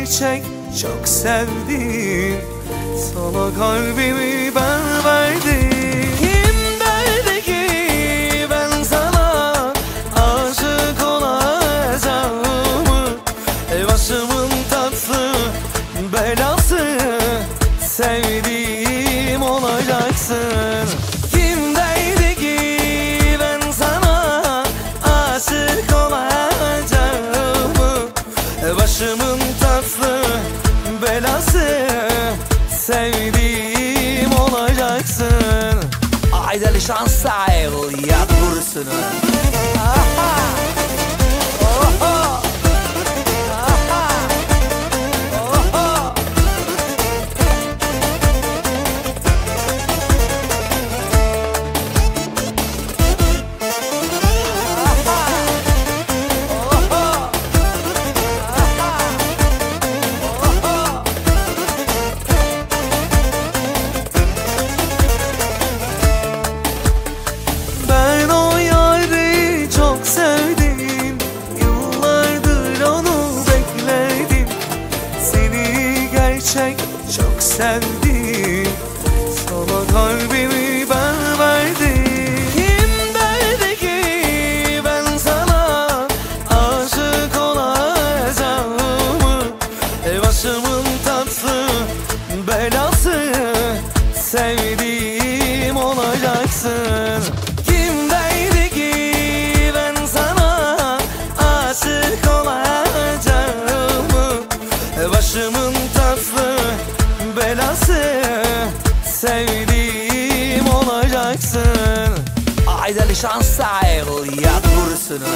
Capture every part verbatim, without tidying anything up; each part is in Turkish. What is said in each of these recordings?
gerçek çok sevdim, sana kalbimi ben verdim. Kim derdi ki ben sana aşık olacağımı, başımın tatlı belası sevdiğim olacaksın. Kim derdi ki ben sana aşık olacağımı, başımın tatlı belası sevdiğim olacaksın. Aydeli Şansayıl yat vurusunu. Çok sevdim, sana kalbimi ben verdim. Kim derdi ki ben sana aşık olacağımı, başımın tatlı belası sevdiğim olacaksın. Kim derdi ki ben sana aşık olacağımı, başımın tatlı belası sevdiğim olacaksın. Aydeli Şansayıl yat vurusunu.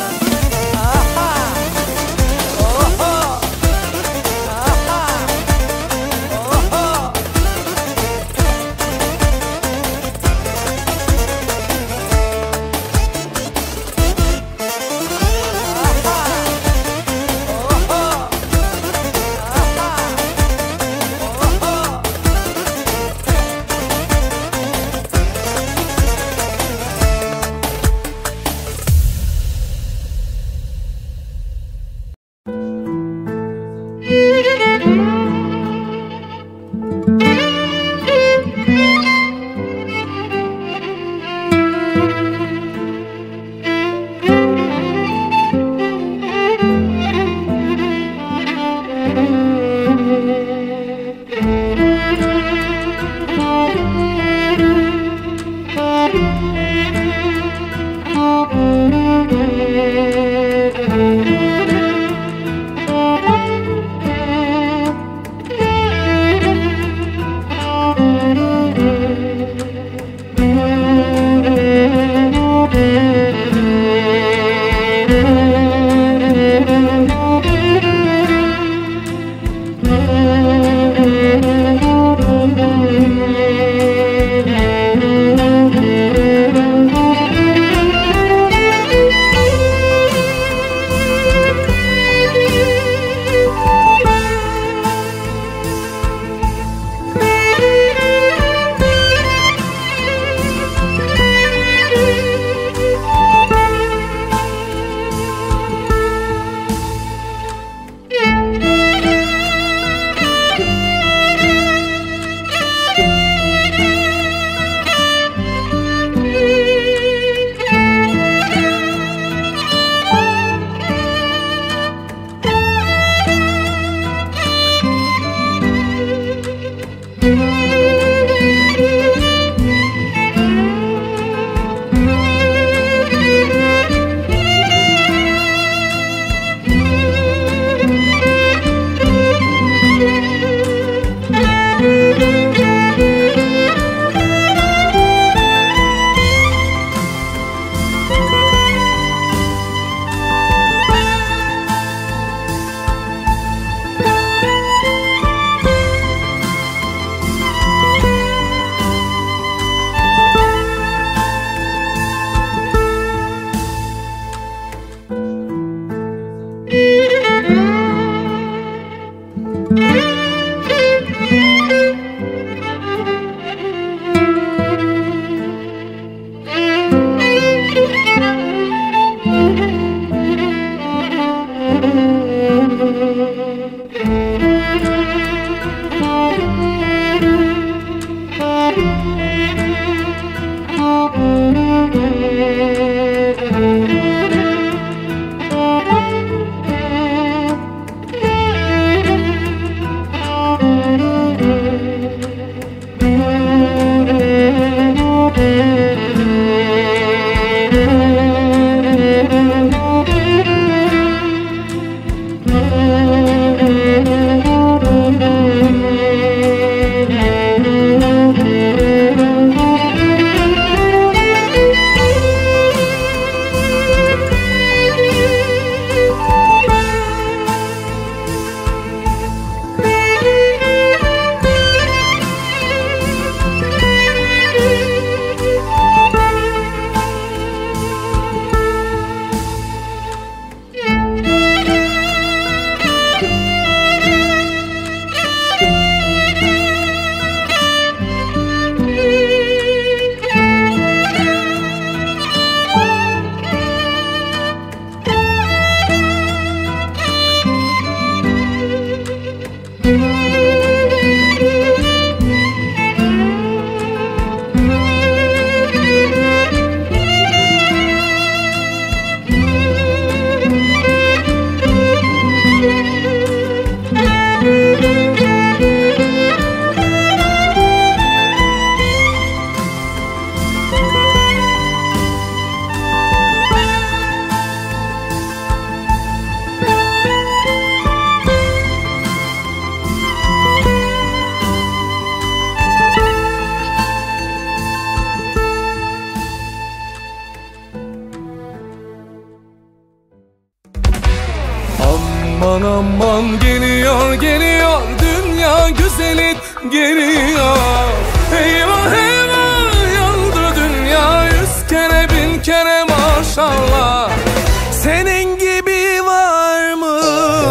Aman aman geliyor geliyor dünya güzeli geliyor. Eyvah eyvah yandı dünya yüz kere bin kere maşallah. Senin gibi var mı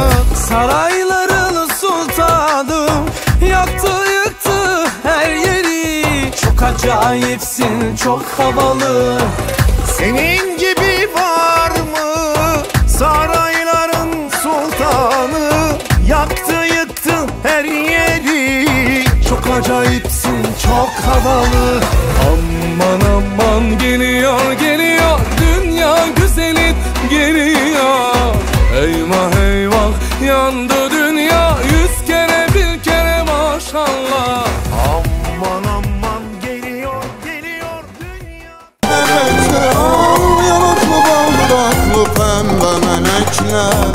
sarayların sultanı, yaktı yıktı her yeri. Çok acayipsin çok havalı. Senin gibi var mı sarayların sultanı, yaktı yıktı her yeri. Çok acayipsin çok havalı. Aman aman geliyor geliyor dünya güzeli geliyor. Eyvah eyvah yandı dünya yüz kere bir kere maşallah. Aman aman geliyor geliyor dünya. Evet al yanaklı bal dudaklı pembe melekler.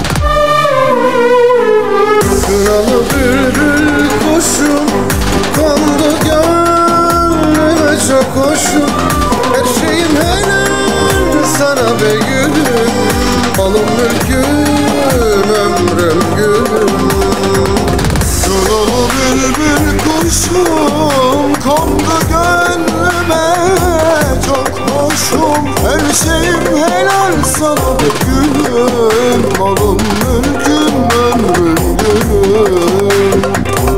Sıralı bülbül kuşum kondu gönlüme çok hoşum. Her şeyim helal sana be gülüm, malım mülküm ömrüm gülüm. Sıralı bülbül kuşum kondu gönlüme çok hoşum. Her şeyim helal sana be gülüm, malım mülküm ömrüm gülüm.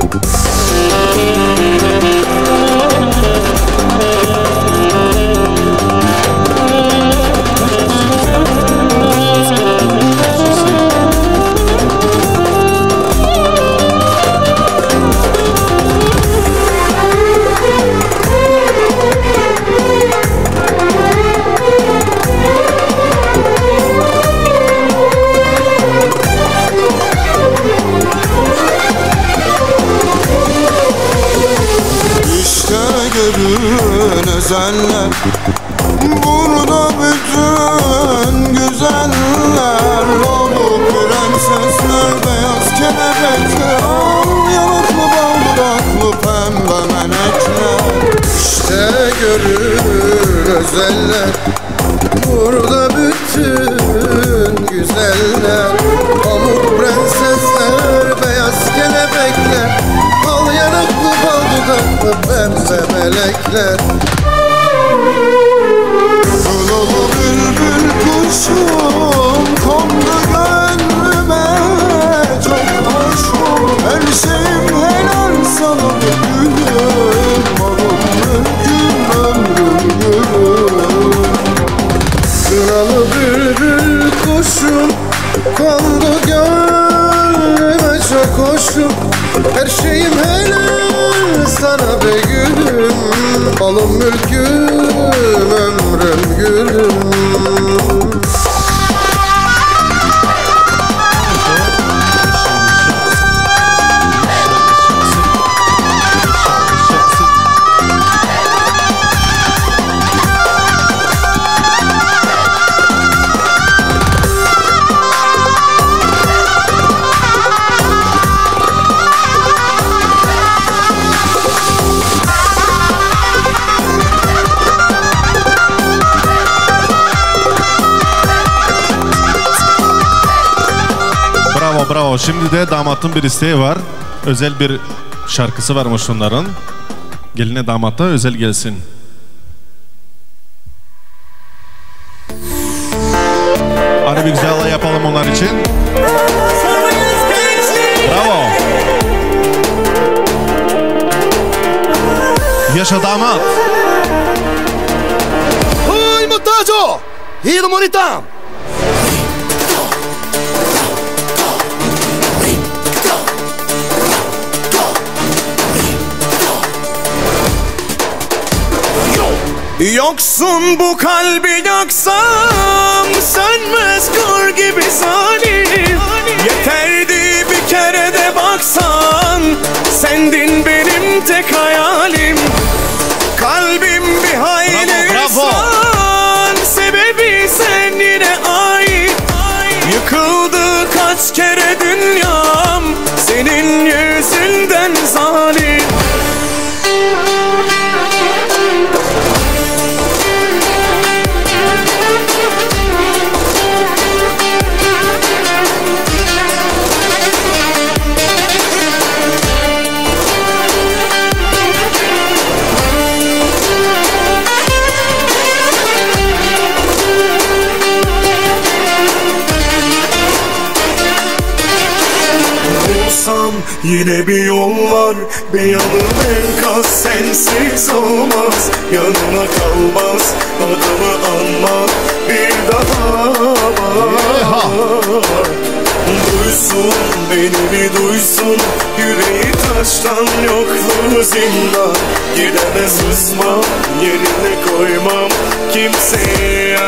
Güzeller, burada bütün güzeller, olup prensesler, beyaz kelebekler, al yanaklı bal dudaklı pembe melekler. İşte görür özeller, burada bütün güzeller, olup prensesler, beyaz kelebekler, al yanaklı bal dudaklı pembe melekler. Sıralı bülbül kuşum kondu gönlüme çok hoşum. Her şeyim helal sana be gülüm, malım mülküm ömrüm gülüm. Sıralı bülbül kuşum kondu gönlüme çok hoşum. Her şeyim helal sana be gülüm, malım mülküm ömrüm gülüm. bravo. Şimdi de damatın bir isteği var. Özel bir şarkısı varmış onların. Geline damata özel gelsin. Hadi bir güzel alay yapalım onlar için. Bravo. Yaşa damat. Huy muhtaço. Hido moritam. Yoksun bu kalbi yaksam sönmez kor gibi zalim. Yeterdi bir kere de baksan, sendin benim tek hayalim. Kalbim bir hayli ıslan, sebebi sen yine ait. Yıkıldı kaç kere dünyam, senin yüzünden zalim. Yine bir yol var, bir yanım enkaz sensiz olmaz. Yanına kalmaz, adımı anma bir daha var. Duysun, beni bir duysun, yüreği taştan yokluğu zindan. Gidemez ısmam, yerine koymam kimseye.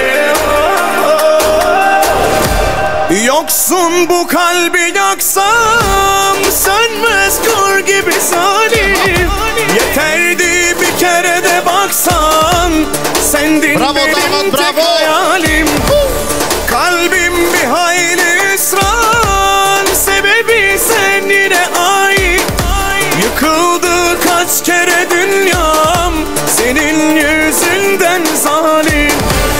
Yoksun bu kalbi yaksam sönmez kor gibi zalim. Yeterdi bir kere de baksan, sendin bravo, benim damat, tek bravo. hayalim. Kalbim bir hayli ısran, sebebi sen yine ait. Yıkıldı kaç kere dünyam, senin yüzünden zalim.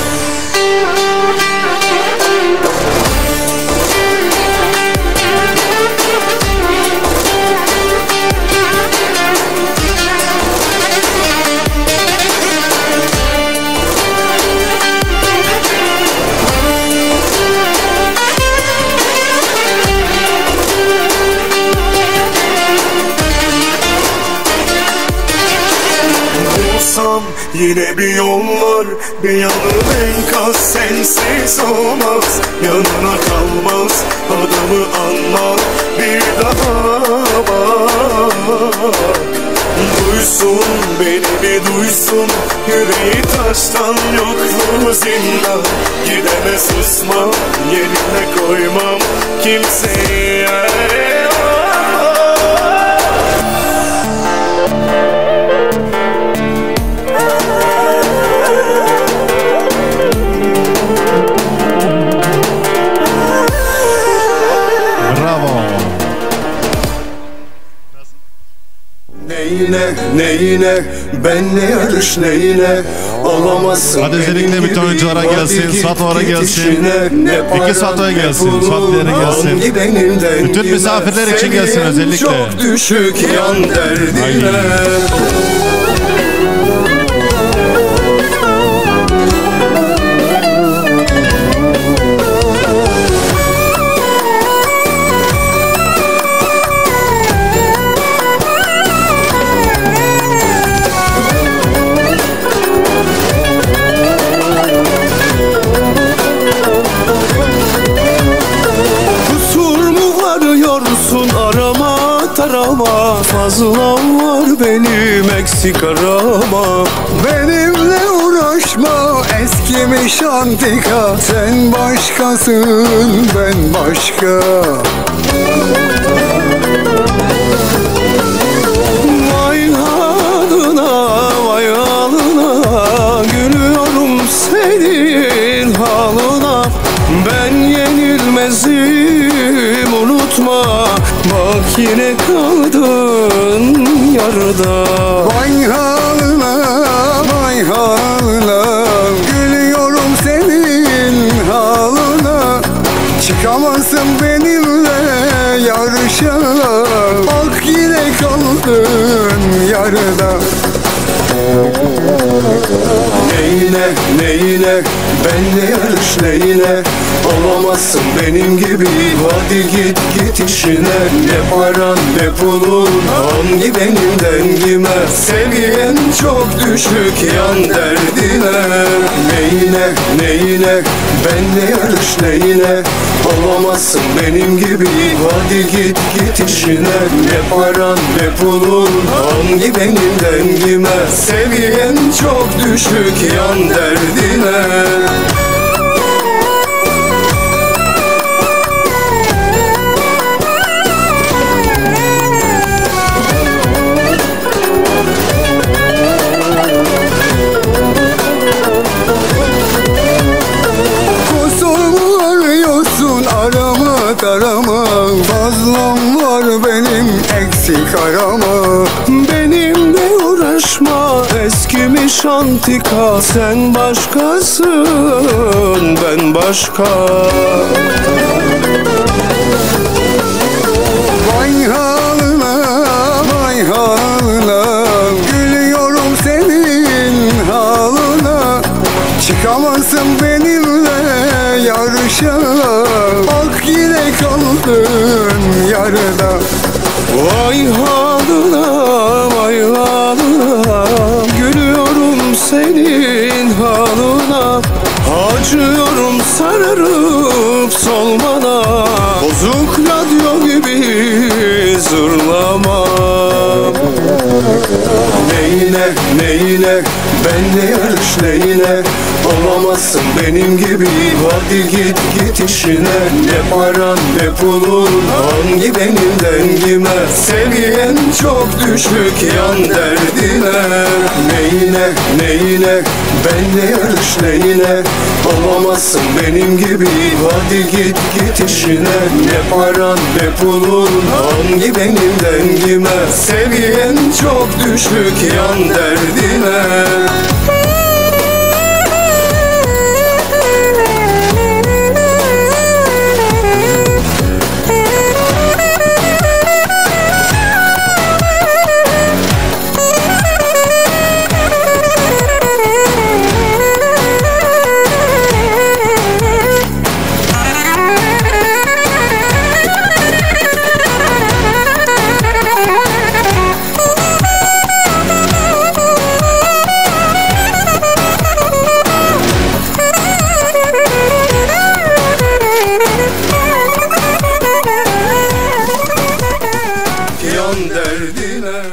Yine bir yol var, bir yanım enkaz sensiz olmaz. Yanına kalmaz, adımı anma bir daha bak. Duysun, beni bir duysun, yüreği taştan yokluğu zindan. Gidemez ısmam, yerine koymam kimseye. Neyine, neyine, benle yarış neyine, olamazsın. Hadi özellikle bütün oyunculara gelsin, Sato'ya gelsin, iki Sato'ya gelsin, Sato'ya gelsin. Bütün misafirler için gelsin özellikle. Çok düşük yan derdine. Fazlam var benim, eksik arama. Benimle uğraşma, eskimiş antika. Sen başkasın, ben başka. Vay halına, vay halına, gülüyorum senin halına. Ben yenilmezim, unutma. Bak yine kaldın yarıda. Vay halına, vay halına, gülüyorum senin halına. Çıkamazsın benimle yarıda. Neyine neyine benle yarış neyine, olamazsın benim gibi, hadi git git işine. Ne paran ne pulun, hangi benim dengime, seviyen çok düşük yan derdine. Neyine neyine benle yarış neyine, olamazsın benim gibi, hadi git git işine. Ne paran ne pulun, hangi benim dengime, seviyen çok düşük yan derdine. Kusurumu arıyorsun, arama tarama, fazlam var benim, eksik arama. Benimle uğraşma, eskimiş antika, sen başkasın ben başka. Vay haline, vay haline, gülüyorum senin haline. Çıkamazsın benimle yarışa, bak yine kaldın yarıda. Vay halına, vay halına, gülüyorum senin halına. Acıyorum sararıp solmana, bozuk radyo gibi zırlama. Neyine neyine benle yarış neyine, olamazsın benim gibi, hadi git git işine. Ne paran ne pulun, hangi benim dengime, seviyen çok düşük yan derdine. Neyine neyine benle yarış neyine, olamazsın benim gibi, hadi git git işine. Ne paran ne pulun, hangi benim dengime, seviyen çok düşük yan derdine. Yan derdine.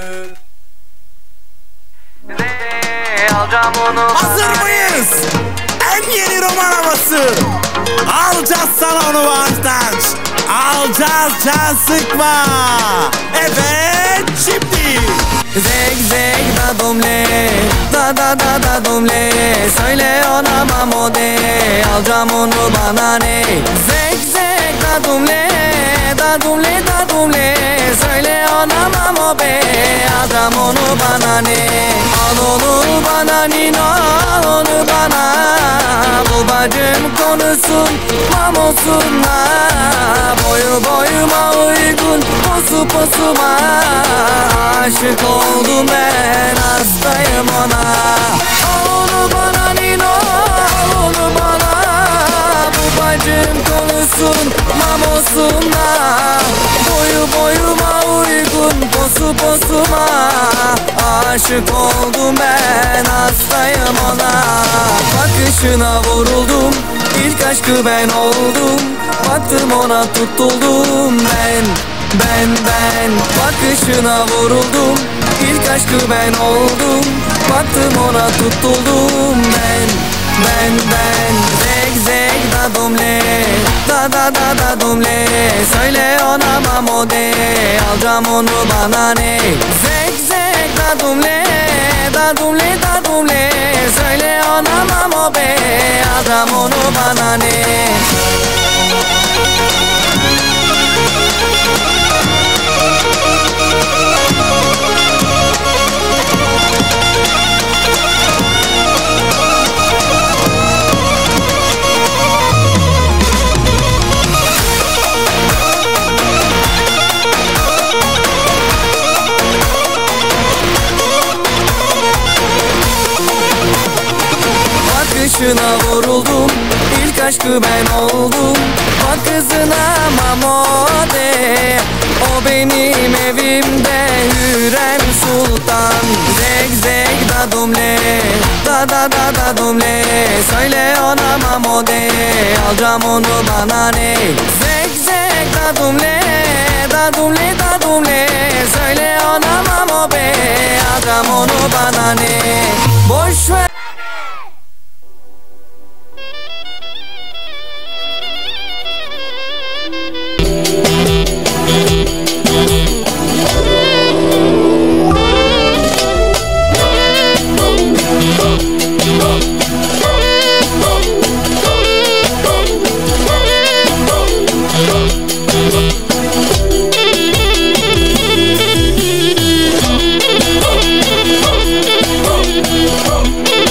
Hazır mıyız? En yeni roman havası. Alacağız sana onu Vantaç. Alacağız, can sıkma. Evet, şimdi. Zeg zeg da domle, da da da da domle, söyle ona mamo de, alacağım onu bana ne. Zeg zeg da domle, da domle da domle, söyle ona mamo be, alacağım onu bana ne. Al onu bana nino, al onu bana, bu bacım konusun, mamosunla. Boyu boyuma uygun, posu posuma, aşık oldum ben, hastayım ona. Al onu bana nino, al onu bana, bu bacım konusun, mamosunla. Boyu boyuma uygun, posu posuma, aşık oldum ben, hastayım ona. Bakışına vuruldum, ilk aşkı ben oldum, baktım ona tutuldum ben. Ben ben bakışına vuruldum, ilk aşkı ben oldum, baktım ona tutuldum ben. Ben ben zeg zeg da domle, da da da da domle, söyle ona mamo de, alacağım onu bana ne. Zeg zeg da domle, da domle da domle, söyle ona mamo be, alacağım onu bana ne. başına vuruldum. İlk aşkı ben oldum. Bak kızına mamode, o benim evimde Hürrem Sultan. Zeg zeg da dumle, da da da da dumle, söyle ona mamode, alacağım onu bana ne. Zeg zeg da dumle, da dumle da dumle, söyle ona mamode, alacağım onu bana ne. Boş ver. Oh,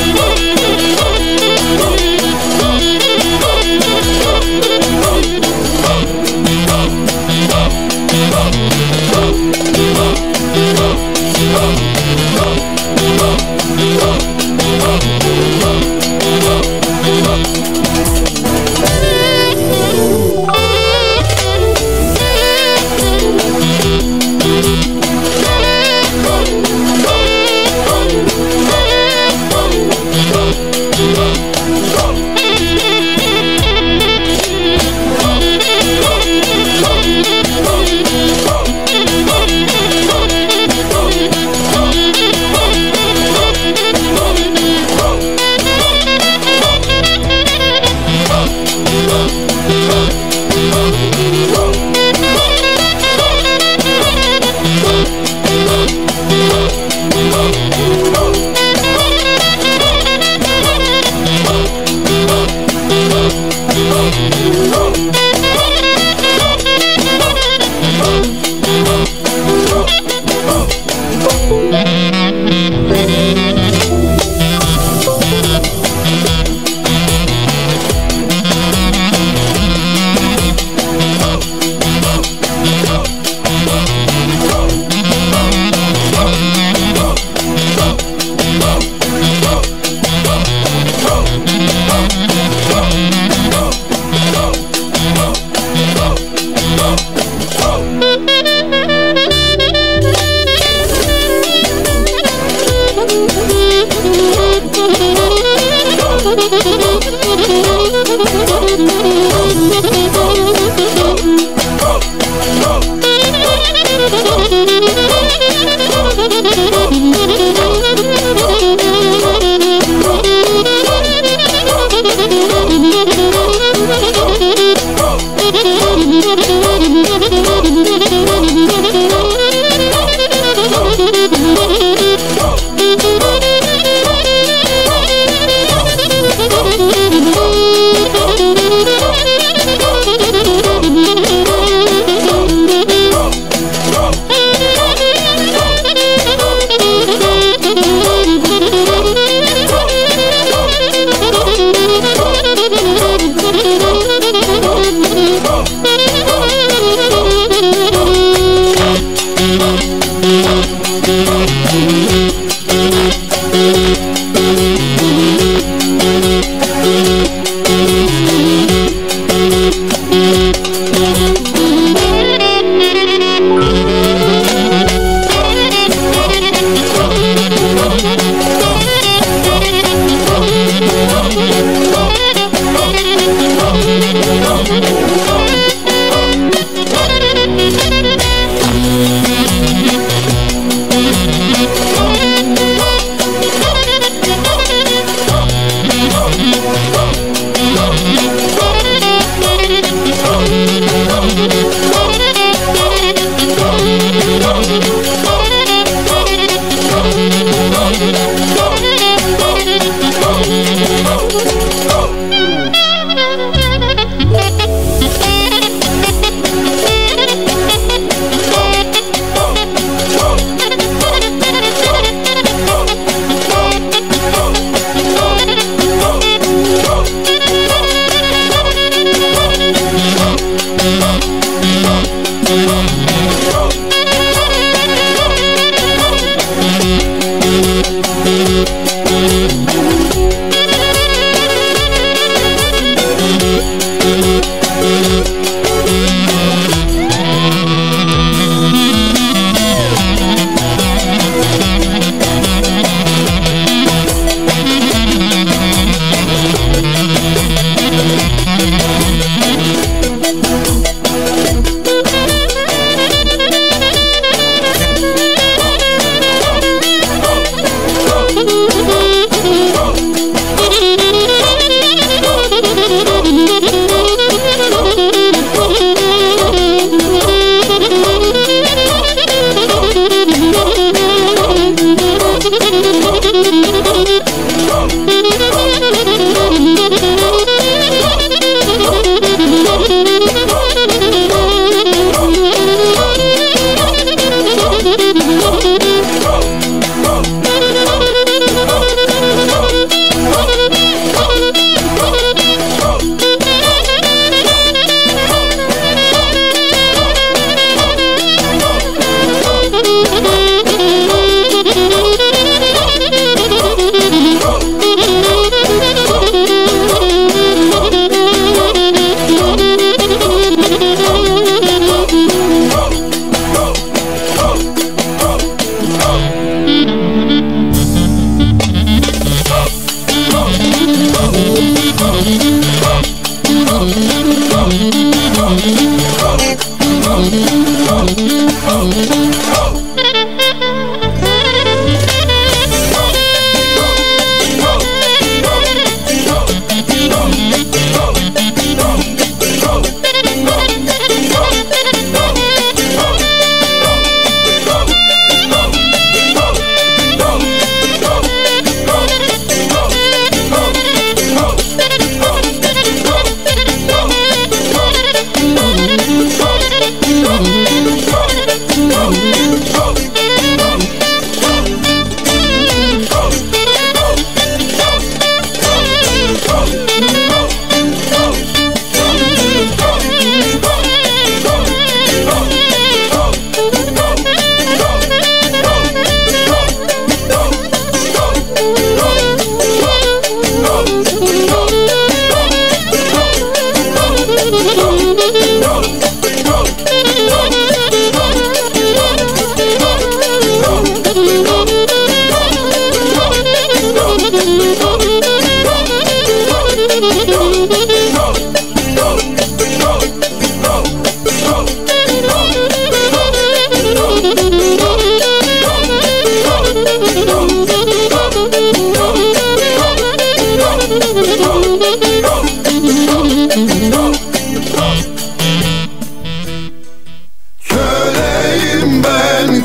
Köleyim ben.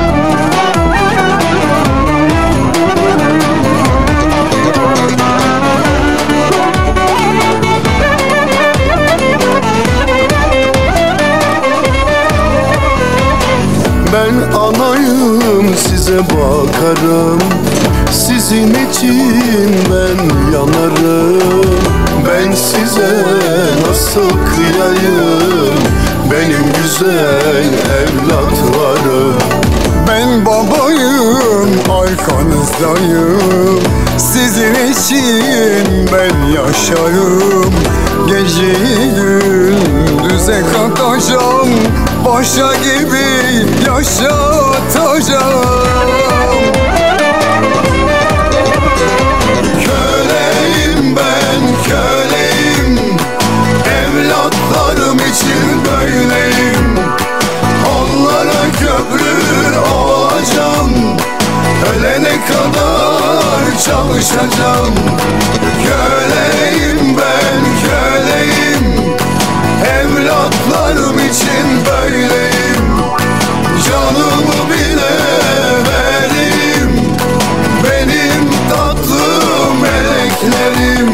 Ben anayım, size bakarım. Sizin için ben yanarım. Ben size nasıl kıyayım, benim güzel evlatlarım. Ben babayım, arkanızdayım. Sizin için ben yaşarım. Geceyi gündüze katacağım, paşa gibi yaşatacağım. Köleyim ben, köleyim. Evlatlarım için böyleyim. Onlara köprü olacağım. Ölene kadar çalışacağım. Köleyim ben, köleyim. Evlatlarım için böyleyim. Canımı bile vereyim. Benim tatlı meleklerim.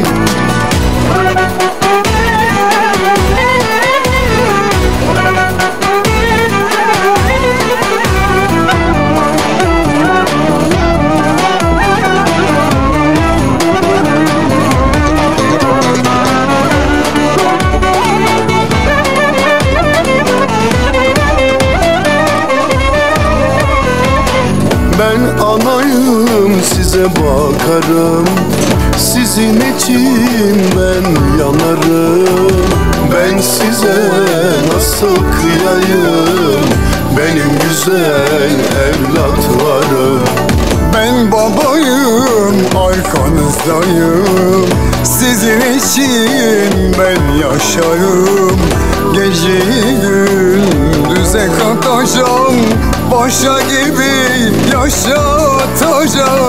Ben anayım, size bakarım. Sizin için ben yanarım. Ben size nasıl kıyayım, benim güzel evlatlarım. Ben babayım, arkanızdayım. Sizin için ben yaşarım. Geceyi gündüze katacağım, paşa gibi yaşatacağım.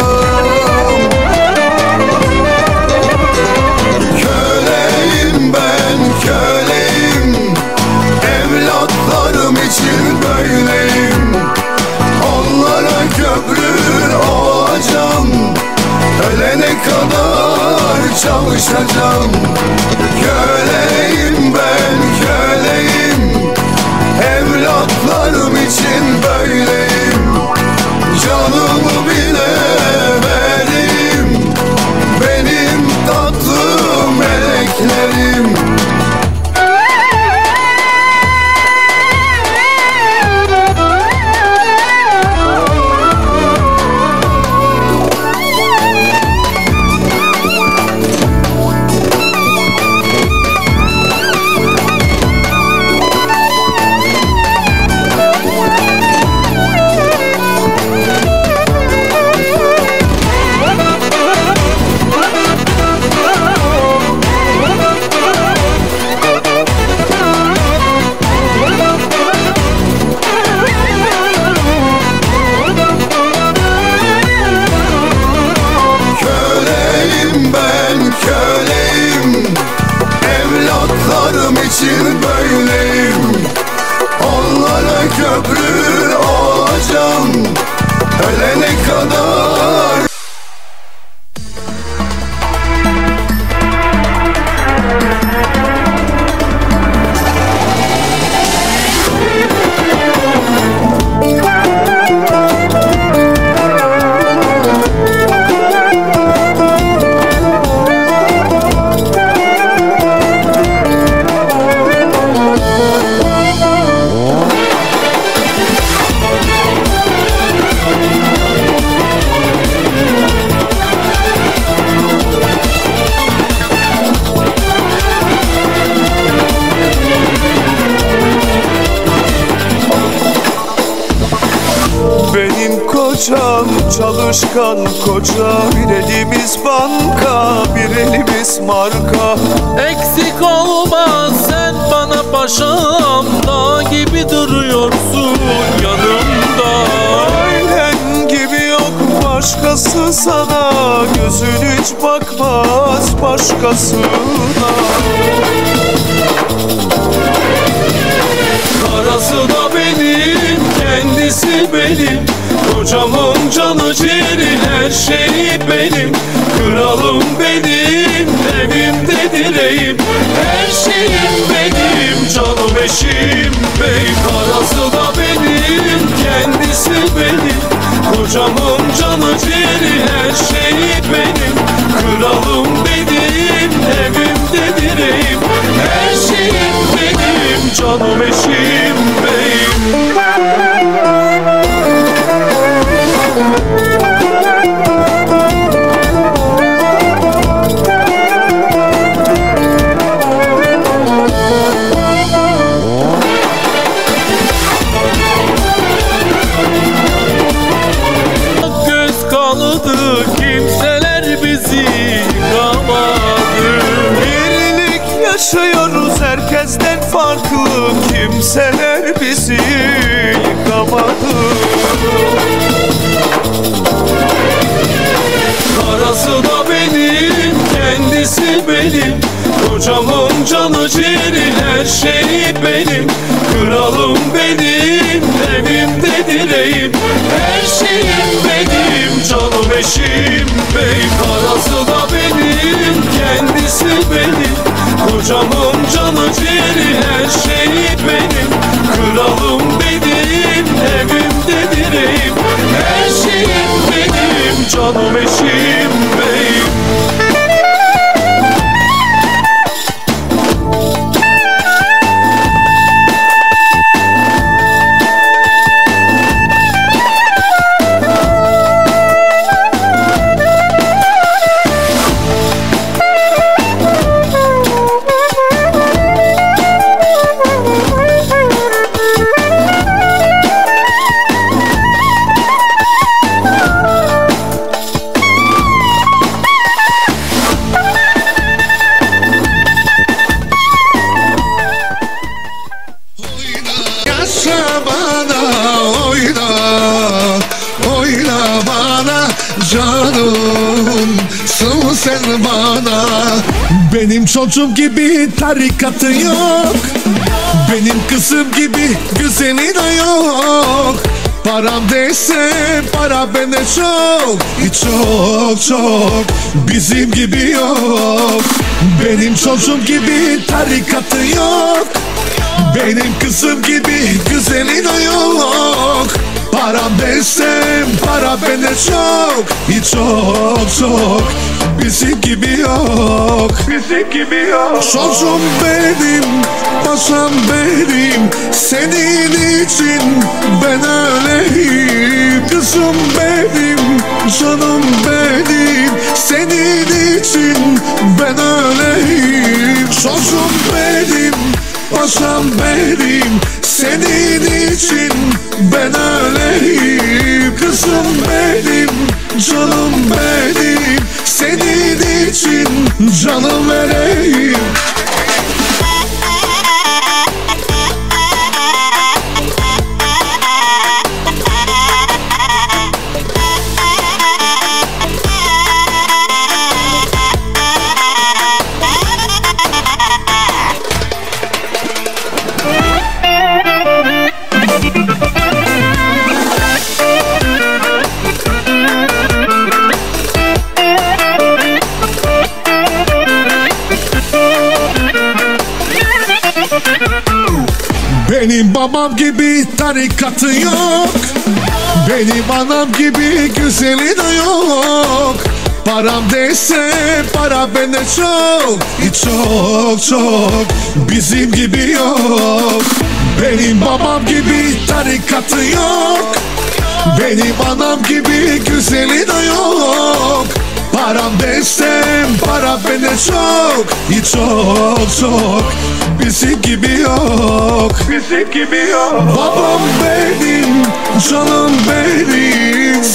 Köleyim ben, köleyim. Evlatlarım için böyleyim. Onlara köprü olacağım. Ölene kadar çalışacağım. Köleyim ben, köleyim. Evlatlarım için böyleyim. Canımı bile vereyim. Benim tatlı meleklerim. çalışan, çalışkan koca. Bir elimiz banka, bir elimiz marka. Eksik olma sen bana paşam, dağ gibi duruyorsun yanımda. Ailen gibi yok başkası sana, gözün hiç bakmaz başkasına. Karası da benim, kendisi benim. Kocamın canı ciğeri, her şeyi benim. Kralım benim, evimde direğim. Her şeyim benim, canım eşim beyim. Karası da benim, kendisi benim. Kocamın canı ciğeri, her şeyi benim. Kralım benim, evimde direğim. Her şeyim benim, canım eşim beyim. Göz kalıdı, kimseler bizi yıkamadı. Birlik yaşıyoruz herkesten farklı, kimseler bizi yıkamadı. Karası da benim, kendisi benim. Kocamın canı ciğeri, her şeyi benim. Kralım benim, evimde direğim. Her şeyim benim, canım eşim beyim. Karası da benim, kendisi benim. Kocamın canı ciğeri, her şeyi benim. Kralım benim, evimde direğim. Her şeyim benim, canım eşim beyim. Yaşa bana, oyna, oyna bana canımsın sen bana. Benim çocuğum gibi tarikatı yok, benim kızım gibi güzeli de yok. Param değilse para bende çok, çok çok bizim gibi yok. Benim çocuğum gibi tarikatı yok, benim kızım gibi güzeli de yok. Param desem para bende çok, çok çok bizim gibi yok. Bizim gibi yok. Çocuğum benim, paşam benim, senin için ben öleyim. Kızım benim, canım benim, senin için ben öleyim. Çocuğum benim, paşam benim, senin için ben öleyim. Kızım benim, canım benim, senin için canım vereyim. Benim babam gibi tarikatı yok, benim anam gibi güzeli de yok. Param değilse para bende çok, çok çok bizim gibi yok. Benim babam gibi tarikatı yok, benim anam gibi güzeli de yok. Param desem para bende çok, çok çok bizim gibi yok. Bizim gibi yok. Babam benim, canım benim,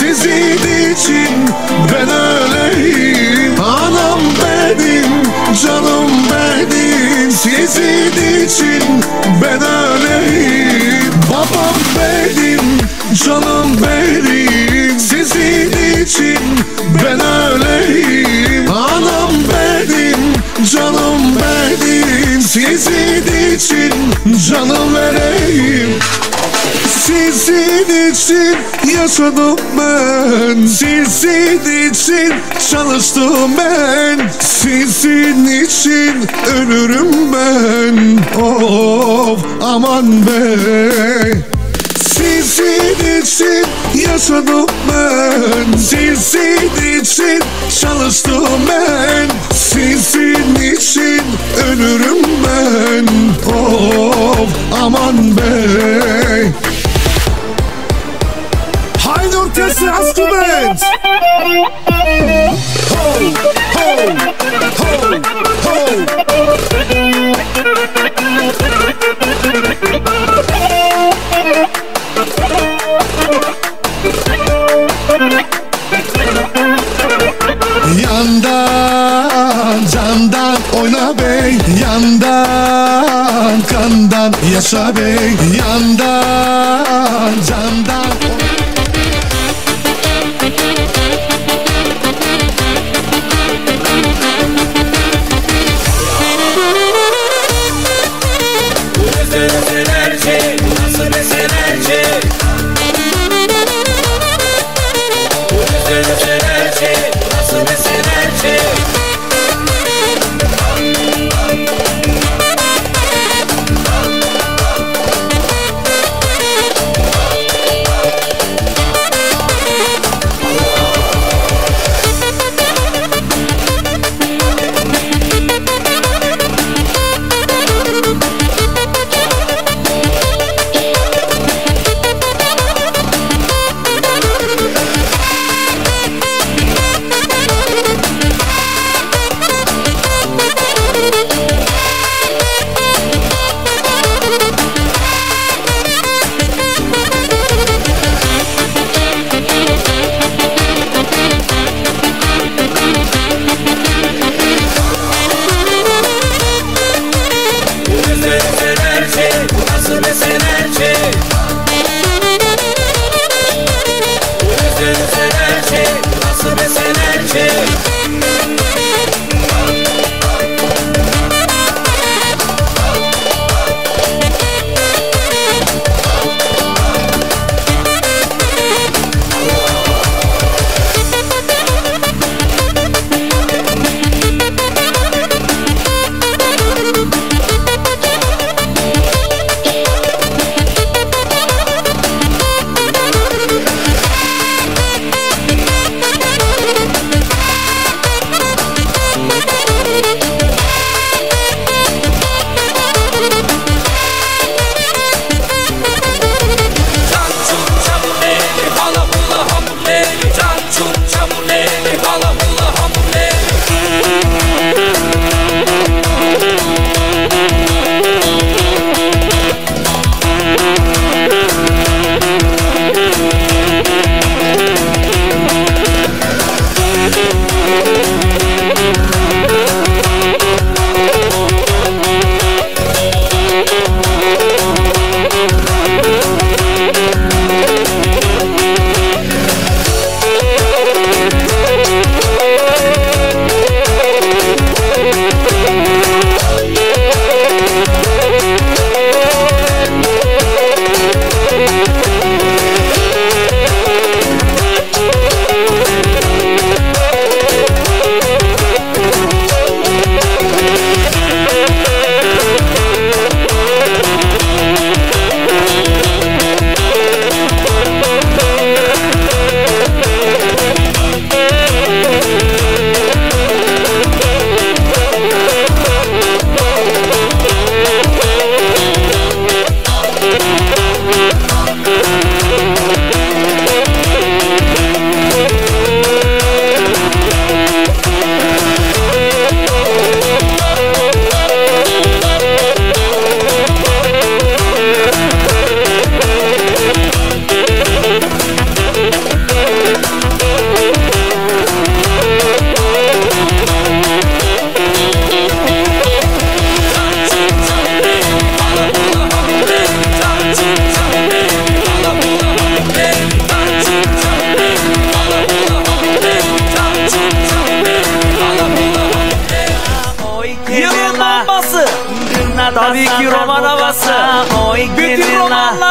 için ben öleyim. Anam benim, canım benim, sizin için ben öleyim. Babam benim, canım benim, sizin için ben öleyim. Anam benim, canım benim, sizin için canım vereyim. Sizin için yaşadım ben, sizin için çalıştım ben, sizin için ölürüm ben. Of aman bey. Sizin için yaşadım ben, sizin için çalıştım ben, sizin için ölürüm ben. Of aman bey. Haydi orkestra Askı Band. Ho ho ho ho. Yandan candan oyna bey, yandan kandan yaşa bey, yandan candan.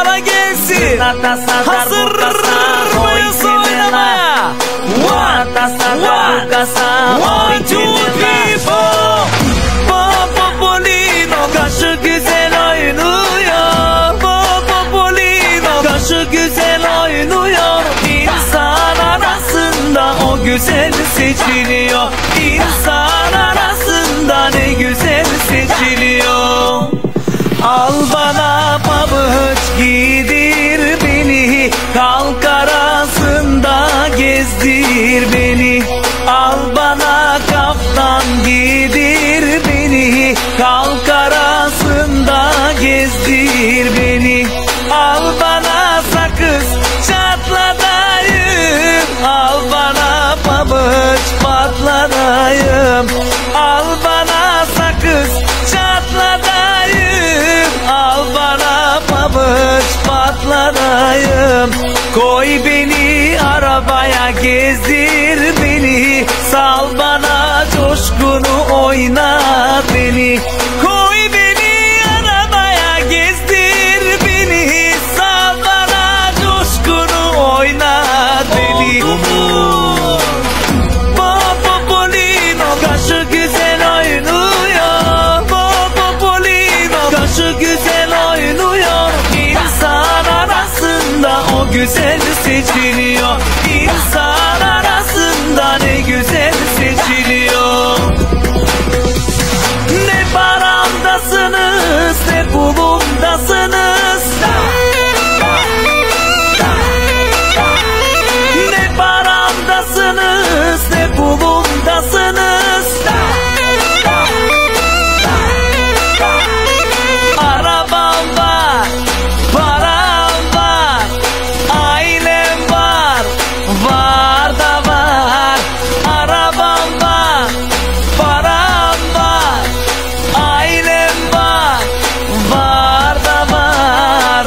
da gelsin. Hazır mıyız oynamaya? One, one, one, two, three, four. Popolino kaşı güzel oynuyor. Popolino kaşı güzel oynuyor. İnsan arasında o güzel seçiliyor. İnsan arasında ne güzel seçiliyor. Al bana pabuç giydir beni, kalk arasında gezdir beni. Al bana kaftan giydir beni, kalk arasında gezdir beni. Al bana sakız çatlatayım, al bana pabuç patlatayım. Al bana sakız çatlatayım, al bana pabuç patlatayım. Koy beni arabaya gezdir beni, sal bana coşkunu oynat beni. Koy beni arabaya gezdir beni, sal bana coşkunu oynat beni. Popolino kaşı güzel oynuyor. Popolino kaşı güzel oynuyor. İnsan arasında o güzel seçiliyor. İnsan arasında ne güzel seçiliyor. Ne paramdasınız ne pulumdasınız. Ne paramdasınız ne pulumdasınız. Arabam var, param var, ailem var, var da var. Arabam var, param var, ailem var, var da var.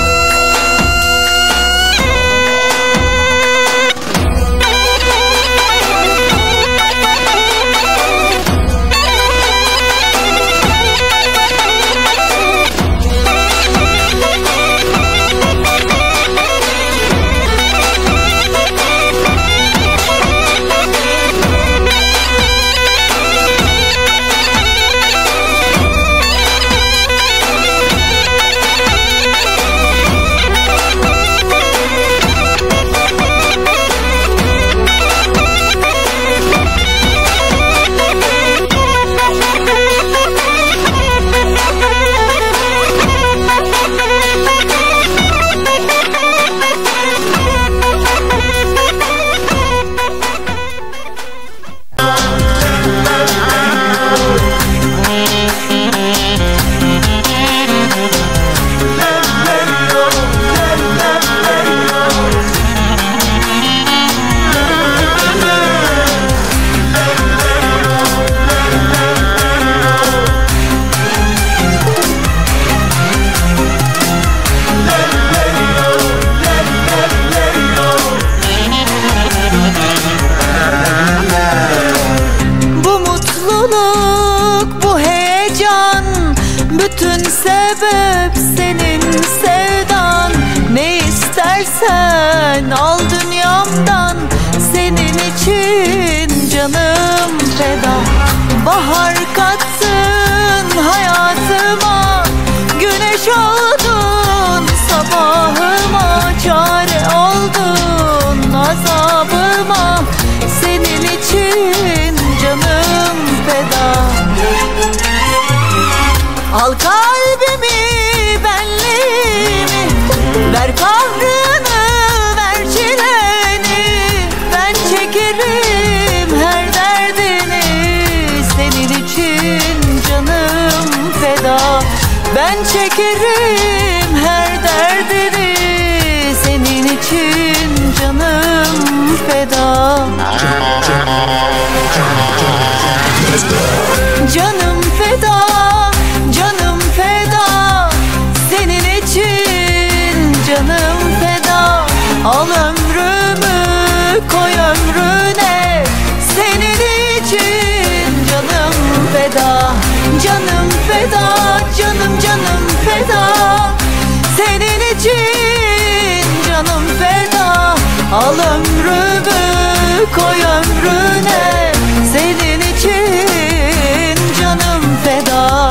Bu mutluluk, bu heyecan, bütün sebep senin sevdan. Ne istersen al dünyamdan, senin için canım feda. Bahar kattın hayatıma, güneş oldun sabahıma, çare oldun azabıma. Senin için canım feda. Al kalbimi, benliğimi, ver kahrını, ver çileni. Ben çekerim her derdini, senin için canım feda. Ben çekerim her derdini, senin için canım feda. Canım feda, canım feda, senin için canım feda. Al ömrümü koy ömrüne, senin için canım feda. Canım feda, canım canım feda, senin için Al ömrümü koy ömrüne, senin için canım feda.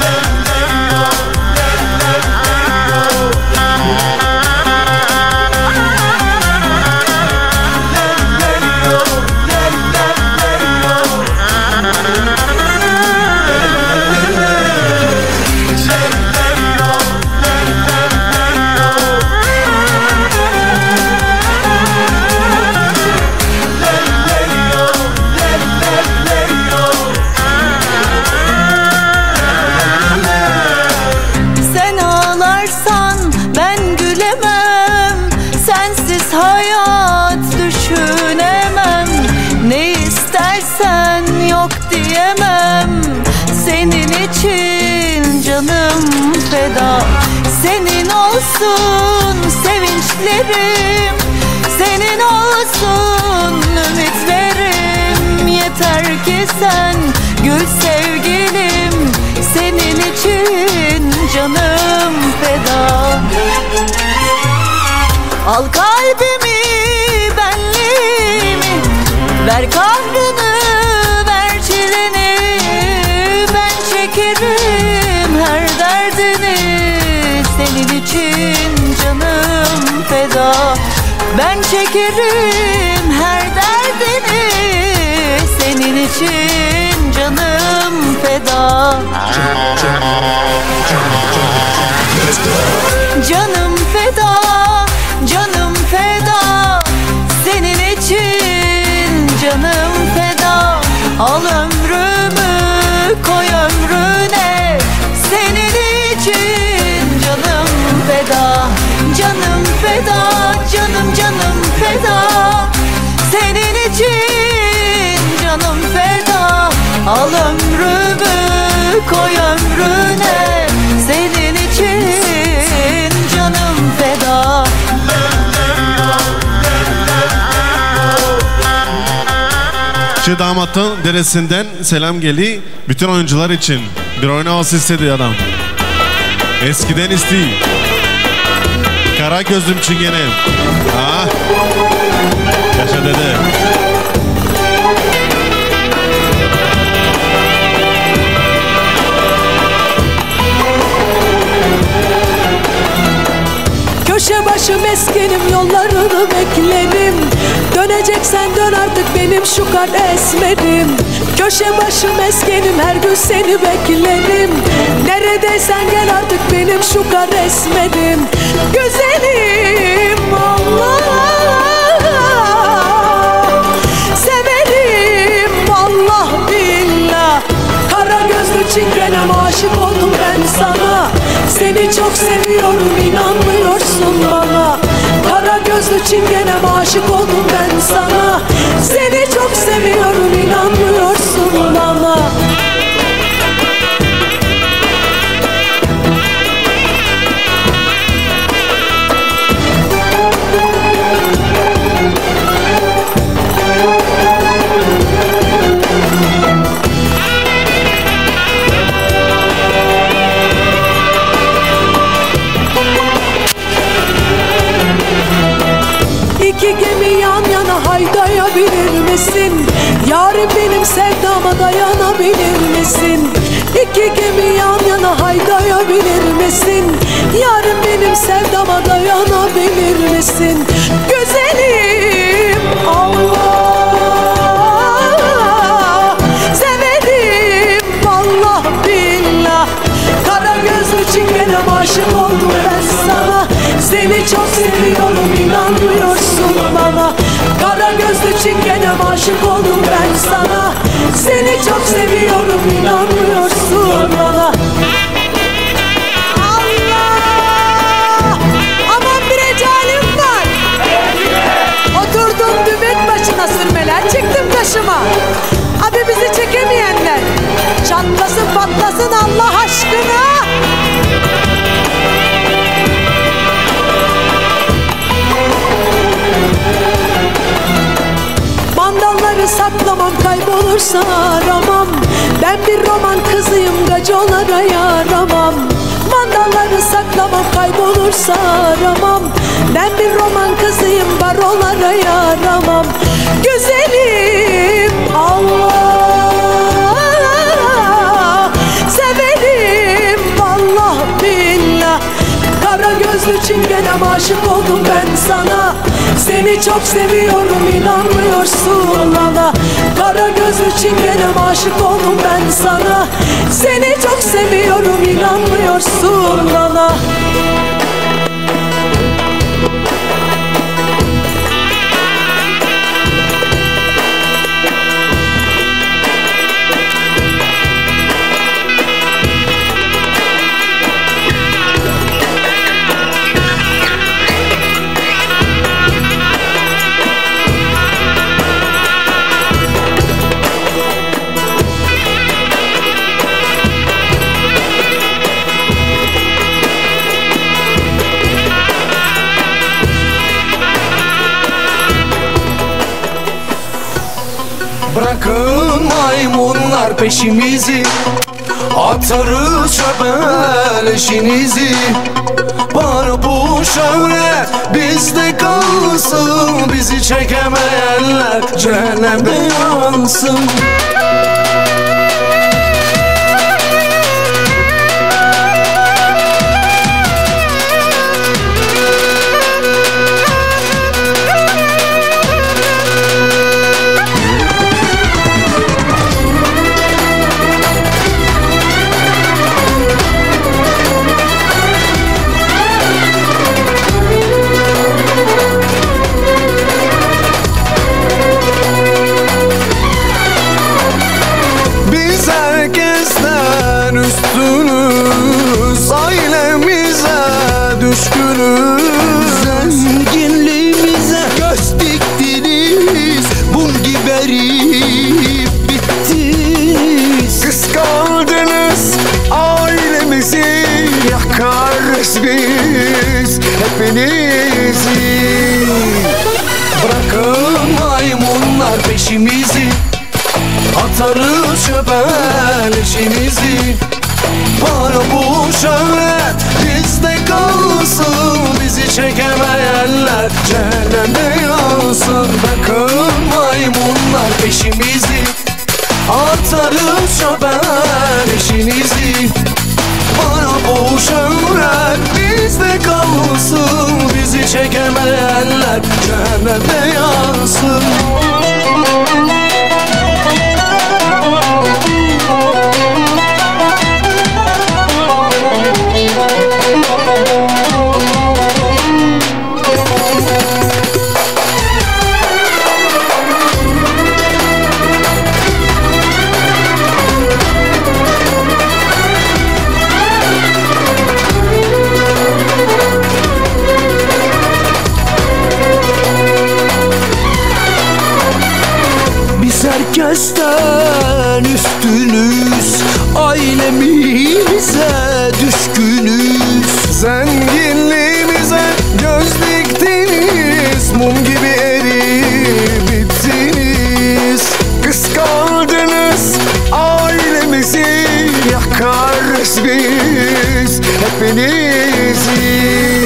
Hayat düşünemem, ne istersen yok diyemem. Senin için canım feda. Senin olsun sevinçlerim, senin olsun ümitlerim. Yeter ki sen gül sevgilim, senin için canım feda. Al kalbimi, benliğimi, ver kahrını, ver çileni. Ben çekerim her derdini, senin için canım feda. Ben çekerim her derdini, senin için canım feda. Canım feda, canım feda, senin için canım feda. Al ömrümü koy ömrüne, senin için canım feda. Canım feda, canım canım feda, senin için canım feda. Al ömrümü koy ömrüne, senin için canım feda. Şu damatın deresinden selam geli bütün oyuncular için. Bir oyna olsun istedi adam. Eskiden isteyeyim. Kara gözlüm çingenem. Ha? Yaşa dede. Köşe başı meskenim, yollarını beklerim. Döneceksen dön artık benim şu kara esmerim. Köşe başı meskenim, her gün seni beklerim. Neredeysen gel artık benim şu kara esmerim. Güzelim Allah, severim Allah billah. Kara gözlü çingenem, aşık oldum ben sana. Seni çok seviyorum, inanmıyorsun bana. Kara gözlü çingenem, aşık oldum ben sana. Seni çok seviyorum, inanmıyorsun bana. İki gemi yan yana haydayabilir misin? Yarın benim sevdama dayanabilir misin? İki gemi yan yana haydayabilir misin? Yarın benim sevdama dayanabilir misin? Güzelim Allah, severim Allah billah. Kara gözlü çingenem, aşık oldum ben sana. Seni çok seviyorum, inanmıyorsun bana. Kara gözlü çingenem, aşık oldum ben sana. Seni çok seviyorum, inanmıyorsun bana. Allah! Aman bir ecalim var. Oturdum dübek başına, sürmeler çektim taşıma. Abi bizi çekemeyenler çatlasın patlasın Allah aşkına. Mandalları saklamam, kaybolursa aramam. Ben bir roman kızıyım, gacolara yaramam. Mandalları saklamam, kaybolursa aramam. Ben bir roman kızıyım, barolara yaramam. Güzelim Allah, severim vallah billah. Kara gözlü çingenem aşık oldum ben sana. Seni çok seviyorum inanmıyorsun bana. Kara gözlü çingenem aşık oldum ben sana. Seni çok seviyorum inanmıyorsun bana. Bırakın maymunlar peşimizi, atarız çöpe leşinizi. Bana bu şöhret bizde kalsın, bizi çekemeyenler cehennemde yansın. Üstünüz, ailemize düşkünüz. Zenginliğimize göz diktiniz, mum gibi eriyip bittiniz. Kıskandınız ailemizi, yakarız biz hepinizi. Bırakın maymunlar peşimizi, atarız çöpe leşinizi. Bana bu şöhret bizde kalsın, bizi çekemeyenler cehennemde yansın. Bırakın maymunlar peşimizi, atarız çöpe leşinizi. Bana bu şöhret bizde kalsın, bizi çekemeyenler cehennemde yansın. Herkesten üstünüz, ailemize düşkünüz. Zenginliğimize göz diktiniz, mum gibi eriyip bittiniz. Kıskandınız ailemizi, yakarız biz hepinizi.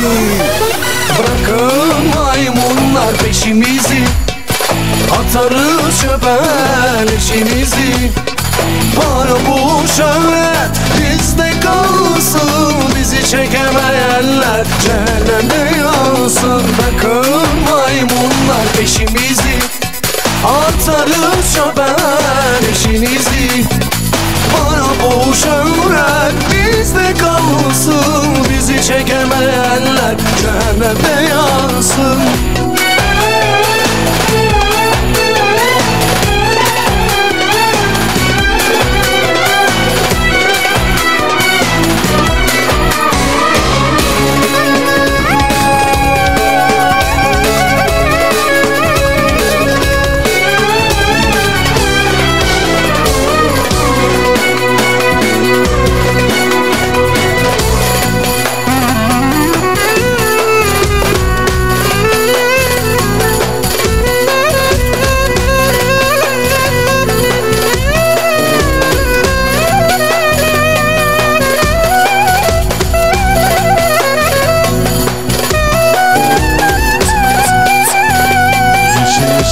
Bırakın maymunlar peşimizi, atarız çöpe leşinizi. Bana bu şöhret bizde kalsın, bizi çekemeyenler cehennemde yansın. Bırakın maymunlar peşimizi, atarız çöpe leşinizi. Bana bu şöhret bizde kalsın, bizi çekemeyenler cehennemde yansın.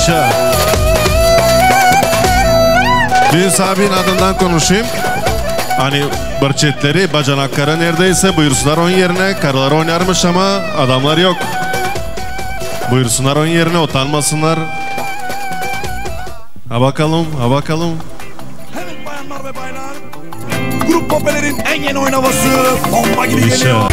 İşe. Düğün sahibinin adından konuşayım. Hani bırçetleri, bacanakları neredeyse buyursunlar onun yerine. Karılar oynarmış ama adamlar yok. Buyursunlar onun yerine, utanmasınlar. Ha bakalım, ha bakalım. Evet bayanlar ve baylar, Grup Poppeler'in en yeni oyun havası bomba gibi İşe. geliyor.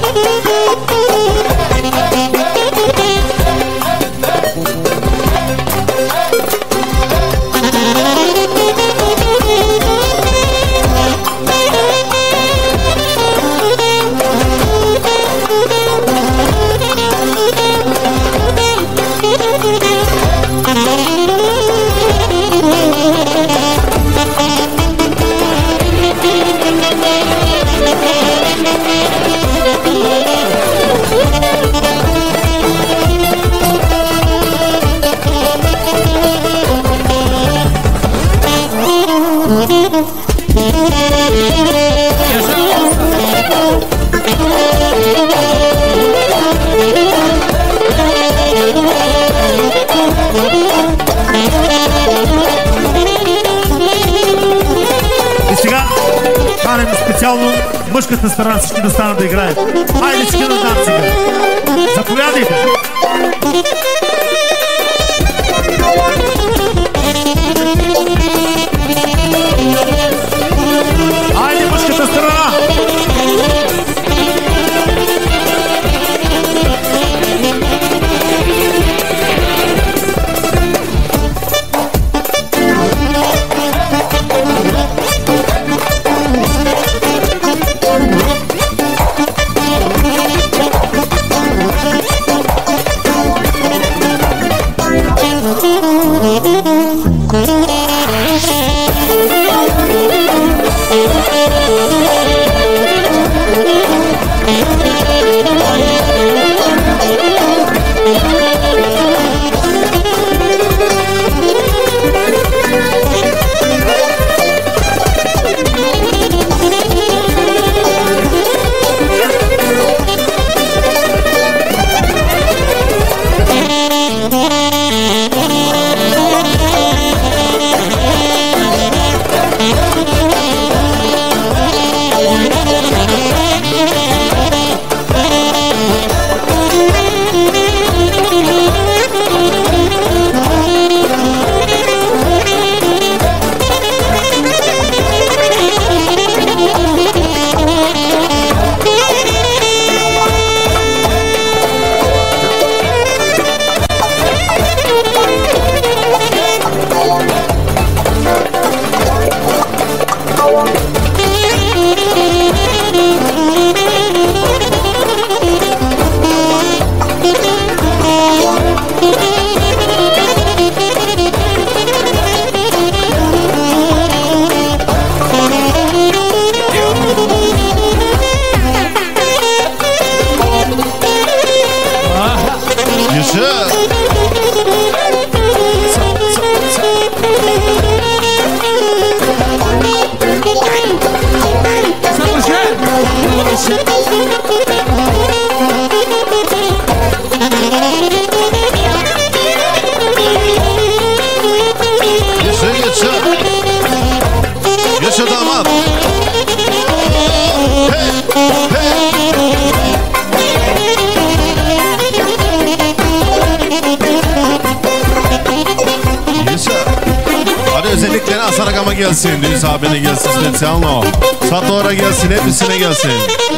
Специално мъжката страна всички да станат да играят. Хайде, всички да дам сега. Заповядайте. Хайде, мъжката страна. Gelsin, Düğüs abine gelsin spesiyalno. Satora gelsin, hepsine gelsin.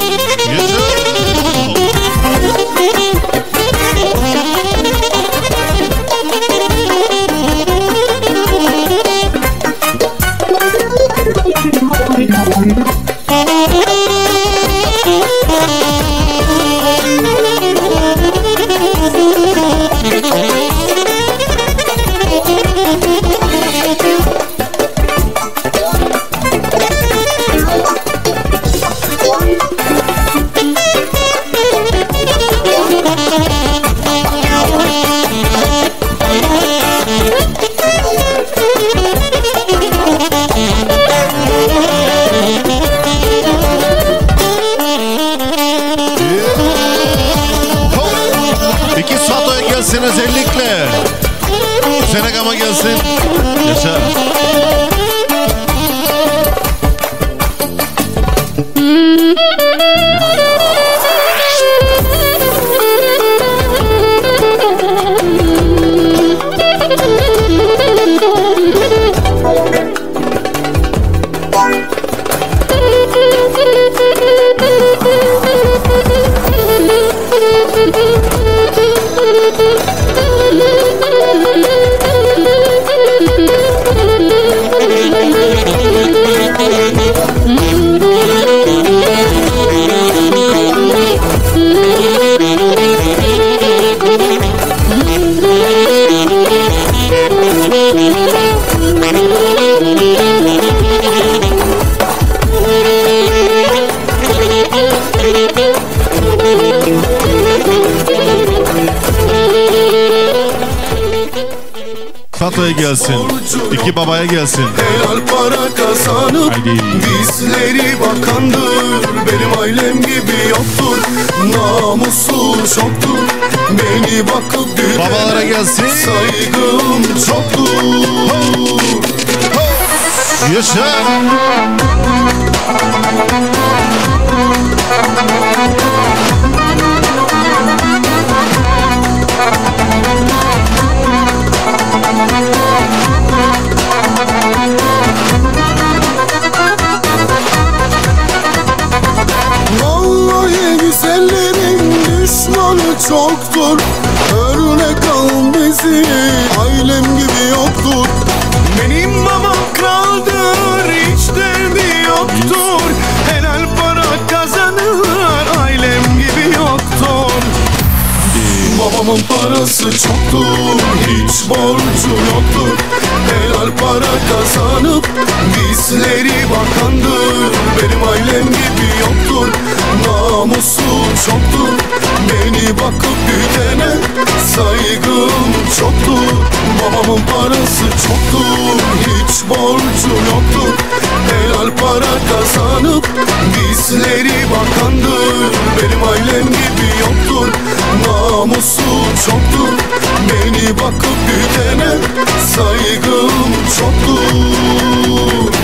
Özellikle Senegama gelsin. Yaşa. gelsin. İki babaya gelsin. Helal para kazanıp Haydi. bizleri bakandır. Benim ailem gibi yoktur, namusu çoktur. Beni bakıp büyütene Babalara gelsin. saygım çoktur. Yaşa. Vallahi güzellerin düşmanı çoktur. Örnek al bizi, ailem gibi yoktur. Benim babam kraldır, hiç derdi yoktur. Helal para kazanır, ailem gibi yoktur. Babamın parası çoktur, hiç borcu yoktur. Helal para kazanıp bizleri bakandır. Benim ailem gibi yoktur, namusu çoktur. Beni bakıp büyütene saygım çoktur. Babamın parası çoktur, hiç borcu yoktur. Helal para kazanıp bizleri bakandır. Benim ailem gibi yoktur, namusu çoktur. Beni bakıp büyütene saygım çoktur.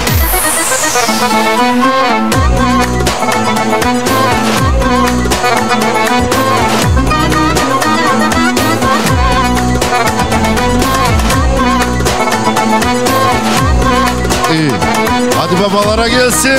İyi. Hadi babalara gelsin.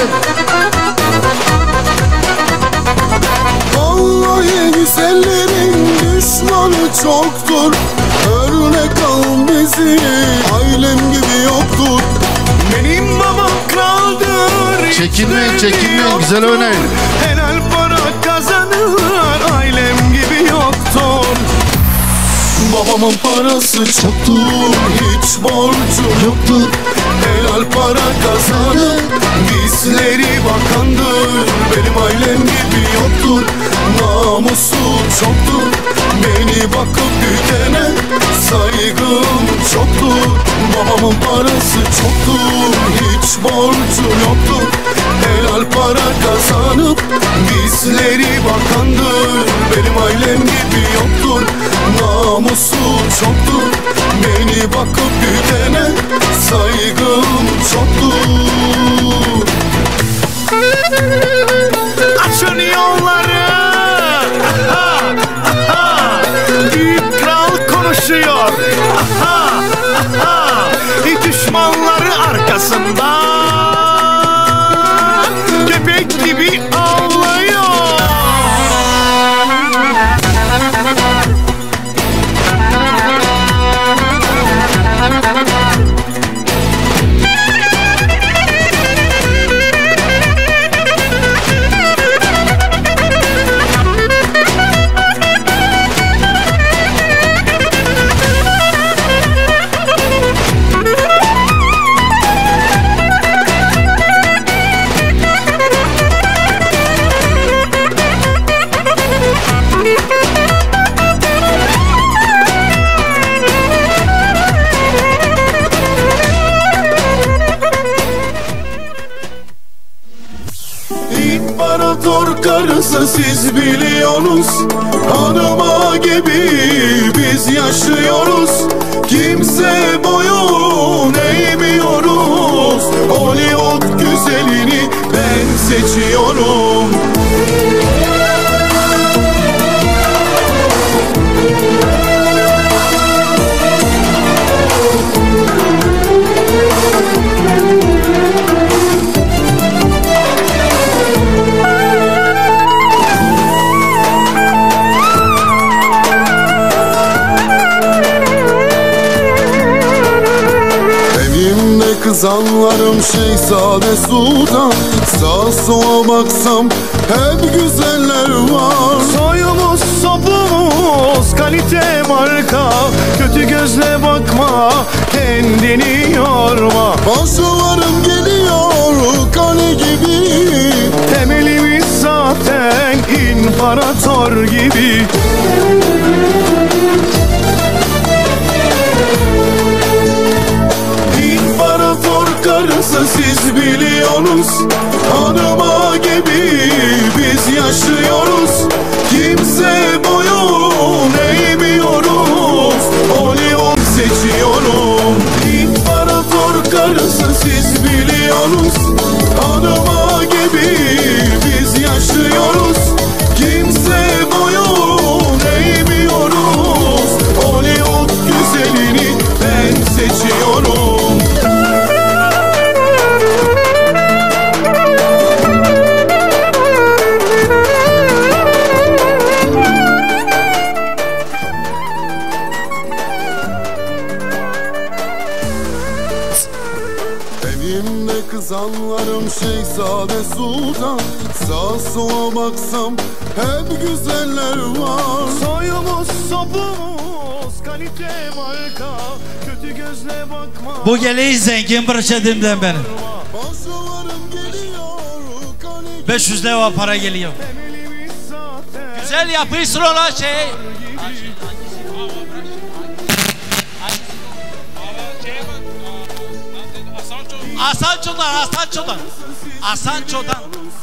Vallahi güzellerin düşmanı çoktur. Örnek al bizi, ailem gibi yoktur. Benim babam kraldır. Çekinmeyin, çekinmeyin. Güzel oynayın. Helal para kazanır, ailem gibi yoktur. Babamın parası çoktur, hiç borcu yoktur. Helal para kazanır, bizleri bakandır. Benim ailem gibi yoktur, namusu çoktur. Beni bakıp büyütene saygım çoktur. Babamın parası çoktur, hiç borcu yoktur. Helal para kazanıp bizleri bakandır. Benim ailem gibi yoktur, namusu çoktur. Beni bakıp büyütene saygım çoktur. Açın yolları. Aha, aha. Büyük kral konuşuyor. Aha, aha. Düşmanları arkasında köpek gibi avlıyor. İmparator karısı siz biliyorsunuz. Hanıma gibi biz yaşıyoruz. Kimse boyun eğmiyoruz. Hollywood güzelini ben seçiyorum. Kızanlarım Şehzade Sultan. Sağa sola baksam hep güzeller var. Soyumuz sopumuz kalite marka. Kötü gözle bakma, kendini yorma. Paşalarım geliyor kale gibi. Temelimiz zaten imparator gibi. siz biliyorsunuz. Hanıma gibi biz yaşıyoruz. Kimse boyun eğmiyoruz. Hollywood seçiyorum. İmparator karısı siz biliyorsunuz. Hanıma gibi biz yaşıyoruz. Kimse boyun eğmiyoruz. Hollywood güzelini ben seçiyorum. Evimde kızanlarım Şehzade Sultan. Sağa sola baksam hep güzeller var. Soyumuz sopumuz kalite marka, kötü gözle bakma. Bu geleği zengin bırçadımdan benim. beş yüz lira para geliyor. Güzel yapıyorsun olan şey. Asanço'dan, Asanço'dan. Asanço'dan.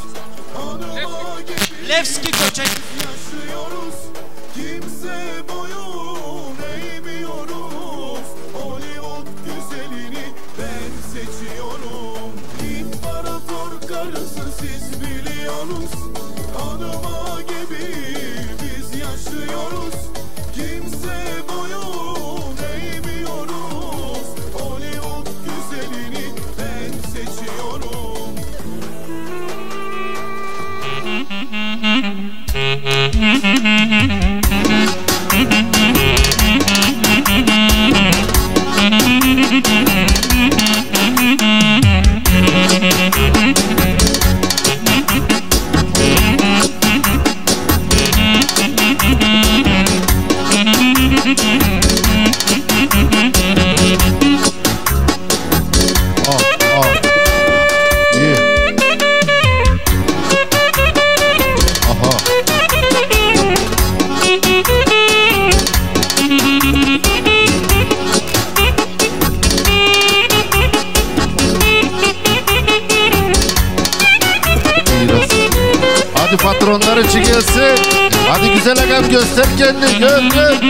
Levski köçek. Kimse boyun eğmiyoruz. Hollywood güzelini ben seçiyorum. İmparator karısı siz biliyorsunuz. Hanıma gibi biz yaşıyoruz. Kimse boyun eğmiyoruz. Hollywood güzelini ben seçiyorum. Hadi patronlar için gelsin. Hadi güzel agam göster kendini. Gel gel.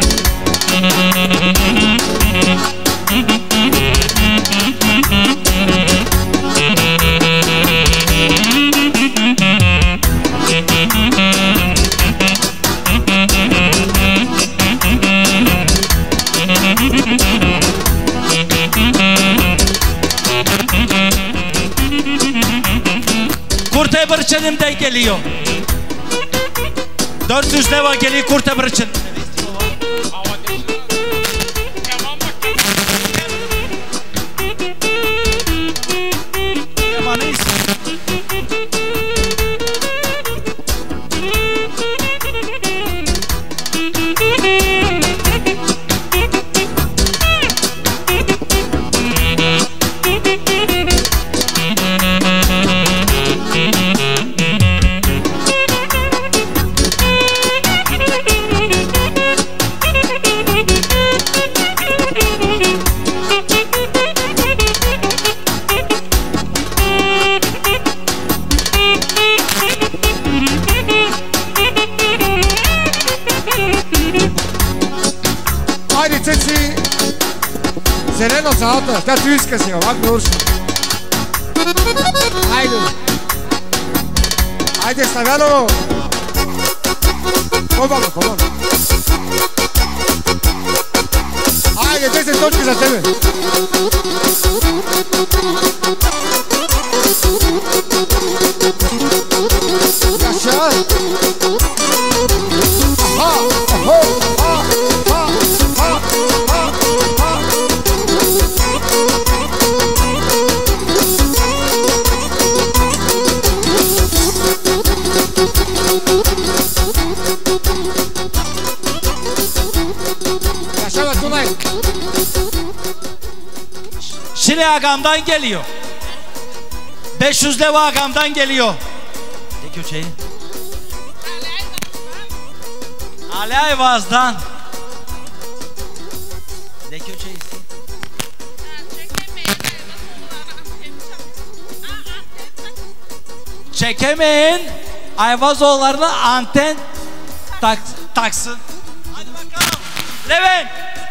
Kurte Bırçın'ımdan geliyor. dört yüz lira geliyor Kurte Bırçın. Haydi Tetsi. Sereno sağda. Da tu iskasi ga. Bak ne olursun. Haydi. Haydi stavalo. Koy baba, koy baba. Haydi Tetsi točke za tebe. Yaşa. Aha, aha, aha, aha, aha, aha. Yaşa Tunay. Şile Agam'dan geliyor. beş yüz lira Agam'dan geliyor. Ne köçeği? Ali Ayvaz'dan. Ne köçeğisi? Çekemeyin. Ayvazoğullarına anten tak, taksın. Hadi bakalım. Levent.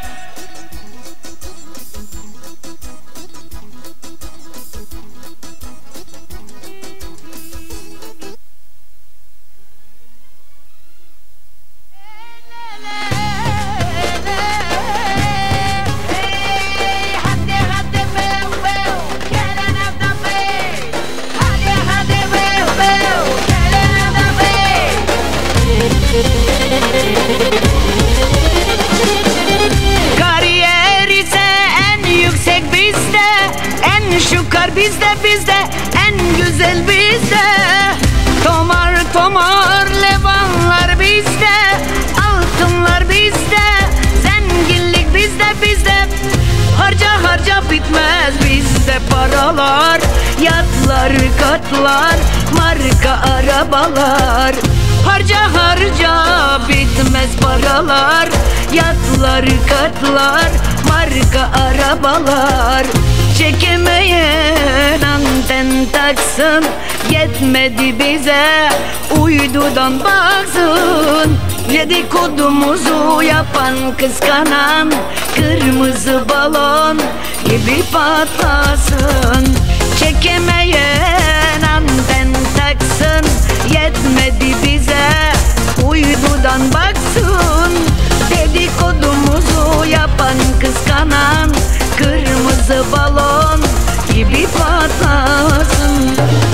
Kariyer ise en yüksek bizde, en şükür bizde bizde, en güzel bizde. Tomar tomar levanlar bizde, altınlar bizde, zenginlik bizde bizde. Harca harca bitmez bizde paralar, yatlar katlar, marka arabalar. Harca harca bitmez paralar, yatlar katlar, marka arabalar. Çekemeyen anten taksın, yetmedi bize uydudan baksın. Dedikodumuzu yapan kıskanan kırmızı balon gibi patlasın. Çekemeyen anten taksın, yetmedi bize uydudan baksın. Dedikodumuzu yapan kıskanan kırmızı balon gibi patlasın.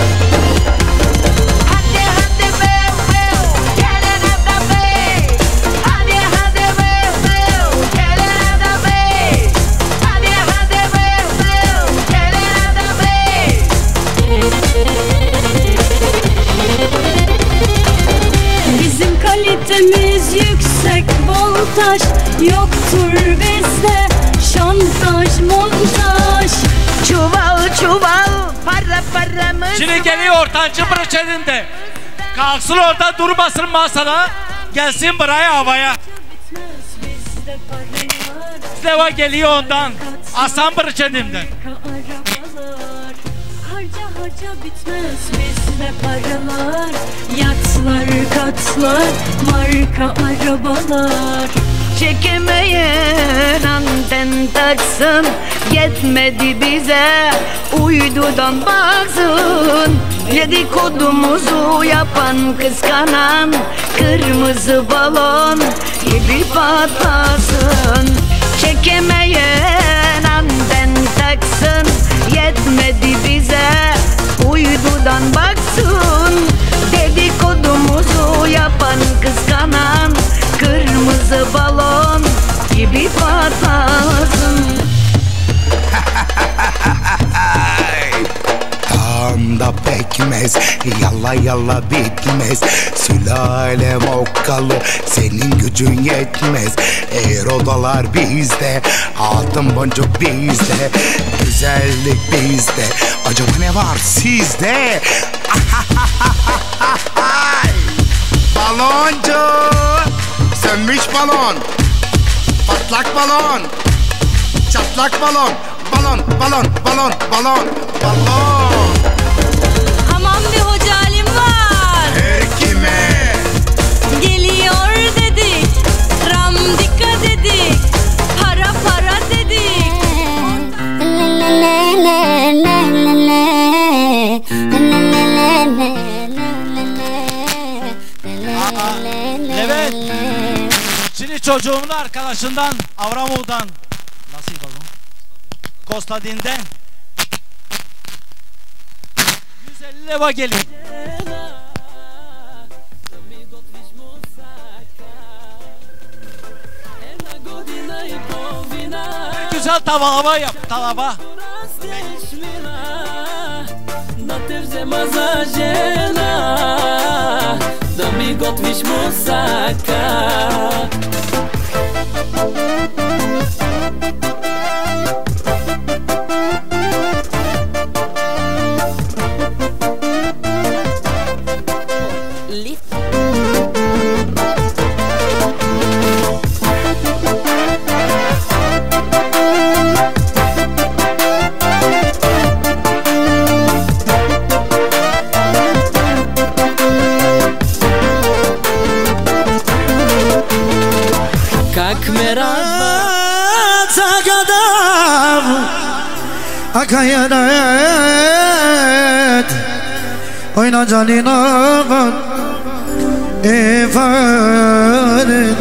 Bizim kalitemiz yüksek voltaj, yoktur bizde şantaj montaj. Çuval çuval para paramız. Şimdi geliyor ortancı bırçedinde. Kalksın orada, durmasın masada. Gelsin buraya havaya. Sleva geliyor ondan. Aslan bırçedinde. Harca harca bitmez bizde paralar, yatlar katlar, marka arabalar. Çekemeyen anten taksın, yetmedi bize uydudan baksın. Dedikodumuzu yapan kıskanan kırmızı balon gibi patlasın. Çekemeyen anten taksın, yetmedi bize uydudan baksın. Dedikodumuzu yapan kıskanan kırmızı balon gibi patlasın. Dağında pekmez, yalla yalla bitmez. Sülalem okkalı, senin gücün yetmez. Eğer odalar bizde, altın boncuk bizde, güzellik bizde. Acaba ne var sizde? Baloncu, sönmüş balon, patlak balon, çatlak balon, balon, balon, balon, balon, balon. Aman bir hoca halim var. Her kime? Geliyor dedik, ramdika dedik, para para dedik. Evet. Şimdi çocuğumun arkadaşından Avramov'dan nasıl yapalım? Kostadin'den yüz elli leva geliyor. Güzel tavalaba yap, talaba. Da te взема за жена, да ми готвиш мусака. akayanet oyna canina efanet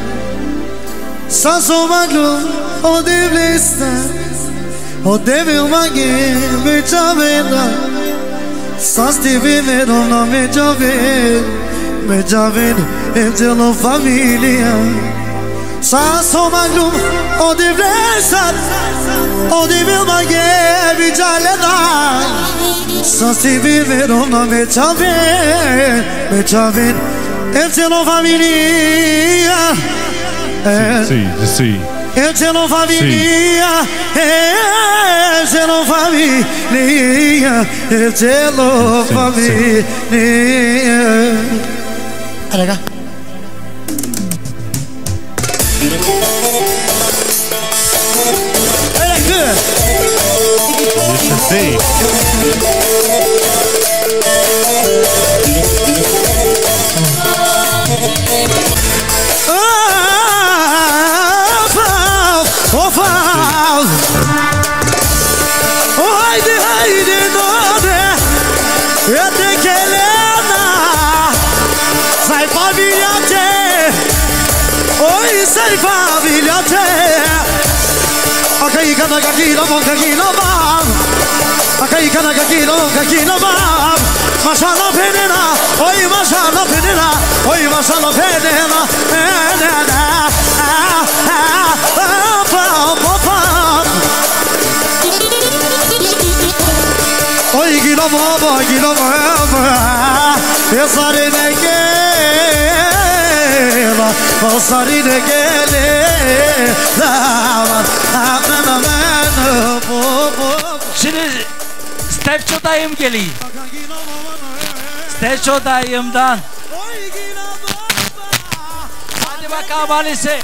saso maglum o devlesta o devil magi me chavena sas ti vive non me chavena me chavena e gelo famiglia saso maglum o devlesta o devil magi me chavena sas ti vive non me chavena me chavena e gelo famiglia Sì, sì. Eu te não família, eu te não família, eu te não família. Olha cá. Olha aqui. Deixa assim. Oh, Val, oh, haydi haydi dode, eu te kelena, sai familiate, oi sai familiate, akai kana kakino mon kakino bam, akai kana kakino mon kakino bam, mashallah penena, oi mashallah penena, oi mashallah penena, penena, ah ah. Oy gila baba gila baba Yasarine gela Basarine gele Şimdi Stepço dayım geliyor. Stepço dayımdan. Hadi bakalım Alice.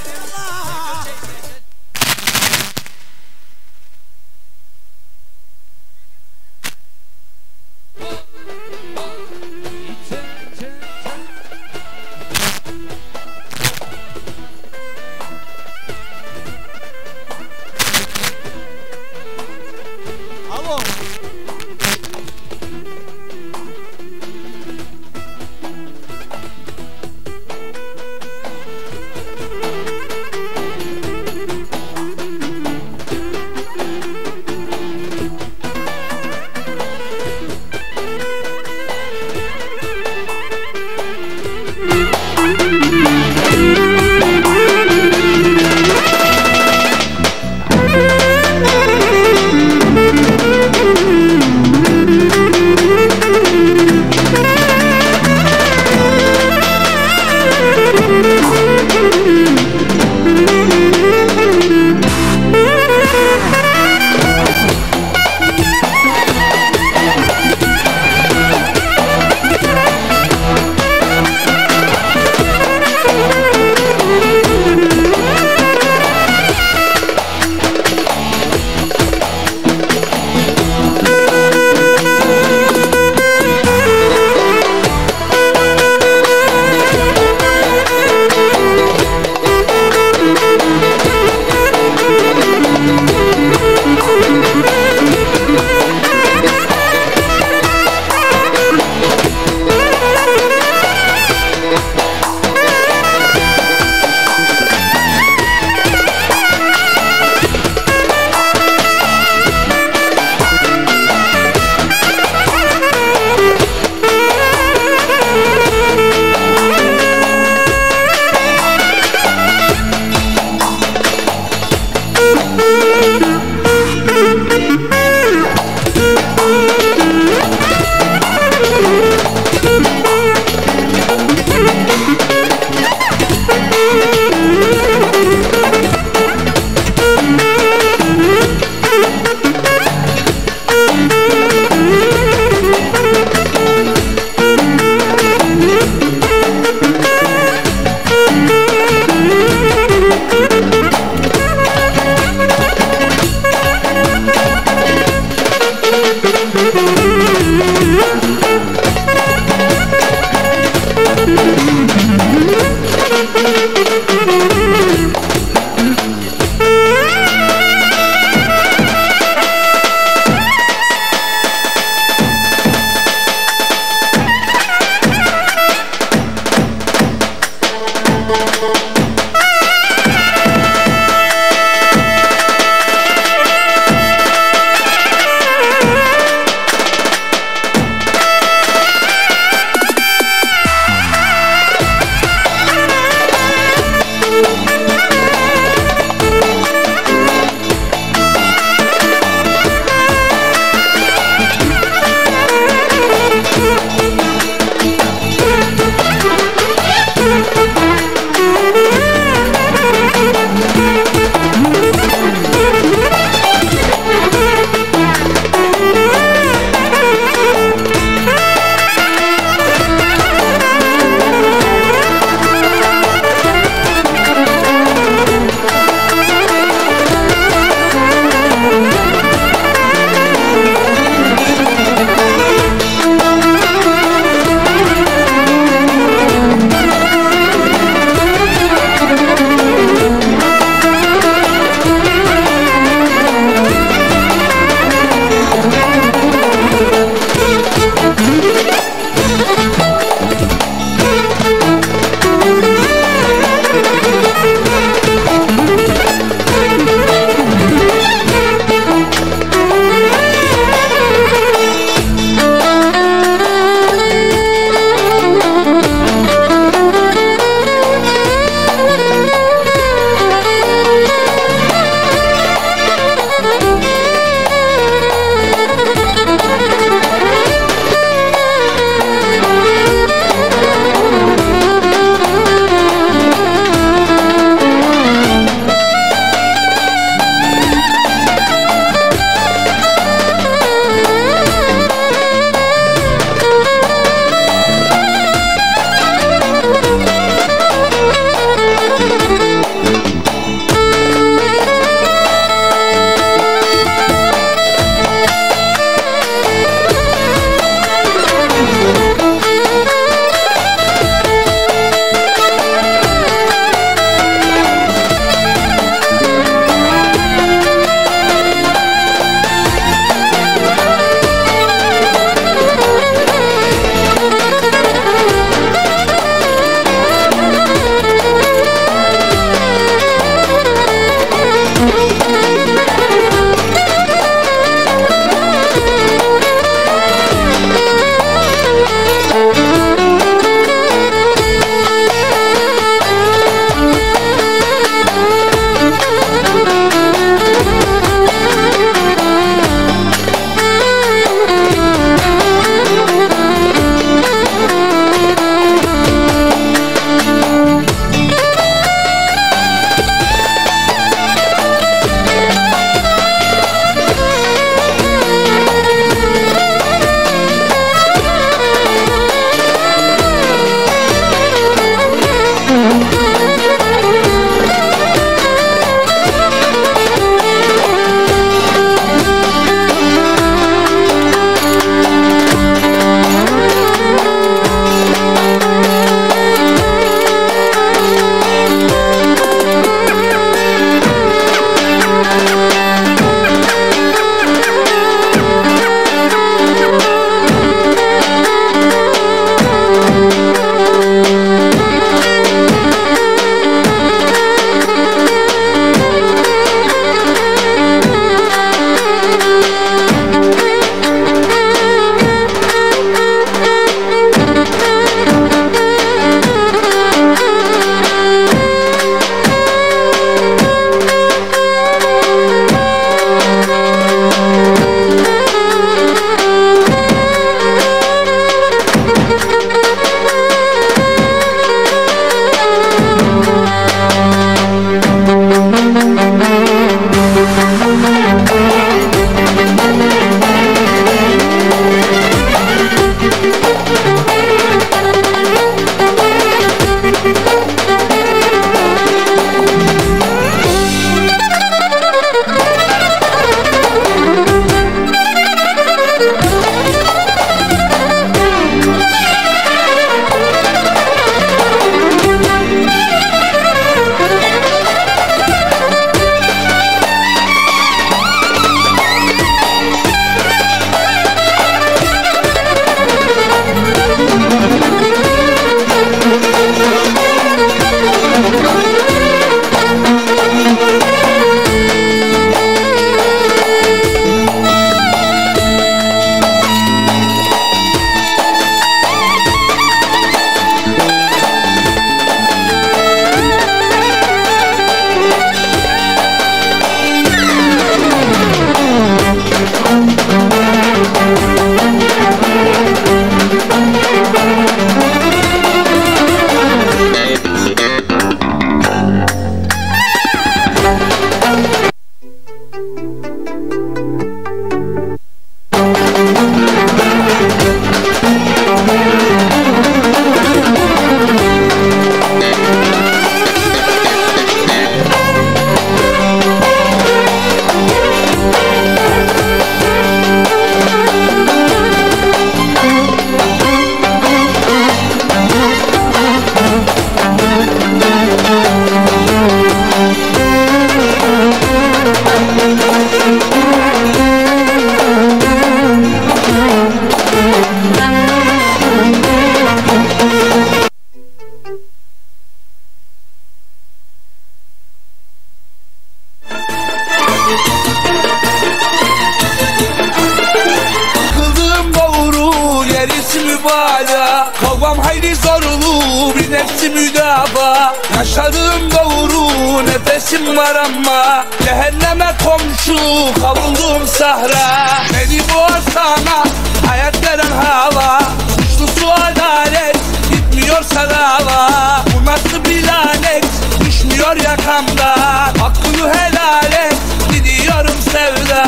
Hayli zorlu bir nefsi müdafaa. Yaşadığım doğru nefesim var ama cehenneme komşu kavruldum sahra. Beni boğarsana hayat veren hava, suçlusu adalet gitmiyorsa dava. Bu nasıl bir lanet düşmüyor yakamdan, hakkını helal et gidiyorum sevda.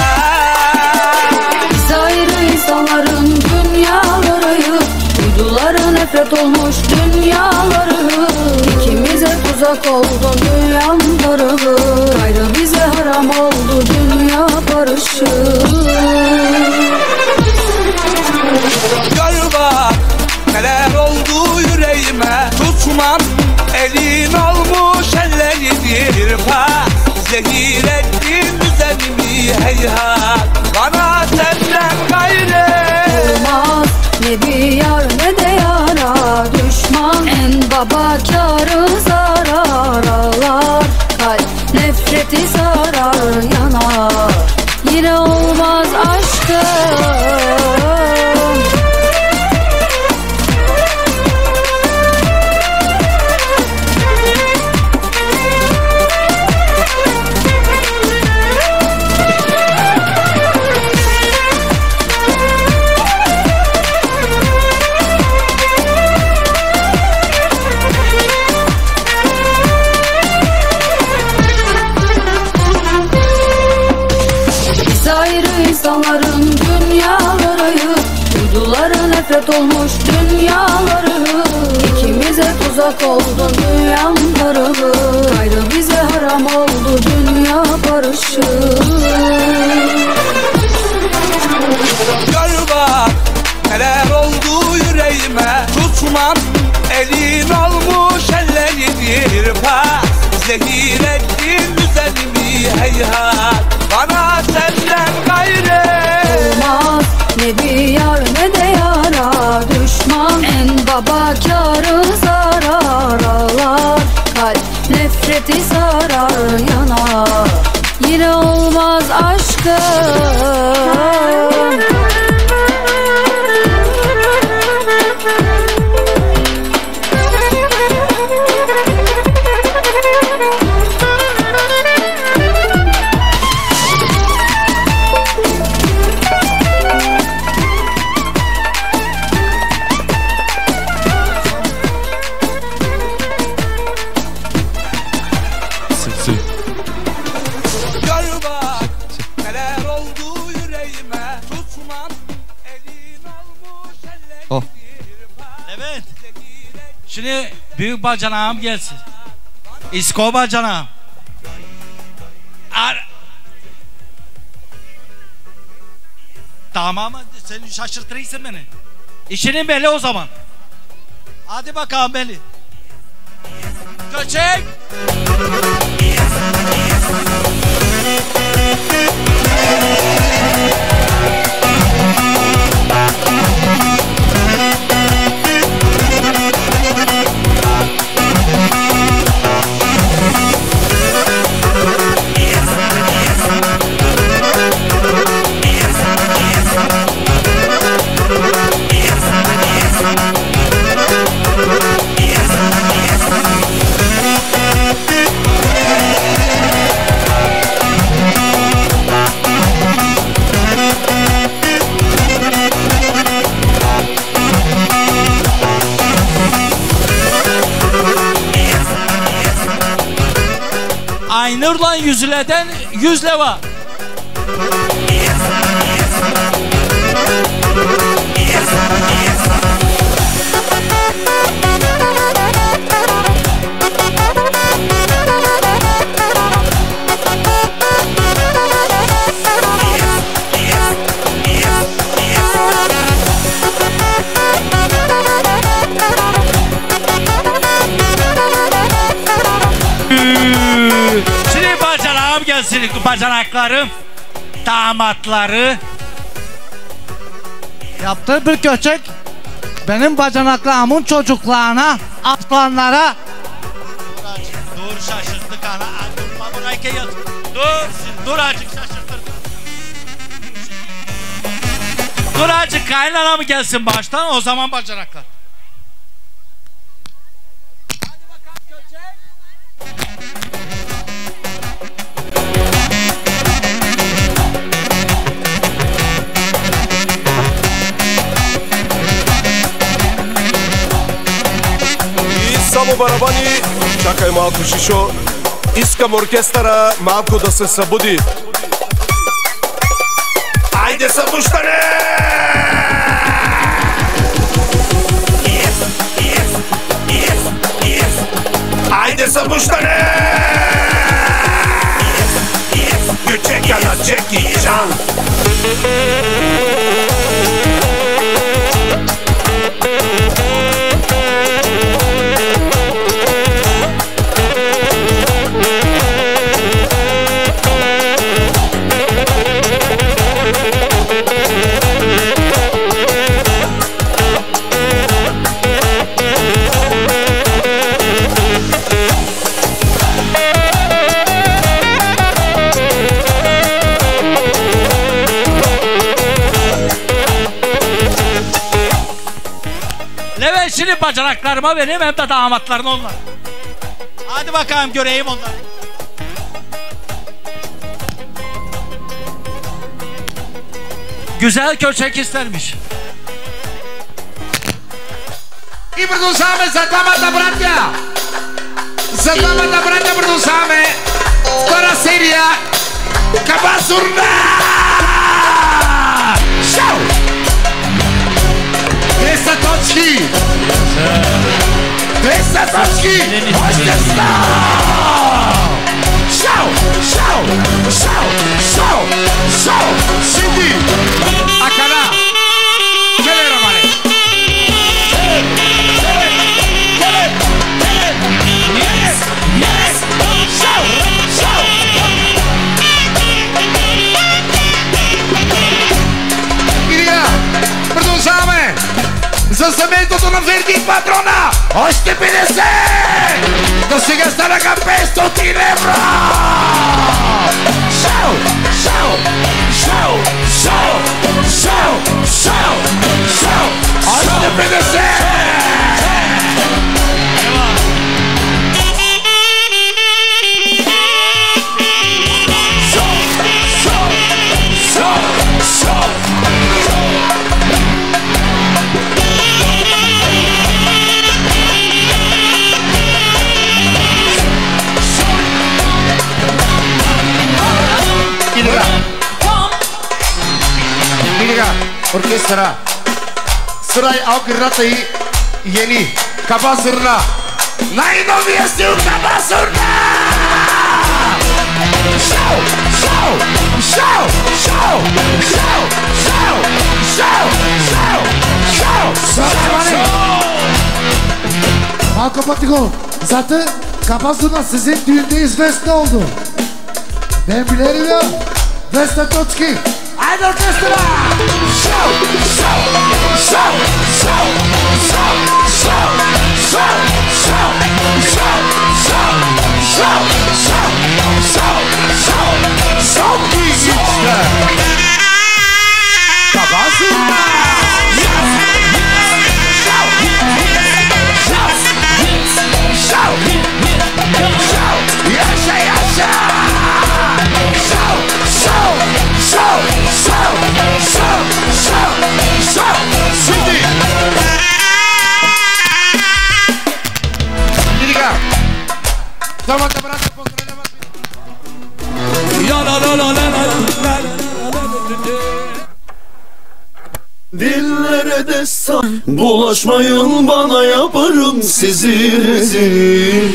Biz ayrıyız dağların dünyaları, uydulara nefret olmuş dünyaları. İkimize tuzak oldu dünyam darılı, ayrı bize haram oldu dünya barışı. Gör bak neler oldu yüreğime, tutmam elin olmuş ellerini. Bir pas zehir ettin düzenimi heyhat, bana senden gayrı olmaz. Ne bir yar ne de yara düşman, en baba kârı zarar ağlar. Kalp nefreti sarar yanar, yine olmaz aşkım. İnsanların dünyaları, uydulara nefret olmuş dünyaları. İkimize tuzak oldu dünyam darılı, ayrı bize haram oldu dünya barışı. Gör bak neler oldu yüreğime, tutmam elin olmuş ellerini. Bir pas zehir ettin düzenimi heyhat, bana senden gayrı olmaz. Ne bir yar ne de yara düşman, en baba kârı zarar ağlar. Kalp nefreti sarar yanar, yine olmaz aşkım. Oh. Evet. Şimdi büyük bacanağım gelsin. İsko bacanağım. Ar tamam, sen şaşırtırsın beni. İşinin belli o zaman. Hadi bakalım belli. Köçek. Aynur'la Yüzüle'den yüz leva. Şimdi bacanağım gelsin, bacanaklarım, damatları. Yaptığı bir köçek benim bacanaklarımın çocuklarına, aslanlara. Dur şaşırttık ana. Dur buraya yaz. Dur, dur azıcık şaşırttık. Dur azıcık kaynana mı gelsin baştan, o zaman bacanaklar. Само барабани, чакай малко шишо. Искам оркестъра малко да се събуди. Айде събуждане! Yes, yes, yes, yes. Айде събуждане! Yes, yes. Гючека на Джеки Чан. Şimdi bacanaklarıma benim hem de damatlarına onlar. Hadi bakalım göreyim onları. Güzel köçek istermiş. И продължаваме за двамата братя. За двамата братя продължаваме. Втора серия. Кабасурна! Шоу! двеста точки! двеста точки! Още сто! Шоу! Шоу! Шоу! Шоу! Шоу! Сиди! Акана! Келе, Романе! Yes! Yes! Шоу! Шоу! И сега продължаваме! За семейството на Верди и Патрона! Още петдесет! До сега станаха петстотин евро! Шоу! Шоу! Шоу! Шоу! Шоу! Шоу! Шоу! Още петдесет! Orkestra Срай Алгырата и Yeni Kaba Zurna Най-новия стил Каба Зурна! Шоу! Шоу! Шоу! Шоу! Шоу! Шоу! Шоу! Шоу! Шоу! Шоу! Малко по-тихо. Zaten Kaba Zurna sizin düğünde известно oldu. Ben bilirim ya. двеста точки. Айде оркестра! Шоу! Шоу! Шоу! Шоу! Шоу! Шоу! Шоу! Шоу! Шоу! Шоу! Шоу! Шоу! Шоу! Шоу! Шоу! Шоу! Каба Зурна! Шоу! Шоу! Шоу! Шоу! Яша! Яша! Шоу! Шоу! Шоу! Шоу! Шоу! Шоу! Шоу! Сиди! И сега! Двамата брата поздравяват! Dillere destan bulaşmayın bana, yaparım sizi rezil.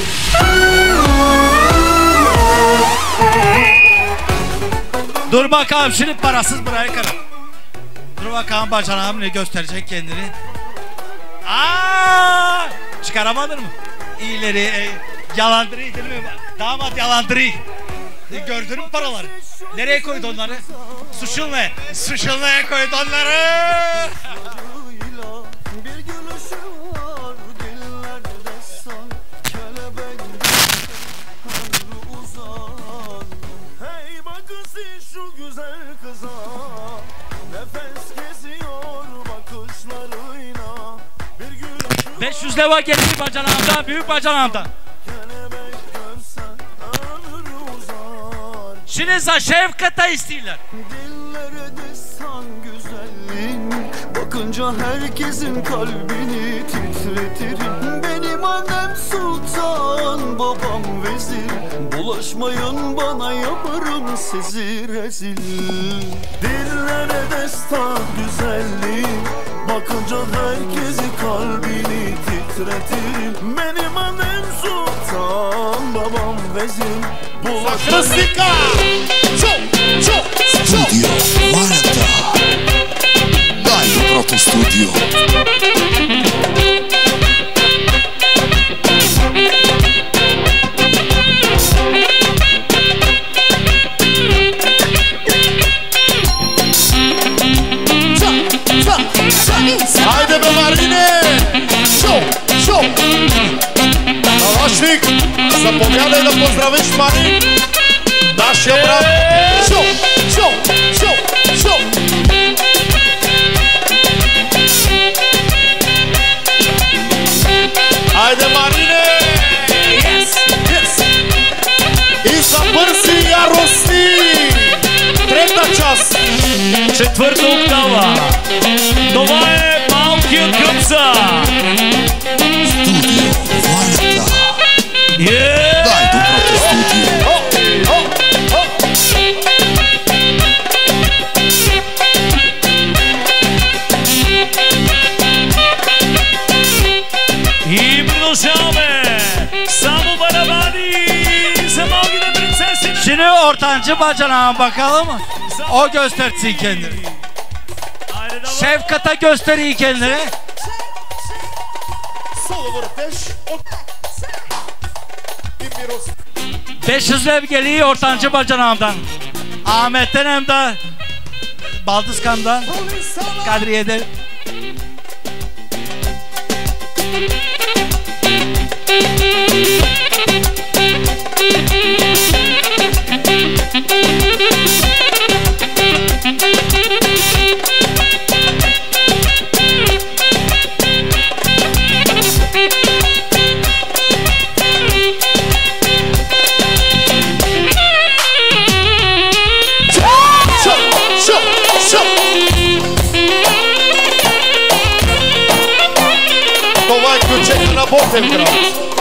Dur bakalım şimdi parasız bırakırım. Dur bakalım bacanağım ne gösterecek kendini. Aa, çıkaramadın mı? İyileri e, yalandırıyı değil mi? Damat yalandırıyı. E, gördün mü paraları? Nereye koydu onları? Suçulma. Suçulmaya koydu onları. beş yüz leva getir bacanağımdan, büyük bacanağımdan. Şimdi sa şefkata istiyorlar. Dillere destan güzelliğin, bakınca herkesin kalbini titretirim. Benim annem su babam vezir. Bulaşmayın bana yaparım sizi rezil. Dillere destan güzelliği, bakınca herkesi kalbini titretirim. Benim annem sultan, babam vezir. Bulaşmayın. Studio Varata. Daj do Proto Studio. Haydi be Marine! Show! Show! Kalašnik, zapoviadaj da pozdraviš Marin! Daš je brat! Show! Show! Show! Show! Haydi Marine! Yes! Yes! И за бързи ярости! Трета част! Четвърта октава! Това е малкият гъмца! Studio Varata. Yeah! Daj do Proto Studio. И продължаваме! Само барабани за малките принцеси! Şimdi ortancı bacana bakalım. O göstersin kendini. Şefkat'a gösteriyor kendini. beş yüz ev geliyor ortancı bacanağımdan. Ahmet'ten hem de Baldızkan'dan, Kadriye'den. Това е ключето на Ботевград.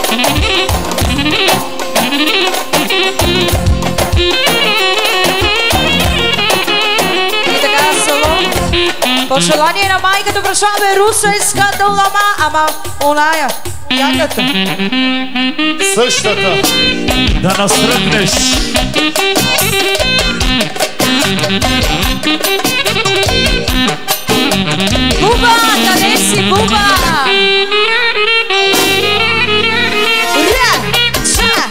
И така, село. Пожелание на майката прошаваме русейска долама, ама оная, яката. Същата. Да настръкнеш. Буба, къде си, Буба? Ра, ча.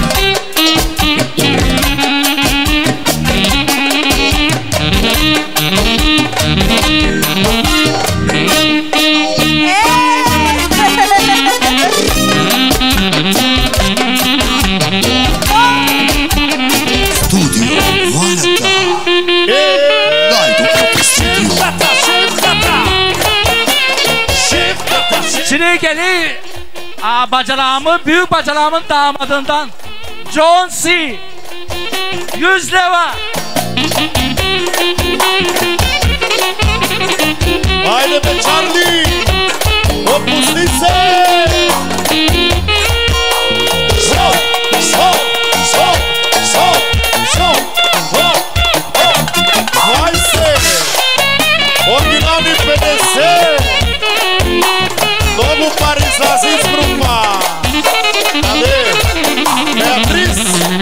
Studio Varata. Daj do Proto Studio. Şimdi geliyor aa, bacanağımın, büyük bacanağımın damadından John C. yüz leva. Haydi be Charlie! Opusli se! Show! Show! Show! Show! Show! Hop! Hop! Hayse! Originalni pedeset! Много пари за изгрупа! Къде? Беатрис!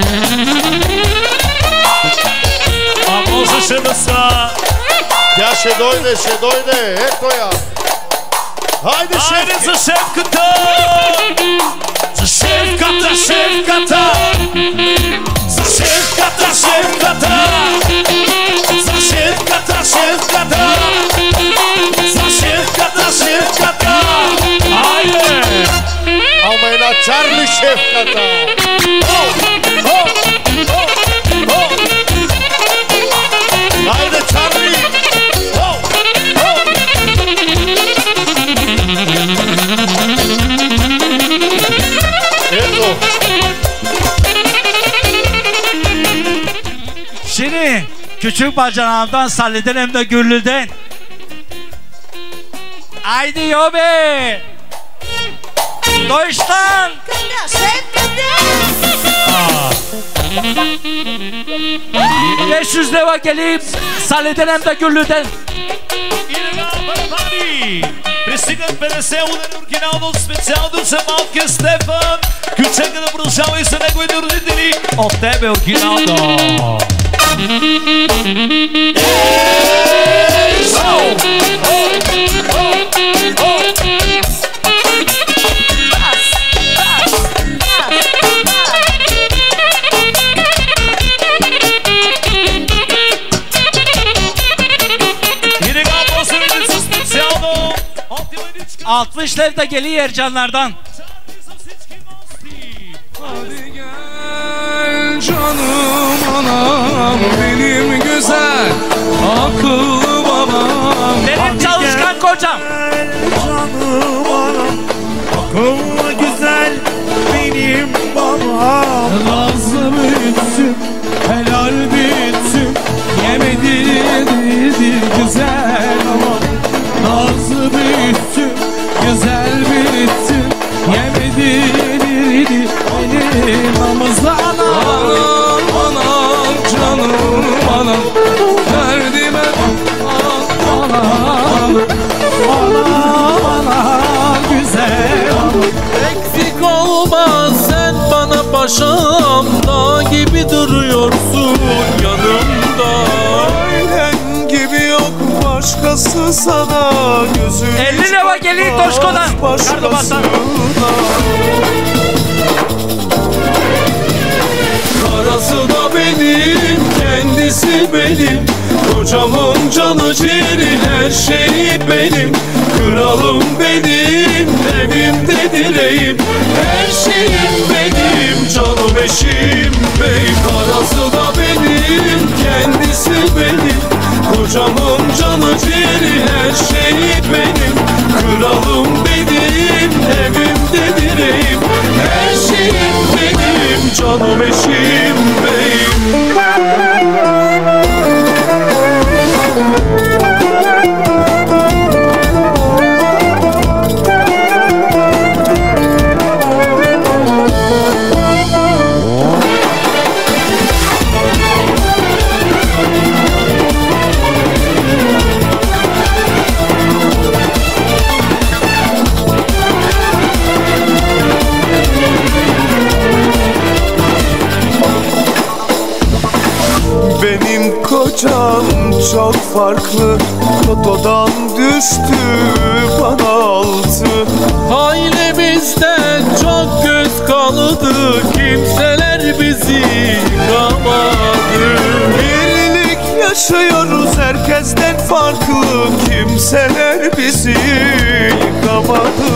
А можеше да са... Тя ще дойде, ще дойде! Ето я! Хайде, Хайде шефки! за шефката! За шефката, шефката! За шефката, шефката! За шефката, шефката! За шефката, шефката! Айде! Ама е на Чарли шефката! О! О! О! О! Хайде, Чарли! О! О! Ето! Şimdi küçük bacanağımdan Salih'den hem de Güllü'den. Haydi yo be! Deutschland! Şefkat beş yüz lira gelip Salih'den hem de Güllü'den. Пристигат петдесет удари оригинално специално за малкия Стефан. Ключека да продължава и за неговите родители. От тебе оригинално. altmış lira da geliyor Ercanlardan. Hadi gel canım anam, benim güzel akıllı babam. Benim çalışkan kocam. Canım anam, akıllı güzel benim babam. Nazlı büyütsün, helal büyütsün, yemedi dedi güzel ama. Nazlı büyüttüm, güzel büyüttüm, yemedi dedi benim namızlı anam. Anam, anam, canım anam, derdime anam, anam, anam, anam, güzel anam. Eksik olmaz sen bana paşam, dağ gibi duruyorsun yanımda. Ailen gibi yok başkası sana, gözüm elli lira geliyor Toşko'dan. Başkasına karası da benim, kendisi benim, kocamın canı ciğeri, her şeyi benim. Kralım benim, evimde direğim, her şeyim benim, canım eşim bey. Karası da benim, kendisi benim, kocamın canı ciğeri, her şeyi benim. Kralım benim, evimde direğim, her şeyim benim, canım eşim beyim. Benim kocam çok farklı, lotodan düştü bana altı. Ailemizden çok göz kalıdı, kimseler bizi yıkamadı. Birlik yaşıyoruz herkesten farklı, kimseler bizi yıkamadı.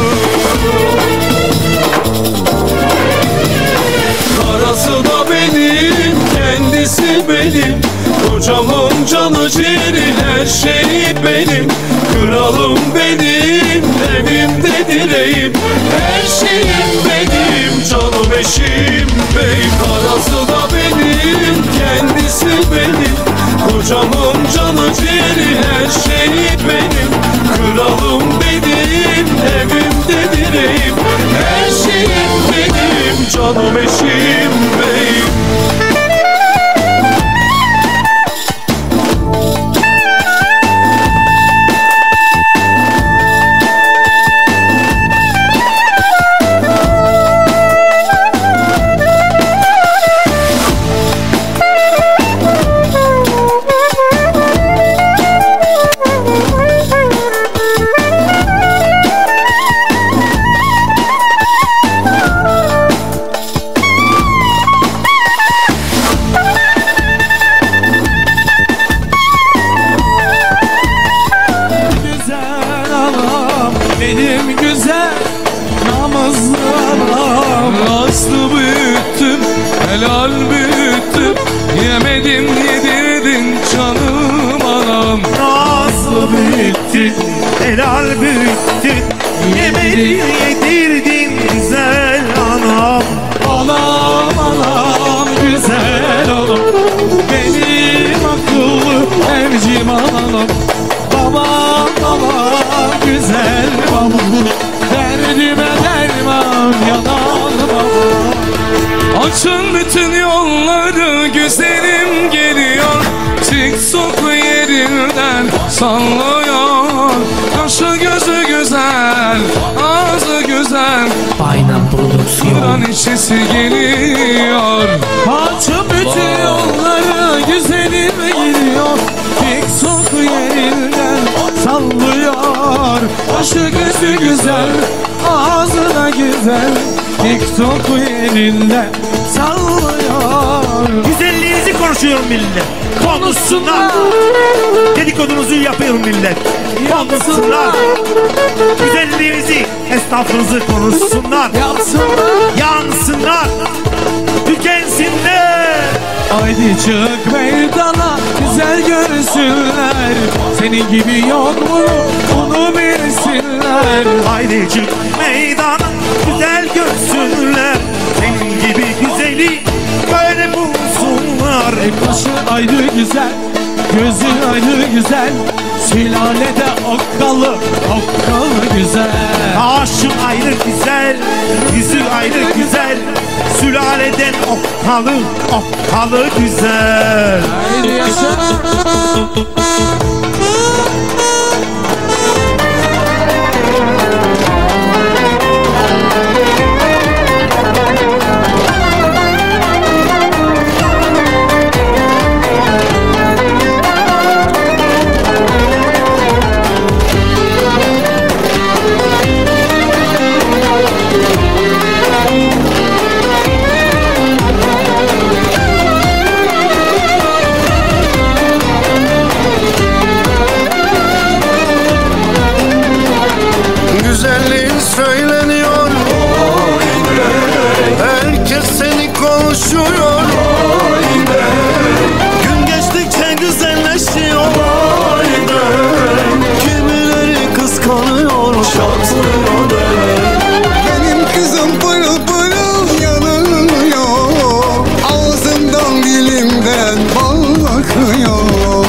Karası da benim, kendisi benim, kocamın canı ciğeri, her şeyi benim. Kralım benim, evimde direğim, her şeyim benim, canım eşim bey. Karası da benim, kendisi benim, kocamın canı ciğeri, her şeyi benim. Kralım benim, evimde direğim, her şeyim benim, canım eşim beyim. Helal büyüttüm, yemedim yedirdin canım anam. Nasıl büyüttün, helal büyüttün, yemedin yedirdin güzel anam. Anam anam güzel anam, benim akıllı evcim anam. Babam babam güzel babam, derdime derman yanan babam. Açın bütün yolları, güzelim geliyor. TikTok yerinden sallıyor. Kaşı gözü güzel, ağzı güzel. Aynen prodüksiyon. Buran içesi geliyor. Açın bütün yolları, güzelim geliyor. TikTok yerinden sallıyor. Kaşı gözü güzel, ağzı da güzel. TikTok yerinden sallıyor. Güzelliğinizi konuşuyorum millet. Konuşsunlar. Dedikodunuzu yapıyorum millet. Konuşsunlar. Güzelliğinizi, esnafınızı konuşsunlar. Yansınlar. Yansınlar. Tükensinler. Haydi çık meydana, güzel görsünler. Senin gibi yok mu, onu bilsinler. Haydi çık meydana, güzel görsünler. Senin gibi güzeli böyle bulsunlar. E başı ayrı güzel, gözü ayrı güzel. Sülalede okkalı, okkalı güzel. Aşık ayrı güzel, yüzü ayrı güzel. Sülaleden okkalı, okkalı güzel. Haydi yaşa. Güzelliğin söyleniyor, herkes seni konuşuyor. Gün geçtikçe güzelleşiyor. Kimileri kıskanıyor, şansıyor. Benim kızım pırıl pırıl yanılıyor. Ağzımdan dilimden bal akıyor.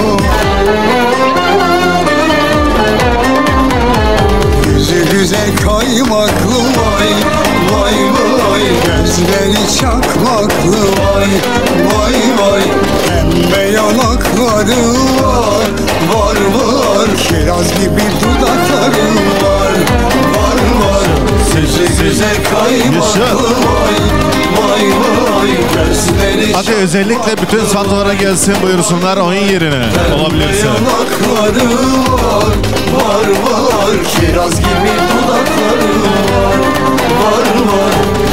Güzel kaymaklı vay, vay vay. Gözleri çakmaklı vay, vay vay. Pembe yanakları var, var var. Kiraz gibi dudakları var, var var. Sözü güzel kaymaklı vay, vay vay. Gözleri Hadi özellikle bütün satolara gelsin buyursunlar oyun yerine olabilirse. yanakları var, var var. Kiraz gibi dudakları var, var var.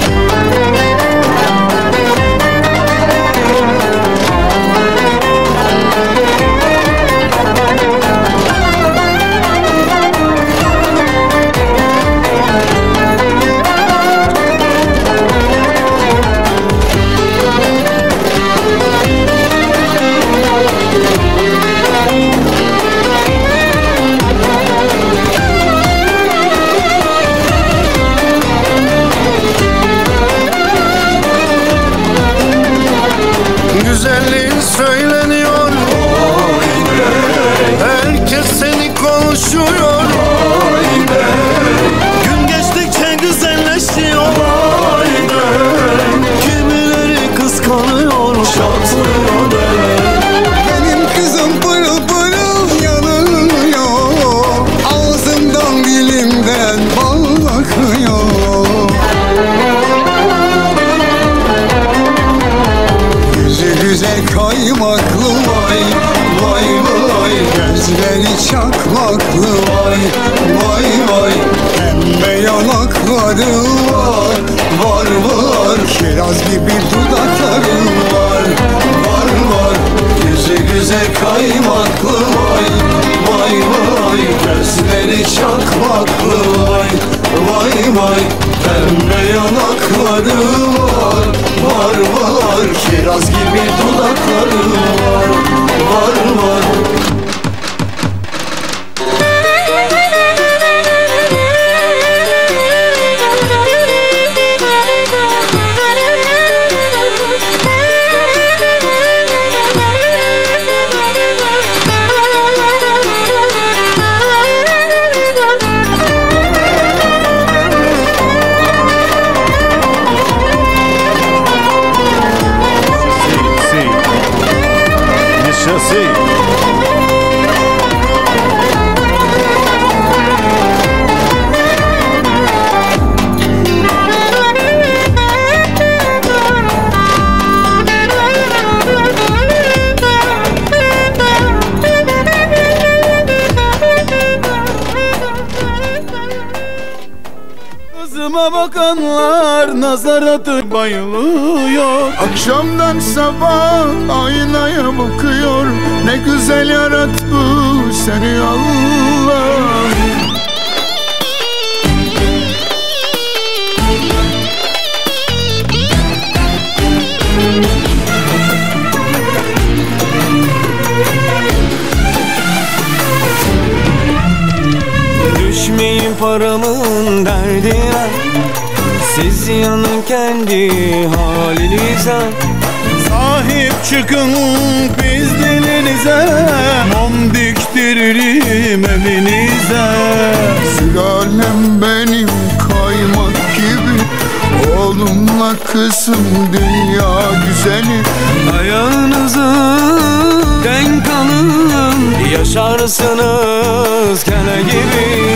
Güzelliğin söyleniyor, herkes seni konuşuyor. Gün geçtikçe güzelleşiyor. Kimileri kıskanıyor, şansıyor. Benim kızım pırıl pırıl yanılıyor. Ağzımdan dilimden bal akıyor. Güzel kaymaklı vay, vay vay. Gözleri çakmaklı vay, vay vay. Pembe yanakları var, var var. Kiraz gibi dudakları var, var var. Yüzü güzel kaymaklı vay, vay vay. Gözleri çakmaklı vay, vay vay. Pembe yanakları var, var var. Kiraz gibi dudakları var, var var. Si. Kızıma bakanlar nazaratı bayılıyor. Akşamdan sabah aynaya bakıyor. Ne güzel yaratmış seni Allah. Düşmeyin paramın derdine, siz yanın kendi halinize. Sahip çıkın bizlerinize, mum diktiririm evinize. Sülalem benim kaymak gibi, oğlumla kızım dünya güzeli. Ayağınızı denk alın, yaşarsınız kele gibi.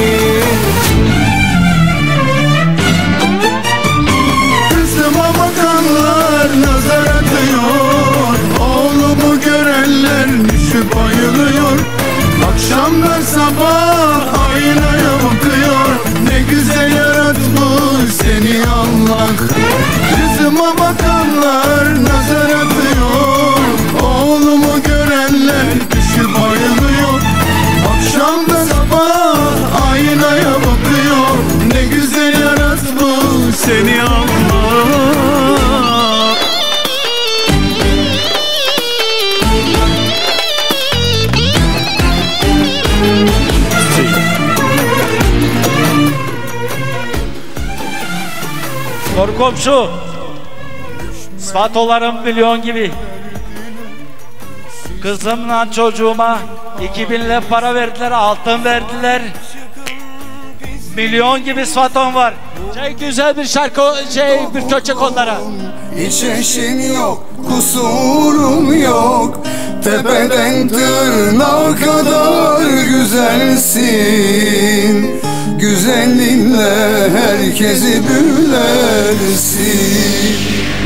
Kızıma bakanlar nazar atıyor, oğlumu görenler düşüp bayılıyor. Akşamdan sabah aynaya bakıyor, ne güzel yaratmış seni Allah. Kızıma bakanlar nazar atıyor, oğlumu görenler düşüp bayılıyor. Akşamdan sabah aynaya bakıyor, ne güzel yaratmış seni Allah. Doğru komşu. Svatolarım milyon gibi. Kızımla çocuğuma iki bin lira para verdiler, altın verdiler. Milyon gibi svatom var. Şey güzel bir şarkı, şey bir köçek onlara. Hiç eşin yok, kusurum yok. Tepeden tırnağa kadar güzelsin. Güzelliğinle herkesi büyülersin.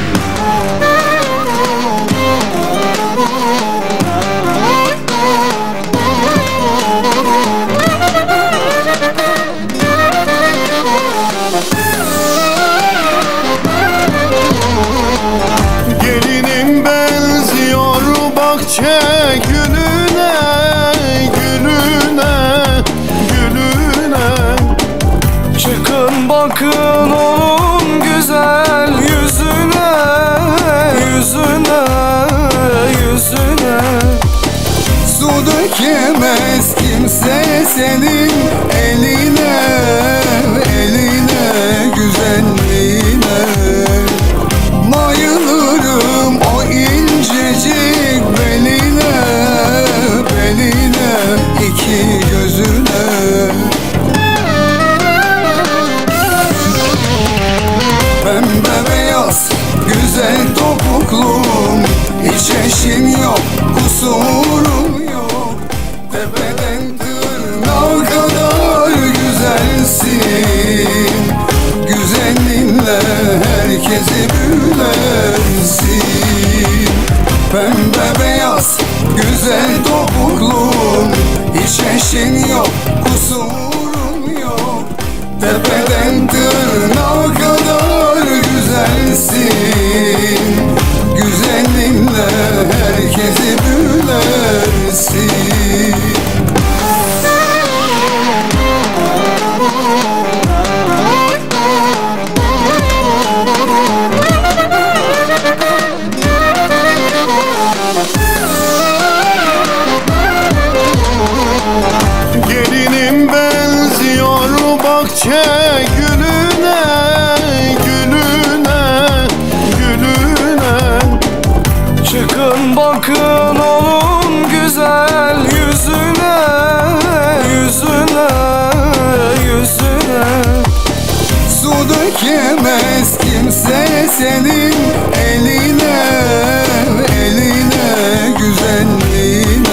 Gelinim benziyor bahçe gülüne, gülüne, gülüne. Çıkın bakın onun güzel yüzüne, yüzüne, yüzüne. Su dökemez kimse senin eline, eline, güzelliğine. Bayılırım o incecik beline, beline, iki gözüne. Pembe beyaz, güzel topuklum, hiç eşim yok, kusurum yok. Tepeden tırnağa kadar güzelsin. Güzelliğinle herkesi büyülersin. Pembe beyaz, güzel topuklum, hiç eşin yok, kusurum yok. Tepeden tırnağa kadar güzelsin. Güzelliğinle herkesi büyülersin. Gelinim benziyor bahçe gülüne, gülüne, gülüne. Çıkın bakın onun güzel yüzüne, yüzüne, yüzüne. Su dökemez kimse senin eline, eline, güzelliğine.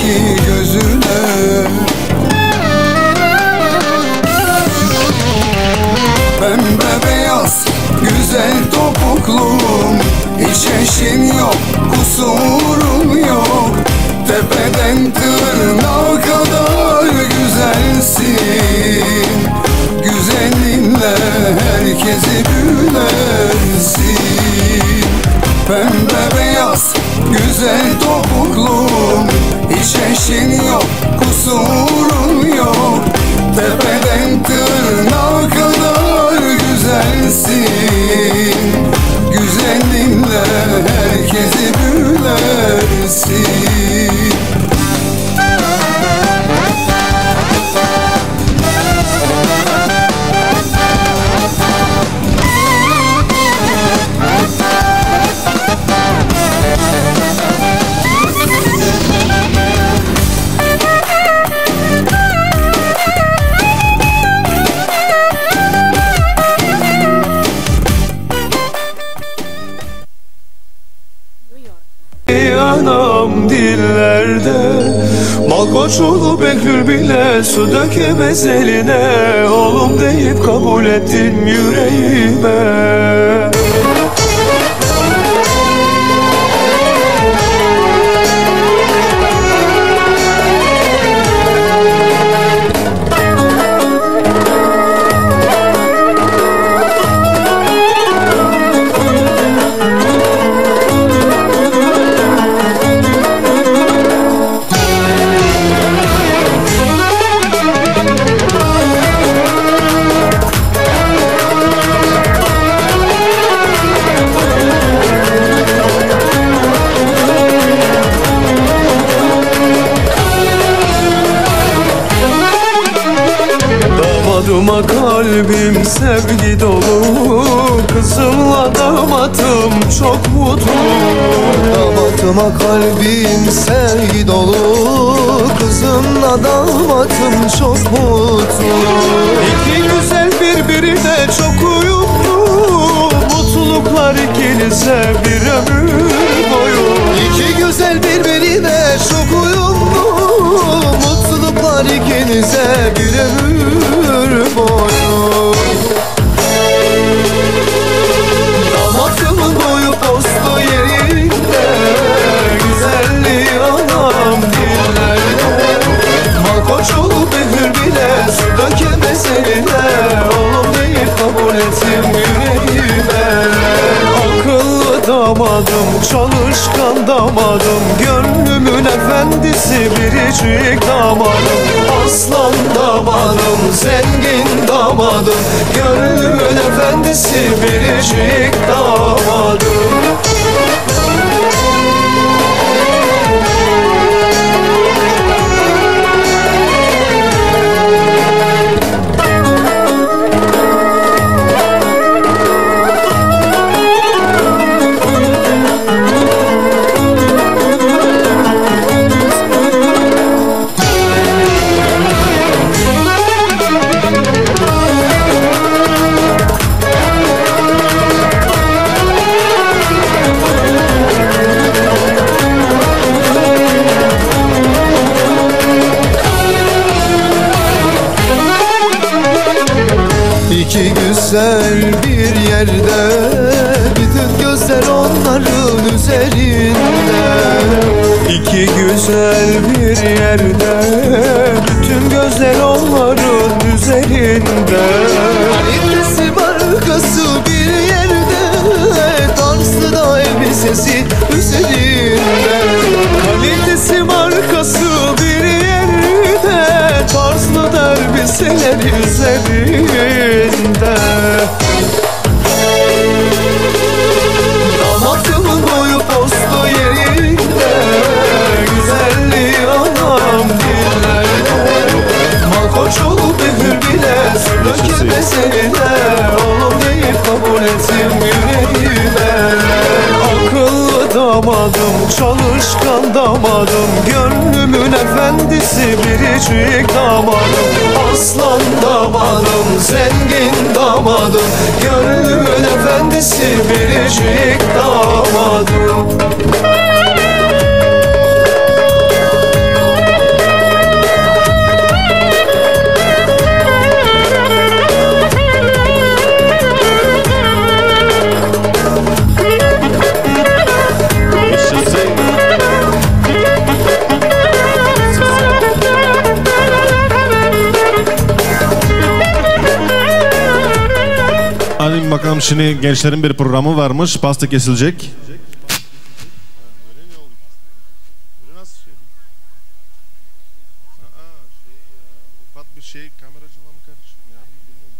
iki gözüne. Pembe beyaz güzel topuklum, hiç eşin yok, kusurun yok. Tepeden tırnağa kadar güzelsin, güzelinle herkesi büyülersin. Pembe beyaz güzel topuklum, hiç eşin yok, kusurun yok. Tepeden tırnağa kadar güzelsin, güzelinle herkesi büyülersin. Anam dillerde Malkoçulu Behlül bile su dökemez eline. Oğlum deyip kabul ettin yüreğime. Damadıma kalbim sevgi dolu, kızımla damatım çok mutlu. Damadıma kalbim sevgi dolu, kızımla damatım çok mutlu. İki güzel birbirine çok uyumlu, mutluluklar ikinize bir ömür boyu. İki güzel birbirine çok uyumlu, mutluluklar ikinize bir ömür boyu. Damatımın boyu postu yerinde, güzelliği anam dillerde. Malkoçulu Behlül bile su dökemez eline. Oğlum deyip kabul ettim yüreğime. Akıllı damadım, çalışkan damadım, gönlümün efendisi biricik damadım. Aslan damadım, zengin damadım, gönlümün efendisi biricik damadım. İki güzel bir yerde, bütün gözler onların üzerinde. İki güzel bir yerde, bütün gözler onların üzerinde. Annesi markası bir yerde, tarzı da elbisesi üzerinde. Kalitesi markası bir yerde, tarzlı da elbiseler üzerinde. Damatımın boyu postu yerinde, güzelliği anam dillerde. Malkoçulu Behlül bile su dökemez eline. Oğlum deyip kabul ettim yüreğime. Akıllı damadım, çalışkan damadım, gönlümün efendisi biricik damadım. Aslan damadım, zengin damadım, gönlümün efendisi biricik damadım. bakalım şimdi gençlerin bir programı varmış. Pasta kesilecek. Ufak bir şey kameracıla mı karışım ya bilmiyorum.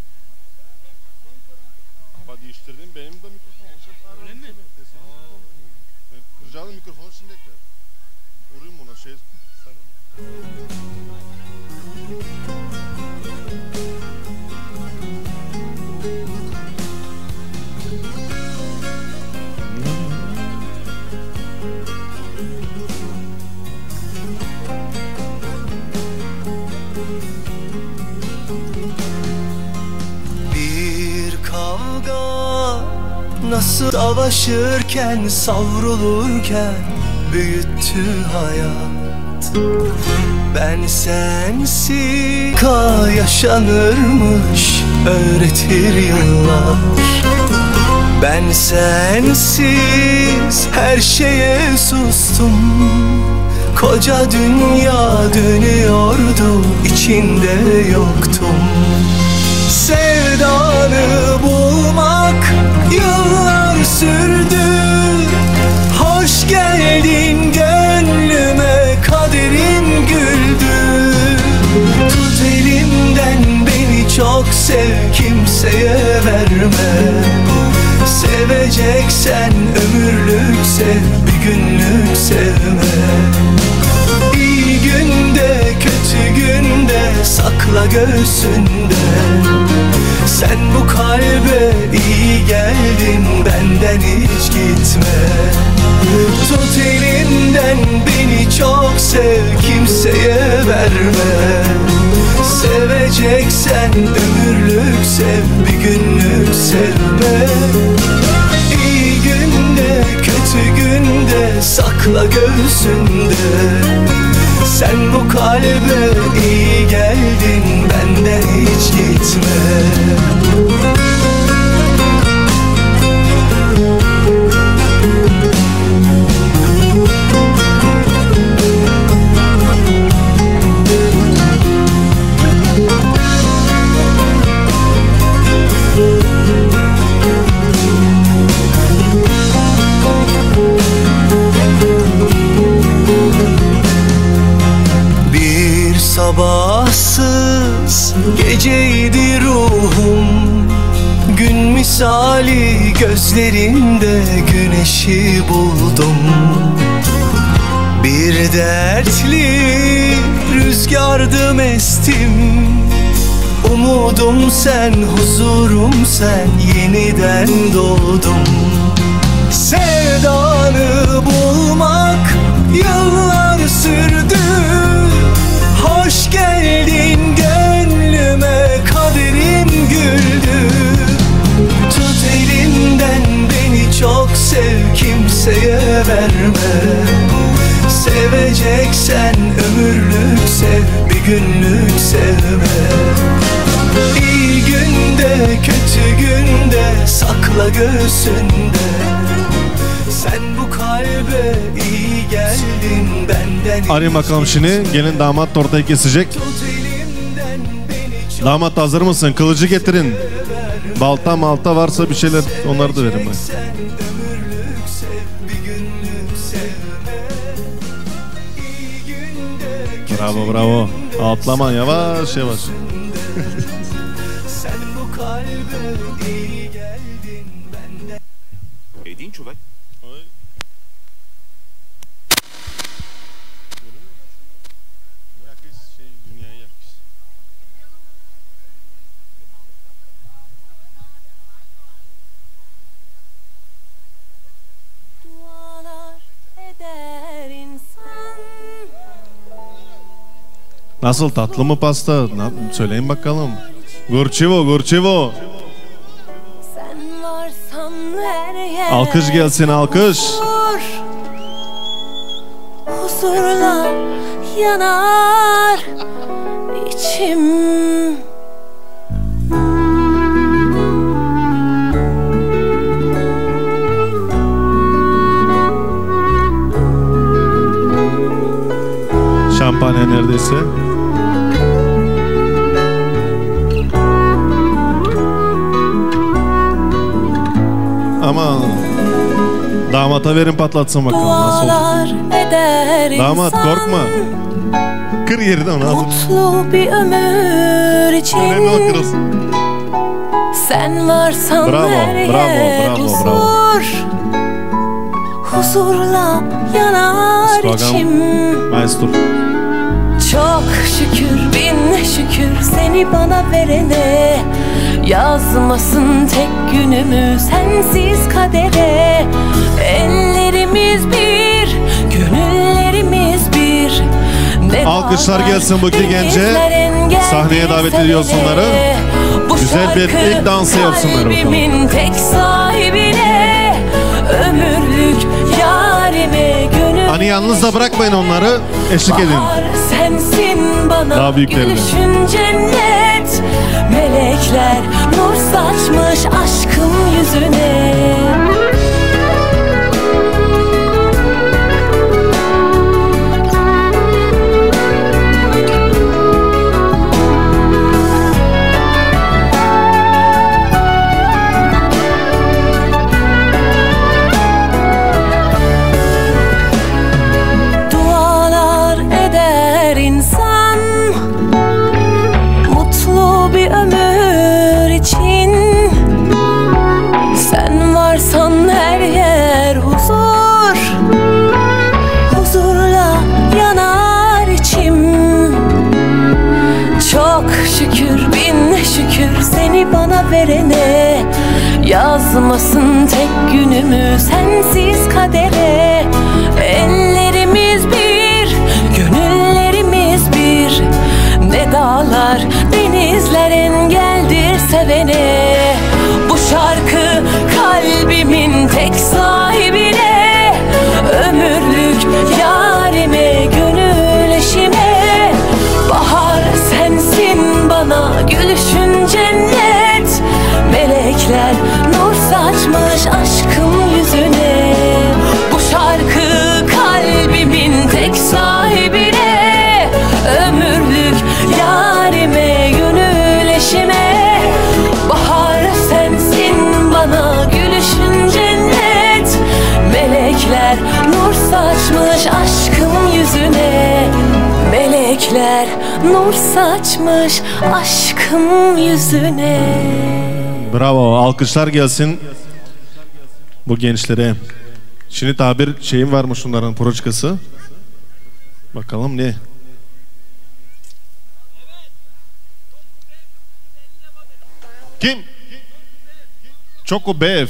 Ama değiştirdim benim de mikrofon olacak. Öyle mi? Ben kıracağım mikrofonu şimdi ekler. Vurayım buna şey. Nasıl savaşırken, savrulurken büyüttü hayat. Ben sensiz ka yaşanırmış öğretir yıllar. Ben sensiz her şeye sustum. Koca dünya dönüyordu, içinde yoktum. Sevdanı bulmak yıllar sürdü. Hoş geldin gönlüme, kaderim güldü. Tut elimden beni çok sev, kimseye verme. Seveceksen ömürlük sev, bir günlük sevme. İyi günde kötü günde sakla göğsünde. Sen bu kalbe iyi geldin, benden hiç gitme. Tut elimden beni çok sev, kimseye verme. Seveceksen ömürlük sev, bir günlük sevme. İyi günde kötü günde sakla göğsünde. Sen bu kalbe iyi geldin, benden hiç gitme. Sabahsız geceydi ruhum, gün misali gözlerinde güneşi buldum. Bir dertli rüzgardım estim, umudum sen, huzurum sen, yeniden doğdum. Sevdanı bulmak yıllar sürdü. Hoş geldin gönlüme, kaderim güldü. Tut elimden beni çok sev, kimseye verme. Seveceksen ömürlük sev, bir günlük sevme. İyi günde kötü günde sakla göğsünde. Sen bu kalbe iyi geldin, benden hiç. Arayın bakalım şimdi. Gelin damat ortaya kesecek. Damat hazır mısın? Kılıcı getirin. Balta malta varsa bir şeyler, onları da verin ben. Bravo bravo. Atlama, yavaş yavaş. Sen bu kalbe iyi geldin, benden. Edin çuvak. Nasıl, tatlı mı pasta? Na- Söyleyin bakalım. Gurçevo, Gurçevo. Alkış gelsin, alkış. Huzurla yanar içim. Şampanya neredeyse. Tamam. Damata verin patlatsın bakalım nasıl olur. Damat korkma. Kır yerden onu. Mutlu bir ömür için sen varsan bravo, her yer bravo, bravo, huzur bravo. Huzurla yanar içim. Maestro. Çok şükür bin şükür seni bana verene. Yazmasın tek günümü sensiz kadere. Ellerimiz bir, gönüllerimiz bir. Ne alkışlar gelsin bu iki gence. Sahneye davet ediyoruz onları. Güzel bir ilk dansı yapsınlar bakalım. Tek sahibine, ömürlük yarime gönül. Hani yalnız da bırakmayın onları, eşlik edin. Sensin bana daha büyüklerini. Gülüşün cennet, melekler nur saçmış aşkım yüzüne. Şükür seni bana verene. Yazmasın tek günümü sensiz kadere. Ellerimiz bir, gönüllerimiz bir. Ne dağlar denizler engeldir sevene. Bu şarkı kalbimin tek sahibine. Ömürlük yarime gönül eşime. Bahar sensin bana gülüşün cennet. Melekler nur saçmış aşkım yüzüne. Bu şarkı kalbimin tek sahibine. Ömürlük yarime gönül eşime. Bahar sensin bana gülüşün cennet. Melekler nur saçmış aşkım yüzüne. Melekler nur saçmış aşkım yüzüne. Bravo, alkışlar gelsin bu gençlere. Şimdi tabir şeyim varmış onların proçkası. Bakalım ne? Kim? Çoko Bev.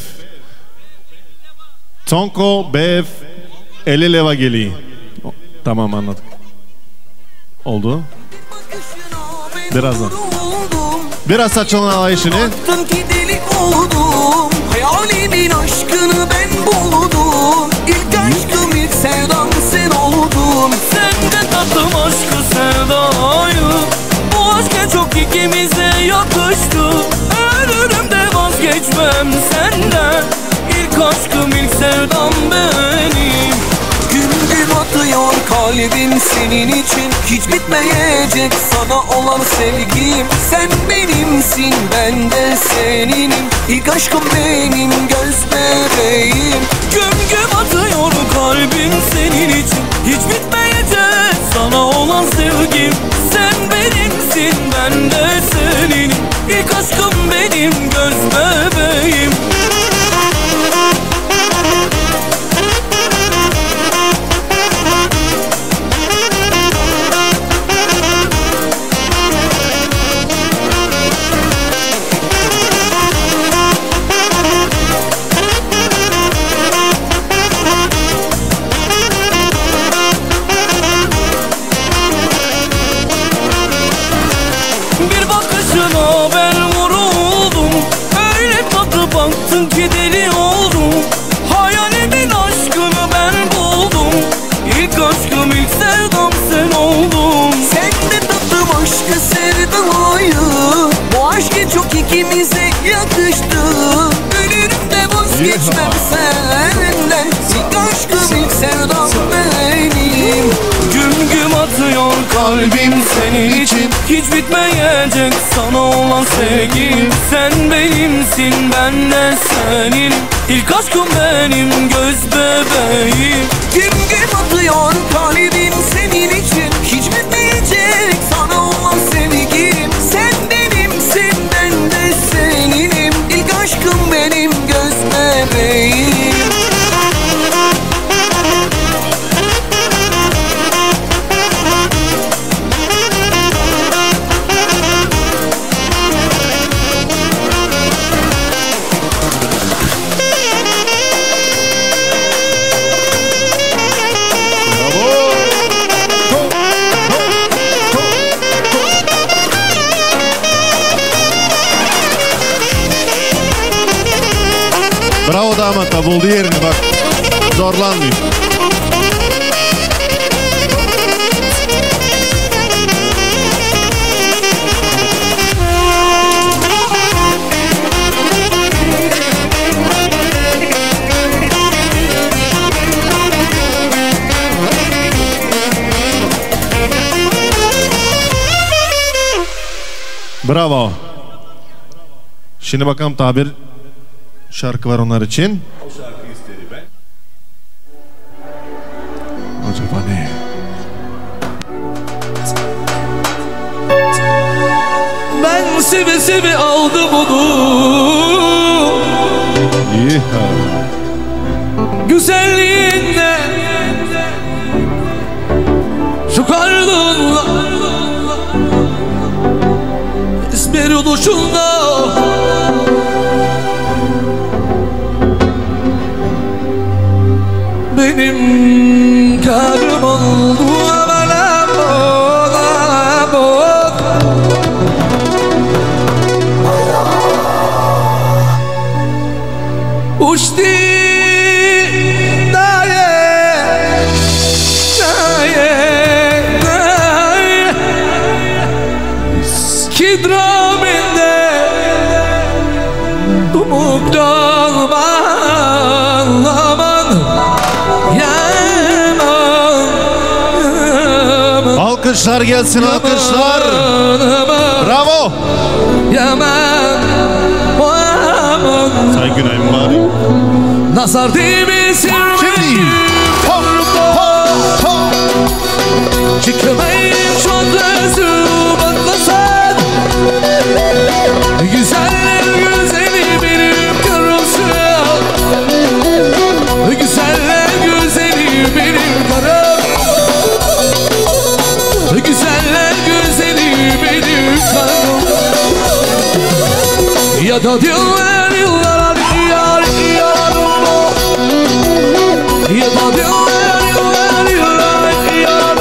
Tonko Bev elli leva geliyor. Tamam, anladım. Oldu. Birazdan. Biraz açalım alayışını. Baktım ki deli oldum. Hayalimin aşkını ben buldum. İlk aşkım ilk sevdam sen oldun. Sen de tattım aşkı sevdayı. Bu aşk çok ikimize yakıştı. Ölürüm de vazgeçmem senden. İlk aşkım ilk sevdam benim. Gün gün atıyor kalbim senin için. Hiç bitmeyecek sana olan sevgim. Sen benimsin ben de seninim. İlk aşkım benim göz bebeğim. Güm güm atıyor kalbim senin için. Hiç bitmeyecek sana olan sevgim. Sen benimsin ben de seninim. İlk aşkım benim göz bebeğim. kalbim senin için. Hiç bitmeyecek sana olan sevgim. Sen benimsin, ben de senin. İlk aşkım benim, göz bebeğim. Güm güm atıyor kalbim senin için. Hiç bitmeyecek sana olan sevgim. Sen benimsin, ben de seninim. İlk aşkım benim, göz bebeğim. Bravo damat da buldu yerini bak. Zorlanmıyor. Bravo. Şimdi bakalım tabir şarkı var onlar için. O şarkıyı isterim ben. Acaba ne? Ben seve seve aldım onu. Yeha. Güzelliğinle, şu karnınla, esmer oluşunla. Benim karım oldu bana bak, bak. Uçtu daye, daye, daye. Kidraminde dumuktan bağlaman. Alkışlar gelsin, alkışlar. Bravo. Say günay mübarek. Nazar değmesin. Şimdi. Çıkmayın çok özüm anlasan. Güzeller güzeli benim karımsın. Güzeller güzeli benim karım. Güzeller güzeli benim karım. Ya da diller yıllar yar yar. Ya da diller yıllar yıllar yar.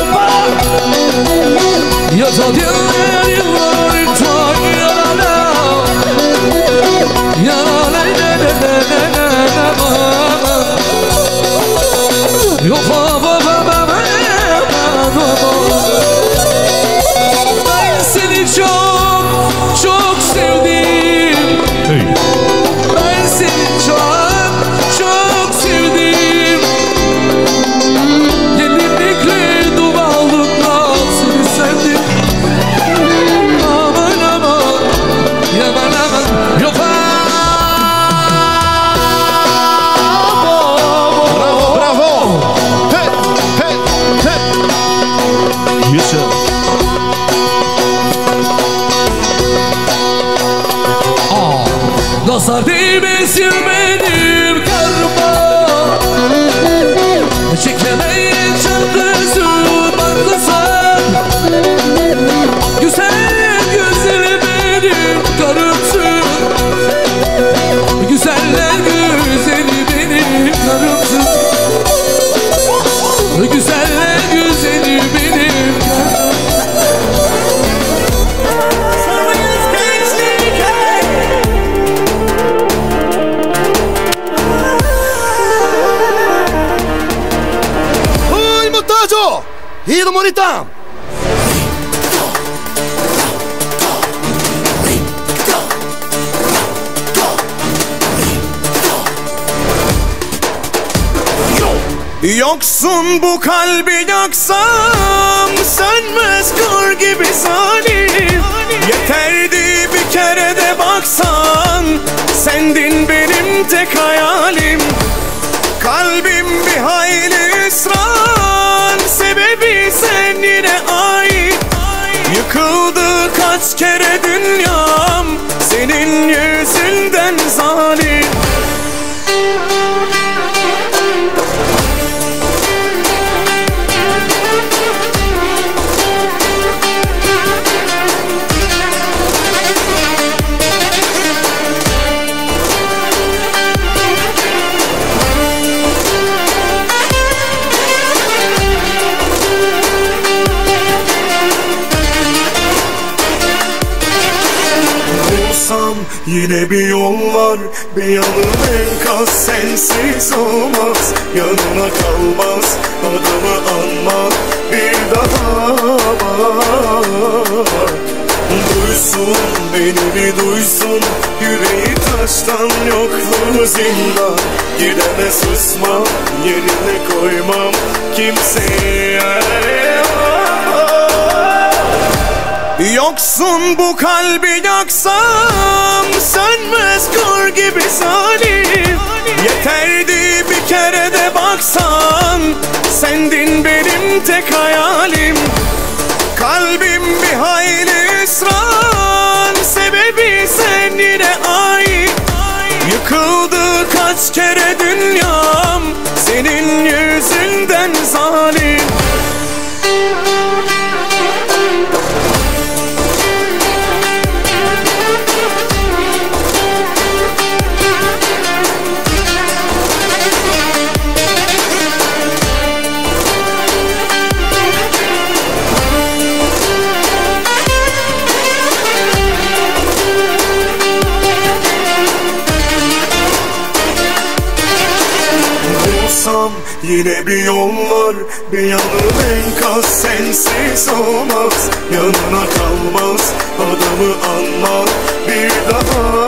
Ya da diller yıllar yar. Ya la la la la la. Yo fa fa fa fa. Ben seni çok çok sevdim. Hey. Ben seni çok çok sevdim. Gelinlikle duvarlıkla seni sevdim. Aman aman, yaman aman, yok Bravo, bravo. Hey, hey, hey. Yaşa. nazar değmesin benim karma. Çeklemeyin çatısın anlasan. Güzel güzel benim karımsın. Güzeller güzeli benim karımsın. Güzeller güzeli benim karımsın. Hiro Morita. Yoksun bu kalbi yaksam sönmez. gibi zalim. Yeterdi bir kere de baksan, sendin benim tek hayalim. Kalbim bir hayli ısrar, sebebi sen yine ait. Yıkıldı kaç kere dünyam, senin yüzünden zalim. Yine bir yol var, bir yanım enkaz, sensiz olmaz. Yanına kalmaz, adımı anma bir daha bak. Duysun beni bir duysun, yüreği taştan yokluğu zindan. Gideme susma, yerine koymam kimseye. Yoksun bu kalbi yaksam, sönmez kor gibi zalim. Yeterdi bir kere de baksan, sendin benim tek hayalim. Kalbim bir hayli ısrar, sebebi sen yine ait. Yıkıldı kaç kere dünyam, senin yüzünden zalim. Yine bir yol var, bir yanım enkaz, sensiz olmaz. Yanına kalmaz, adımı anma bir daha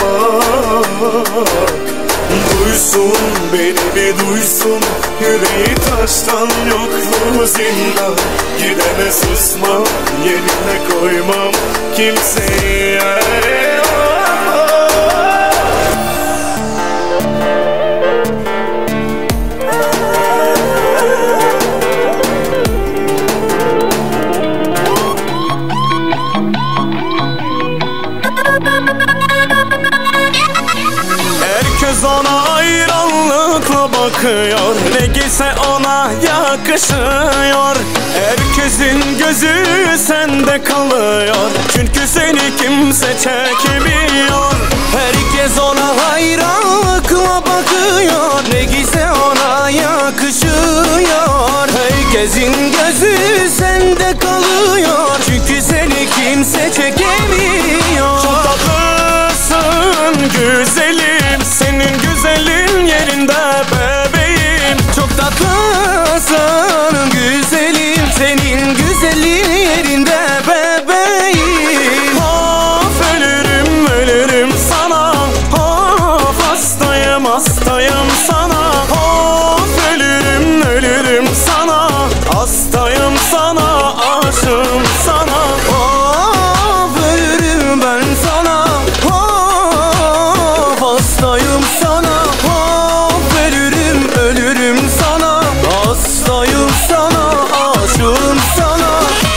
bak. Duysun beni bir duysun, yüreği taştan yokluğu zindan. Gideme susma, yerine koymam kimseye. Ona hayranlıkla bakıyor, ne giyse ona yakışıyor. Herkesin gözü sende kalıyor, çünkü seni kimse çekemiyor. Herkes ona hayranlıkla bakıyor, ne giyse ona yakışıyor. Herkesin gözü sende kalıyor, çünkü seni kimse çekemiyor. Çok tatlısın güzelim, senin güzelin yerinde bebeğim. Çok tatlısın güzelim, senin güzelin yerinde bebeğim. Of ölürüm ölürüm sana, of hastayım hastayım sana. Of ölürüm ölürüm sana, hastayım sana, aşığım sana. Of ölürüm ben sana, of hastayım sana. Of ölürüm ölürüm sana, hastayım sana, aşığım sana.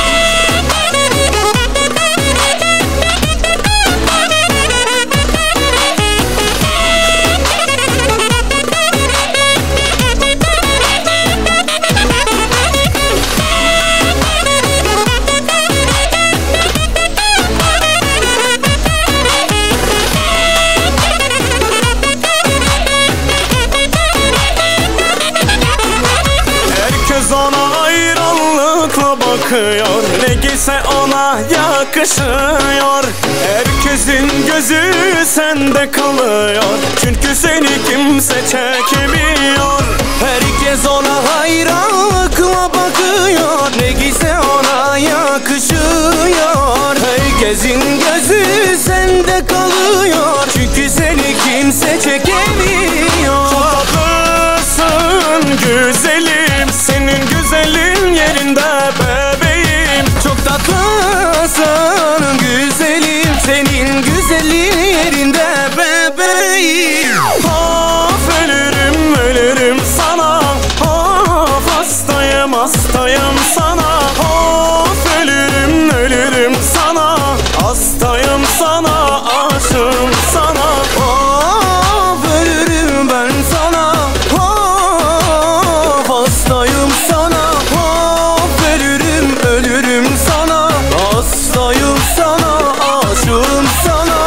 Bakıyor, ne giyse ona yakışıyor. Herkesin gözü sende kalıyor, çünkü seni kimse çekemiyor. Herkes ona hayranlıkla bakıyor, ne giyse ona yakışıyor. Herkesin gözü sende kalıyor, çünkü seni kimse çekemiyor. Çok tatlısın güzelim, senin güzelin yerinde bebeğim. Çok tatlı Ramazan güzelim, senin güzelliğin yerinde bebeğim. Of ölürüm ölürüm sana, of hastayım hastayım sana. Of ölürüm ölürüm sana, hastayım sana, aşığım sana. Of ölürüm ben sana, of hastayım sana. Of ölürüm ölürüm sana, hastayım sana, aşığım sana.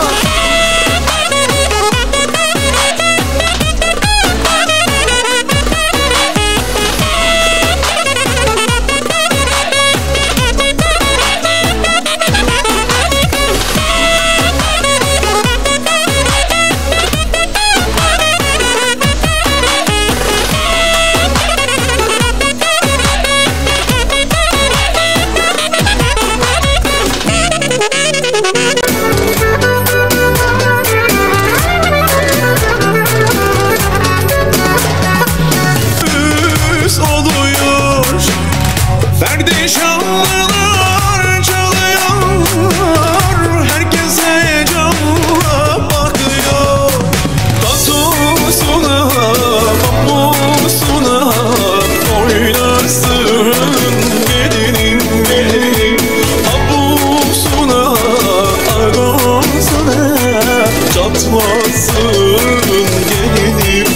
Oluyor Ferdi şanlılar çalıyor, herkese canla bakıyor. Tatusuna, pamusuna oynarsın gelinim gelinim. Abusuna, agosuna çatmasın gelinim.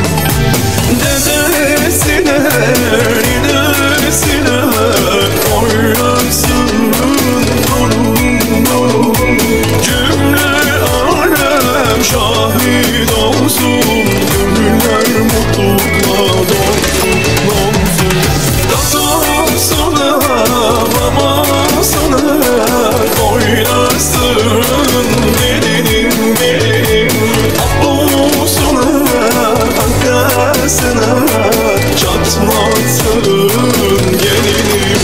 Dedesine, ninesine oynarsın torun torun. Cümle alem şahit olsun, gönüller mutlulukla dolsun dolsun. Tatusuna, mamasına oynarsın gelinim gelinim. Abusuna, arkasına çatmasın gelinim.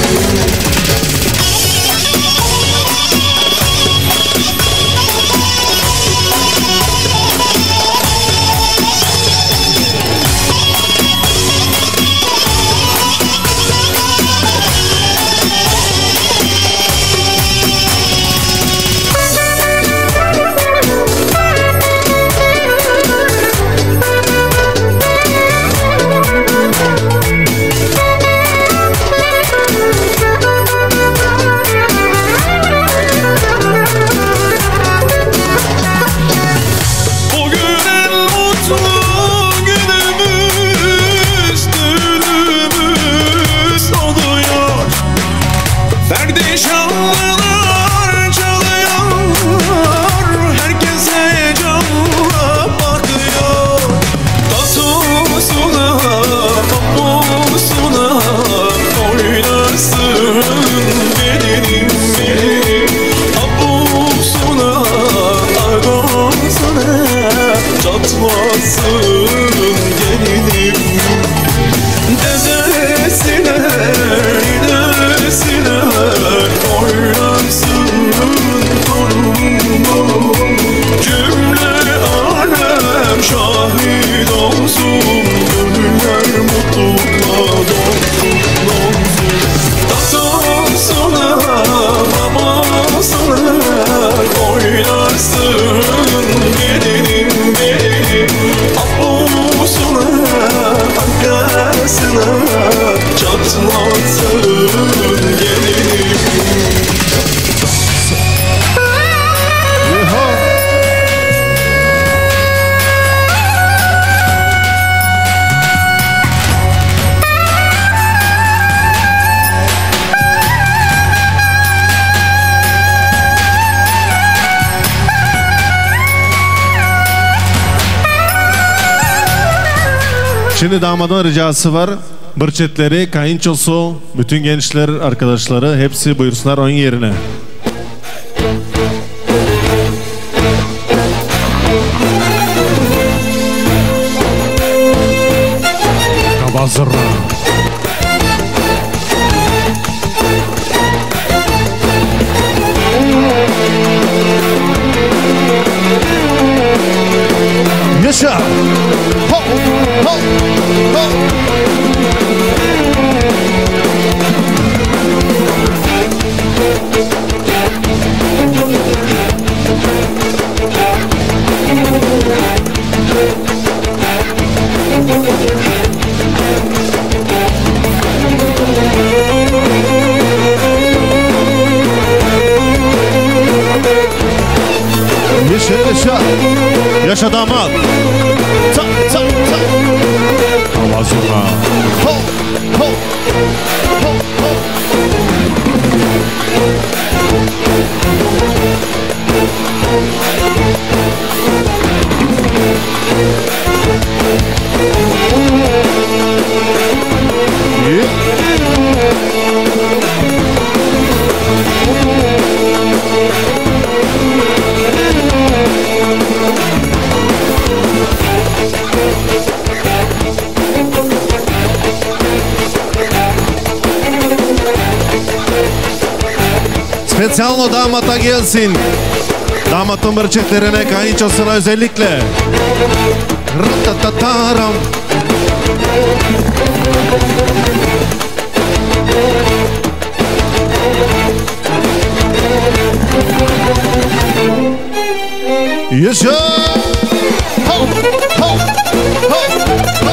Şimdi damadın ricası var. Bırçetleri, kayınçosu, bütün gençler, arkadaşları hepsi buyursunlar onun yerine. Kabazırra. Yaşa! Ho! Ho! Ho! yaşa. Yaşa damat. Ta ta ta. Allah zurna. Ho ho ho ho. Specjalno damata gelsin. Damatın bırçetlerine, kayınçosuna özellikle. Ratatataram. Yaşa! Ho! Ho! Ho! Ho!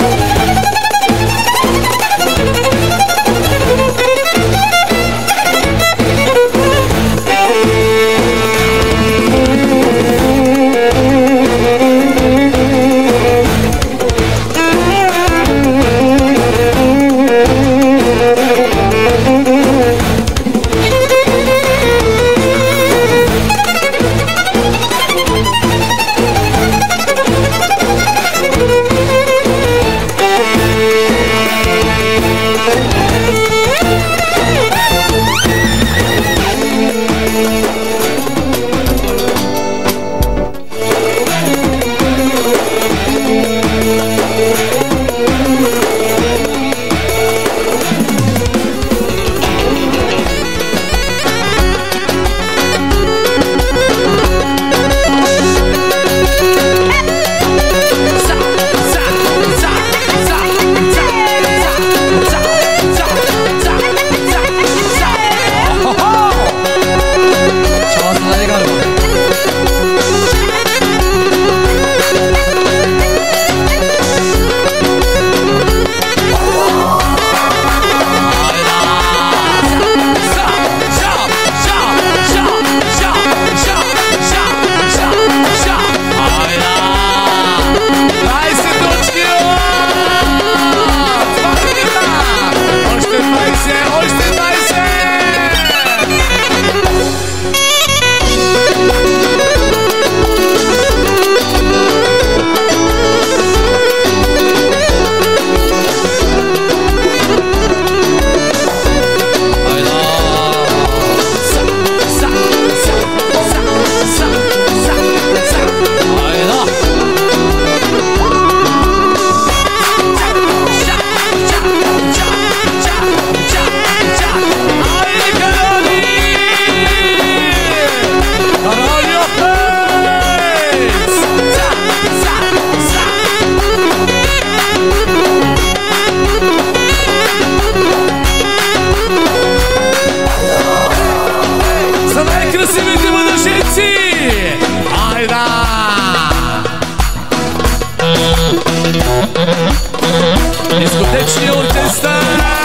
Dyskoteczny orkiester!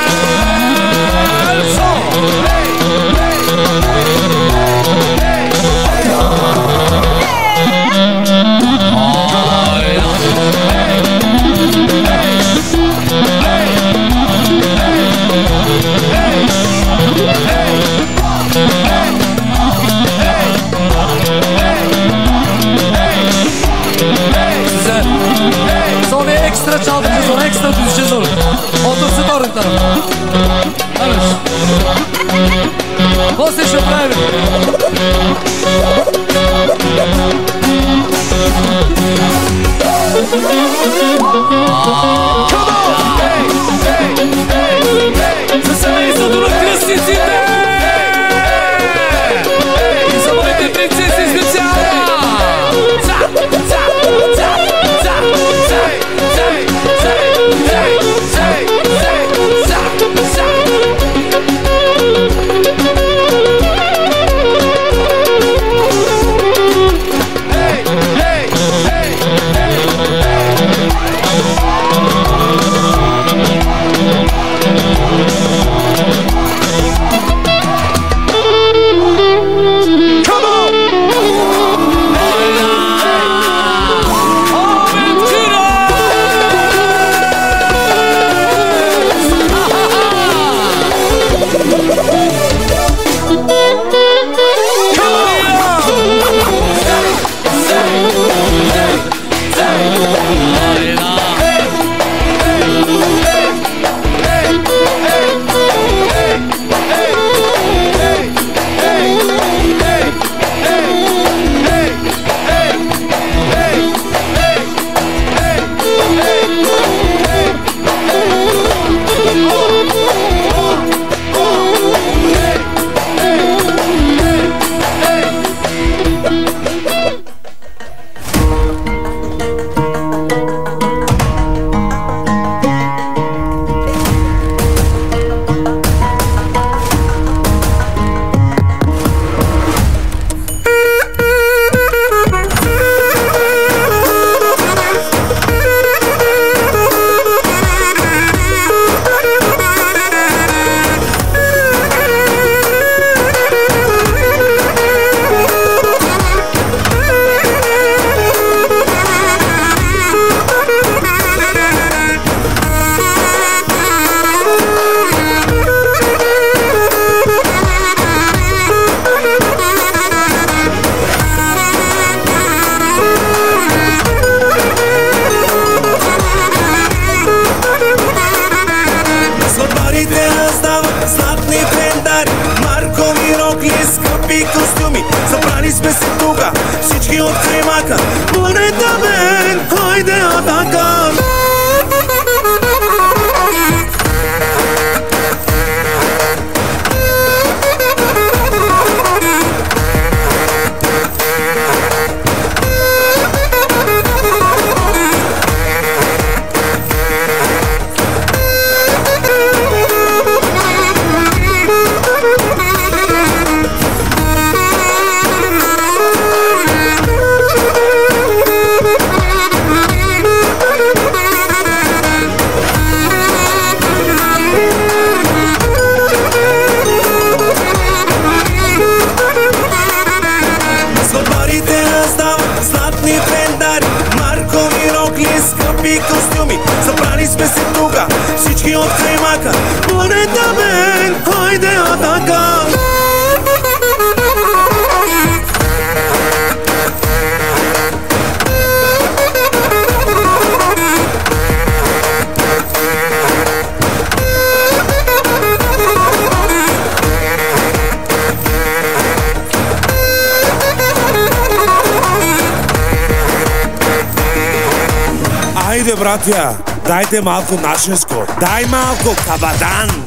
Sonra ekstra çaldıracağız, sonra ekstra düzeceğiz onu. Otursun orun tarafa. Evet. Você se preve. Você sabe isso do Crescicité. Isso vai ter princesa especial. Hey, hey, hey, hey. костюми. Събрали сме се тука, всички от Каймака. Планета мен, хайде атака! Костюми, събрали сме се тука, всички от Каймака. Планета мен, хайде атака! Айде, братя, дайте малко нашенско, дай малко кабадан!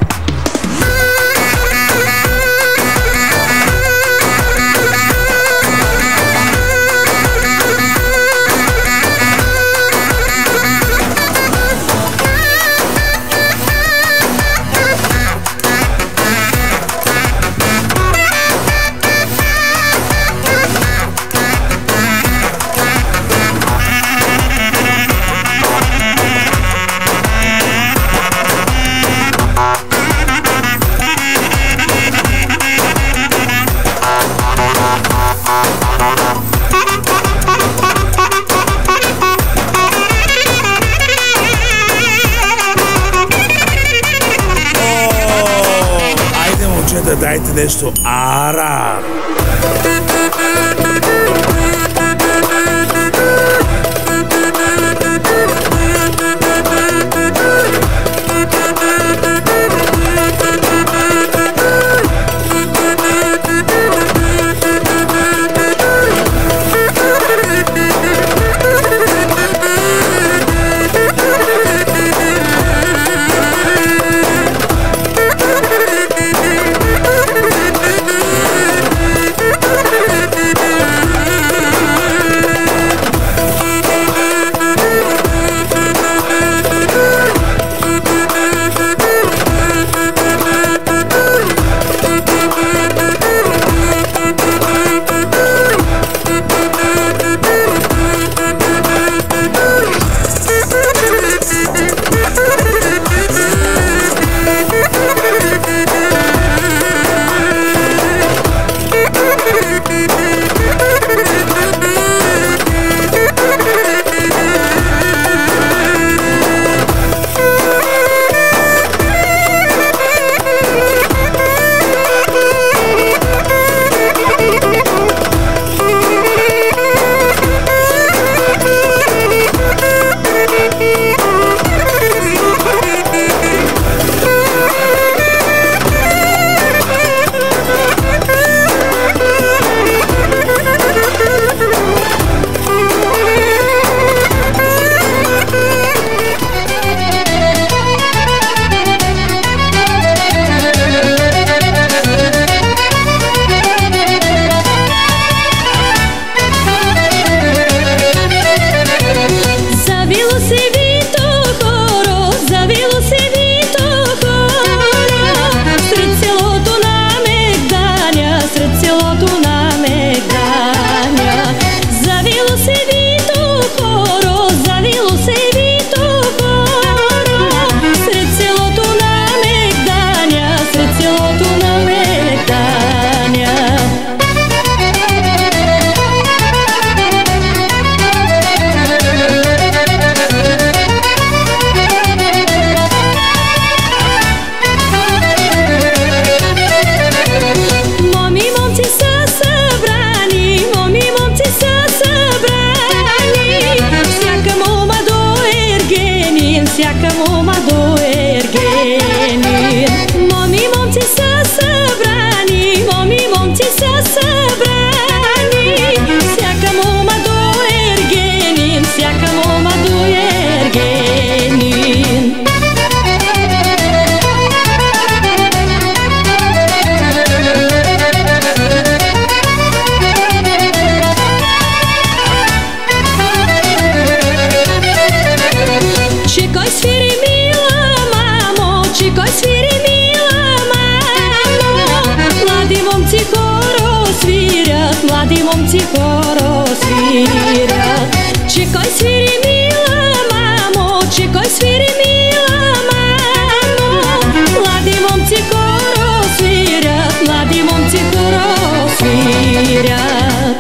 Дайте нещо ара! momci horo svirят. Че кой свири, мила мамо, че кой свири, мила мамо. Млади момци хоро свирят, млади момци хоро свирят.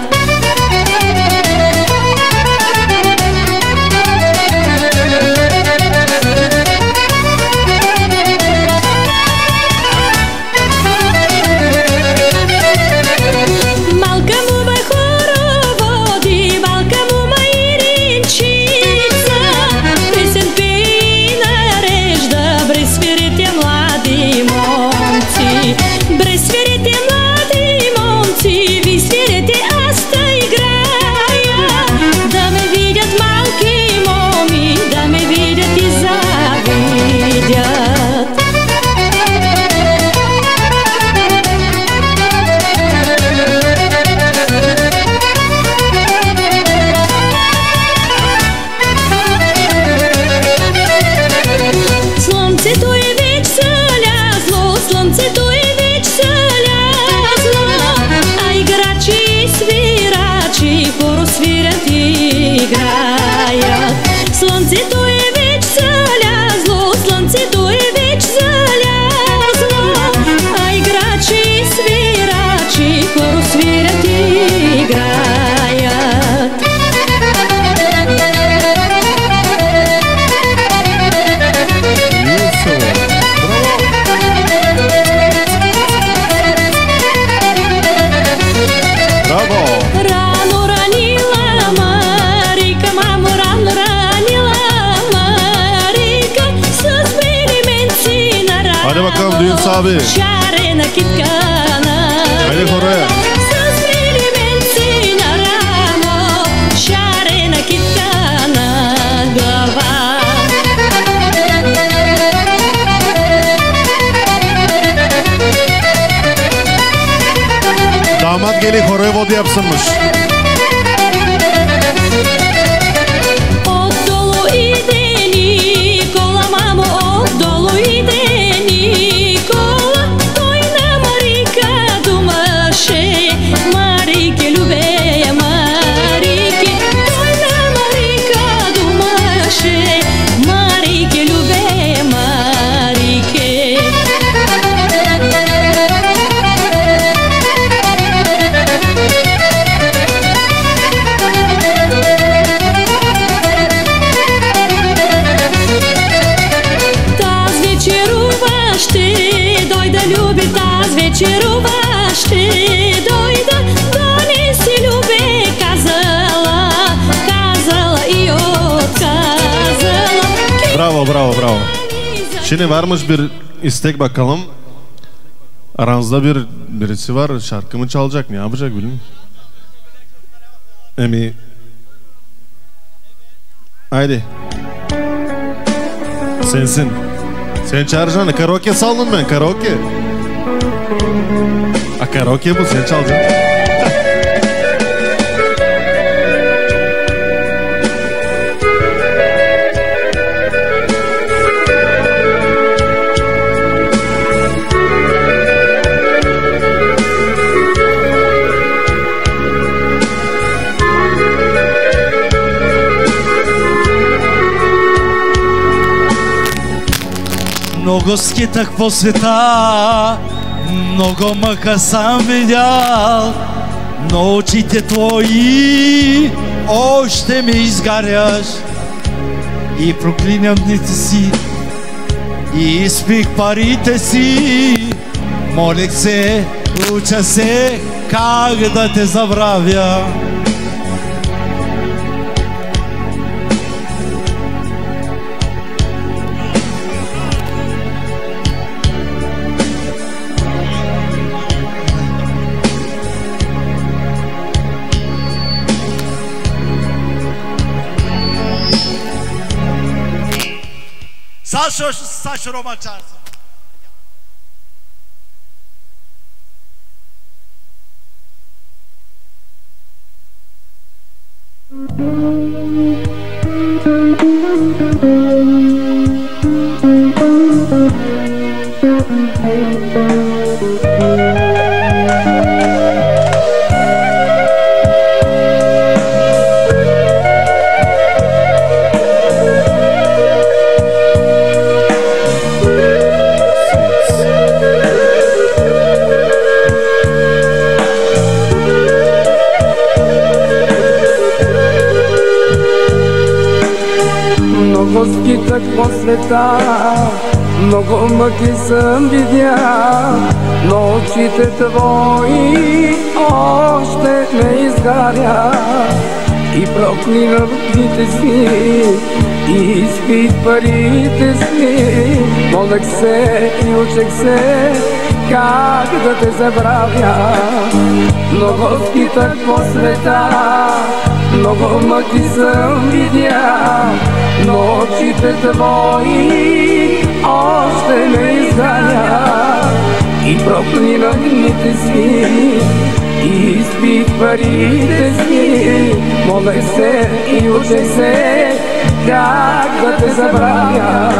Слънцето е вече залязло, слънцето е вече залязло, а играчи и свирачи хоро свирят и играят. Браво! Рано ранила Марика, мамо, рано ранила Марика, с бели менци на рана. Hadi bakalım Düğün abi. Şarena kitkana. Hadi oraya. С бели менци на рана, шарена kitkana глава. Damat gelin horovod yapsınmış. От долу иде Никола, мамо, от долу иде Никола. Той на Марика думаше, Марике, любея Марике. Той на Марика думаше, Марике, любея Марике. Таз вечерува ще дойда, люби, таз вечерува ще дойда, да не си любе казала, казала и отказала. Bravo, bravo, bravo. Şimdi varmış bir istek bakalım. Aranızda bir birisi var, şarkımı çalacak, ne yapacak bilmiyorum. Emi. Haydi. Sensin. Sen çağıracaksın. Karaoke saldım ben, karaoke. A karaoke bu, sen çalacaksın. Много скитах по света, много мъка съм видял, но очите твои още ме изгаряш. И проклиням дните си, и изпих парите си, молех се, уча се, как да те забравя. Saço, saço Roma çağırsın. света. Много мъки съм видял, но очите твои още не изгаря. И проклинам дните си, и изпих парите си. Молех се и учех се как да те забравя. Много скитах по света, много мъки съм видял, но очите твои още не изганя. И проклинам дните си, и изпих парите си. Молех се и учех се как да те забравя.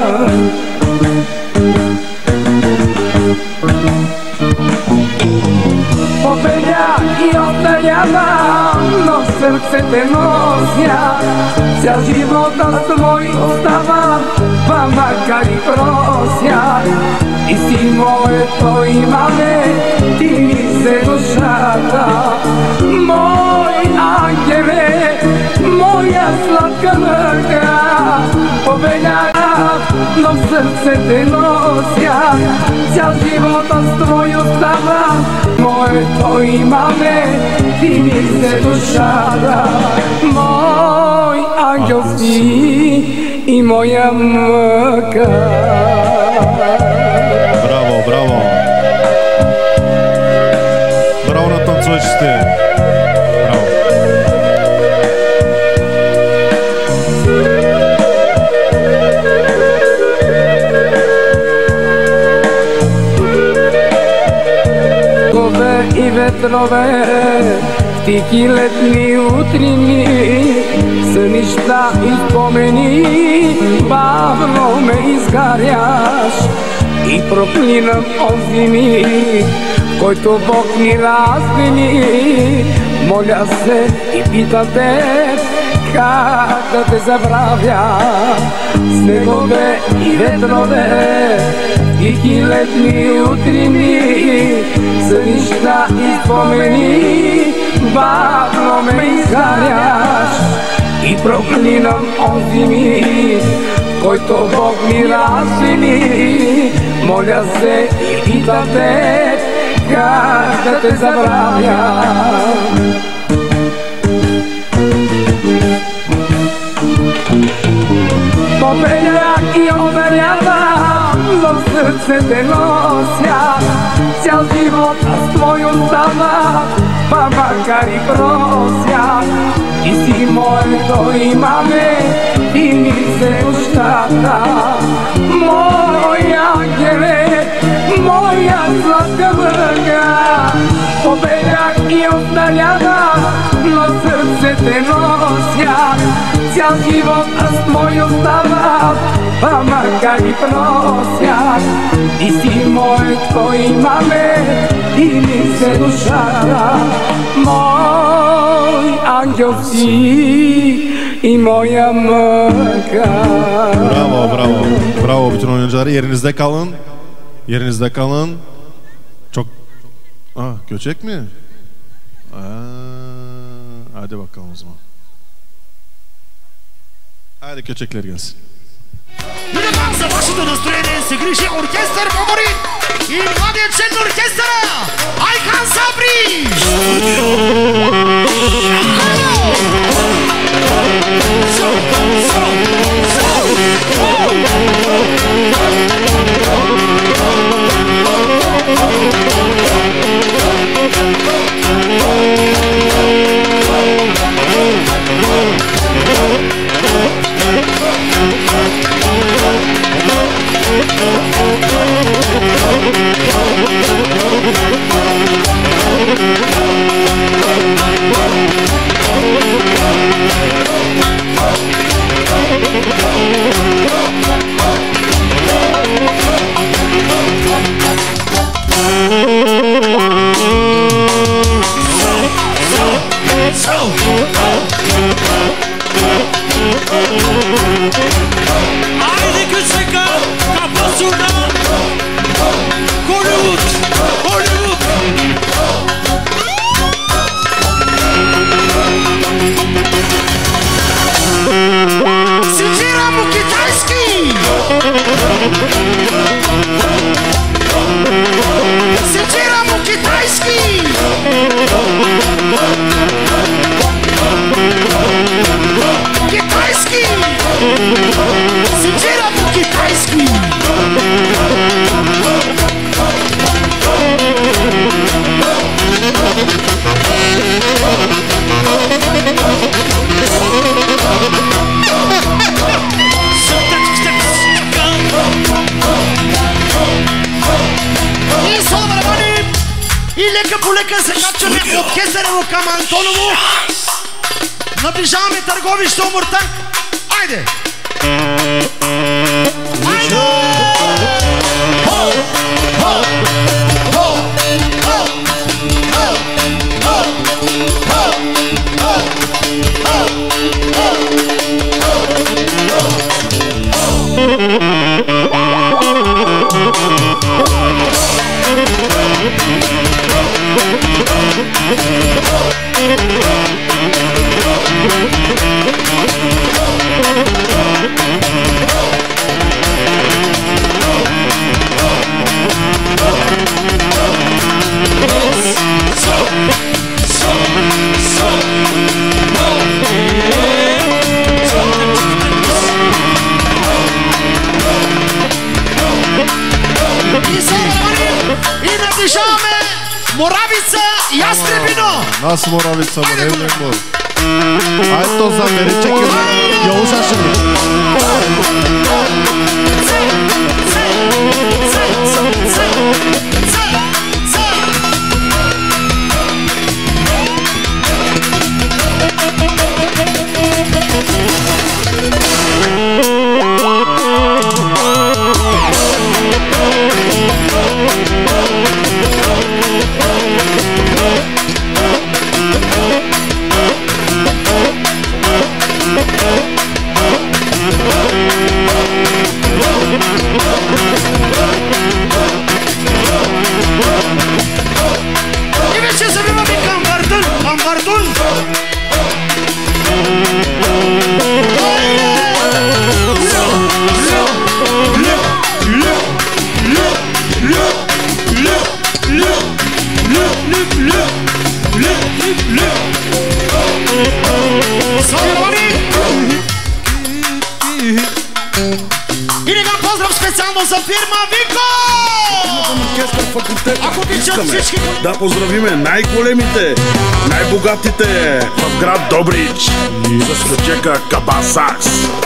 Победя и отталявам, но в сърце те нося. Цял живот аз твой оставам, па макар и прося. И си моето имаме, ти ми се душата. Мой ангеле, моя сладка мъка. Победя, но в сърце те нося. Цял живот аз твой оставам, моето имаме, ти ми се душата. Мой ангел си и моя мъка. Браво, браво! Браво на танцуващите! Браво! Кове и ветрове, в тихи летни утрини, сънища и спомени, бавно ме изгаряш. И проклинам онзи миг, който Бог ни раздели. Моля се и питам те, как да те забравя. Снегове и ветрове, тихи летни утрини, сънища и спомени, бавно ме изгаряш. И проклинам онзи миг, който Бог ми раздели. Моля се и питам те, как да те забравя. Победя и уверявам, в сърце те нося. Цял живот аз твой остава, па макар и прося. И си моето имаме, и ми се ущата. Мой ангеле, моя сладка мъка. Победях и отдалявам, но сърце те нося. Цял живот аз твой остава, па макар и прося. И си моето имаме, и ми се душата. Мой ангел си и moja măca. Bravo, bravo. Bravo bütün oyuncular. Yerinizde kalın. Yerinizde kalın. Çok... Aa, göçek mi? Aa, hadi bakalım o zaman. Hadi köçekler gelsin. Юридак за вашето настроение се грижи оркестър Фаворит и младия член на оркестъра Айхан Сабри! нека се качваме от Кесарево към Антоново. Наближаваме Търговище Омуртанг. Айде! Айде! Моравица и Ястребино! Нас Моравица, Моревне Мор. Айде то замери, чеки я ушаши. И вече завиваме към Вардун, към Вардун! И нека поздрав специално за фирма Вико! Ако обичат всички... Да поздравиме най-големите, най-богатите в град Добрич с дискотека Кабасакс.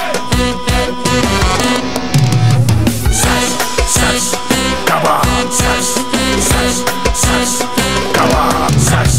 Сакс, сакс, кабан, сакс, сакс, сакс, кабан, сакс.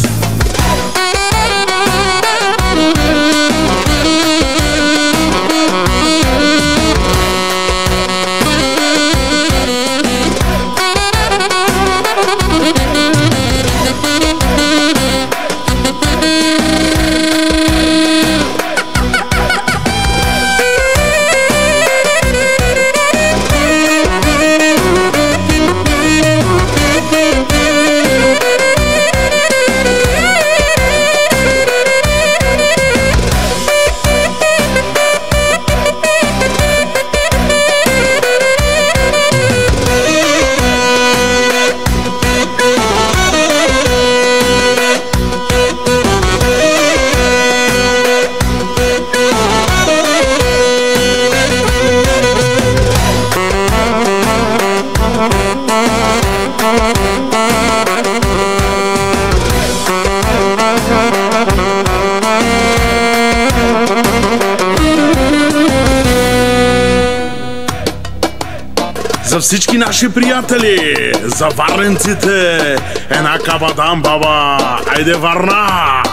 За всички наши приятели, за варненците, една кабадан баба, айде Варна!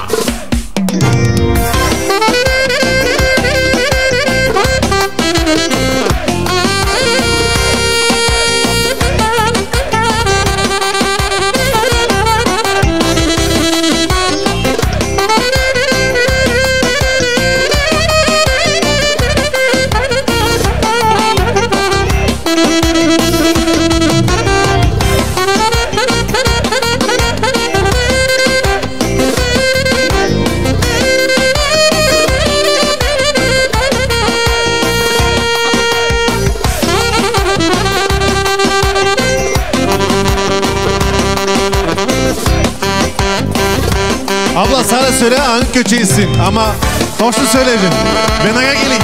Abla sana söyle hangi köçeğisin ama hoştu söyleyeceğim. Ben ayağa geleyim.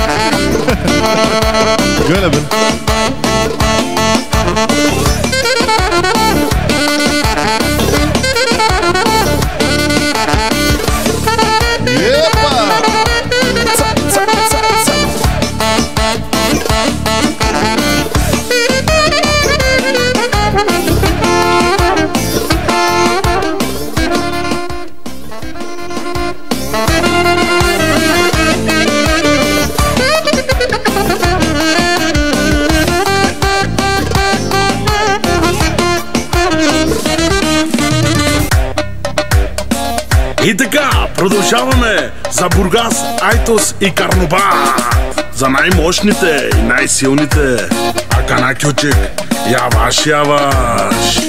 Böyle bir. И така, продължаваме за Бургас, Айтос и Карнобат. За най-мощните и най-силните. Акана Кючик, яваш, яваш.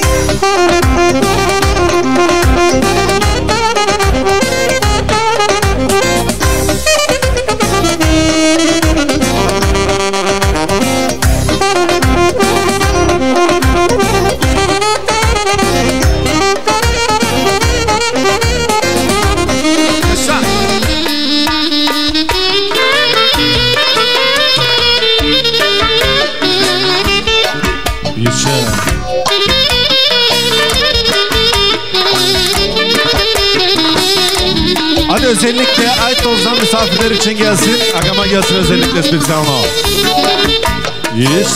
Hadi özellikle Aytoz'dan misafirler için gelsin. Agama gelsin özellikle spesiyalno. Yes.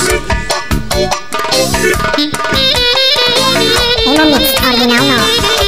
Uno mix originalno.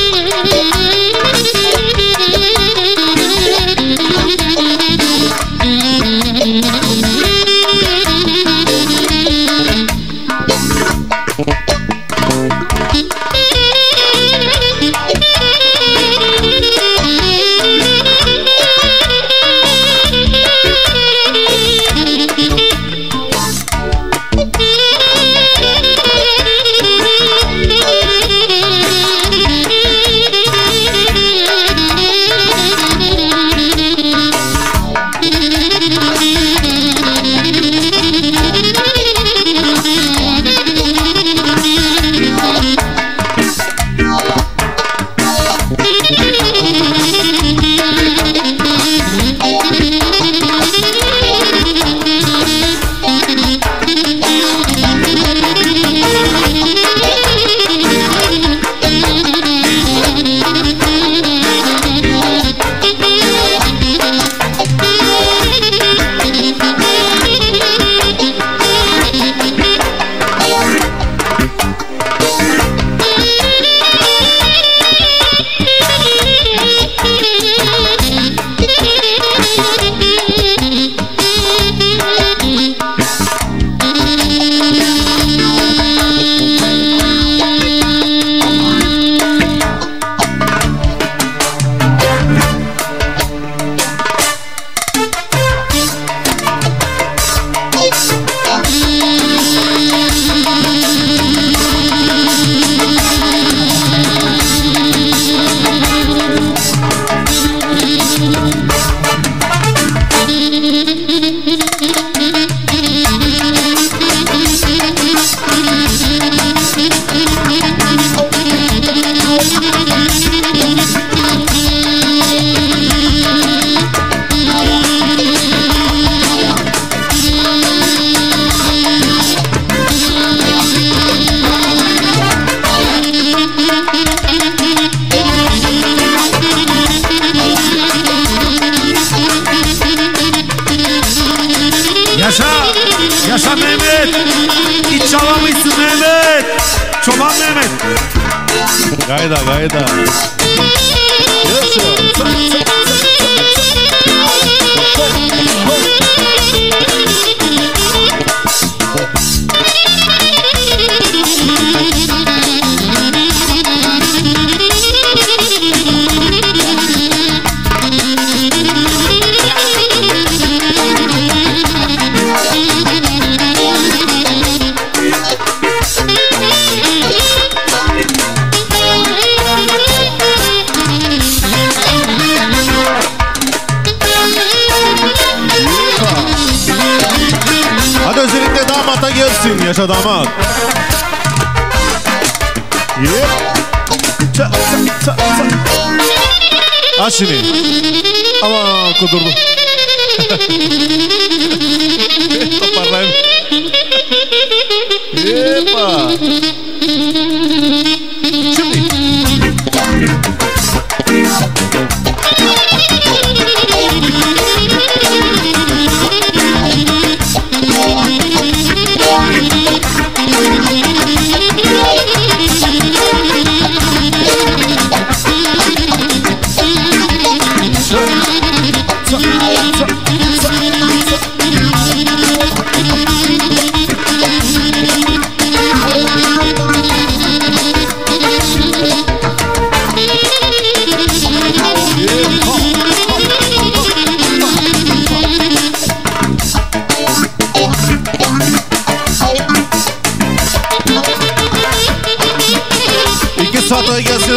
Gayda gayda. Gelsin yaşa damat. Yep. Ça, ça, ça, ça. Aç şimdi. Aman kudurdu. Toparlayayım. Yepa. Şimdi.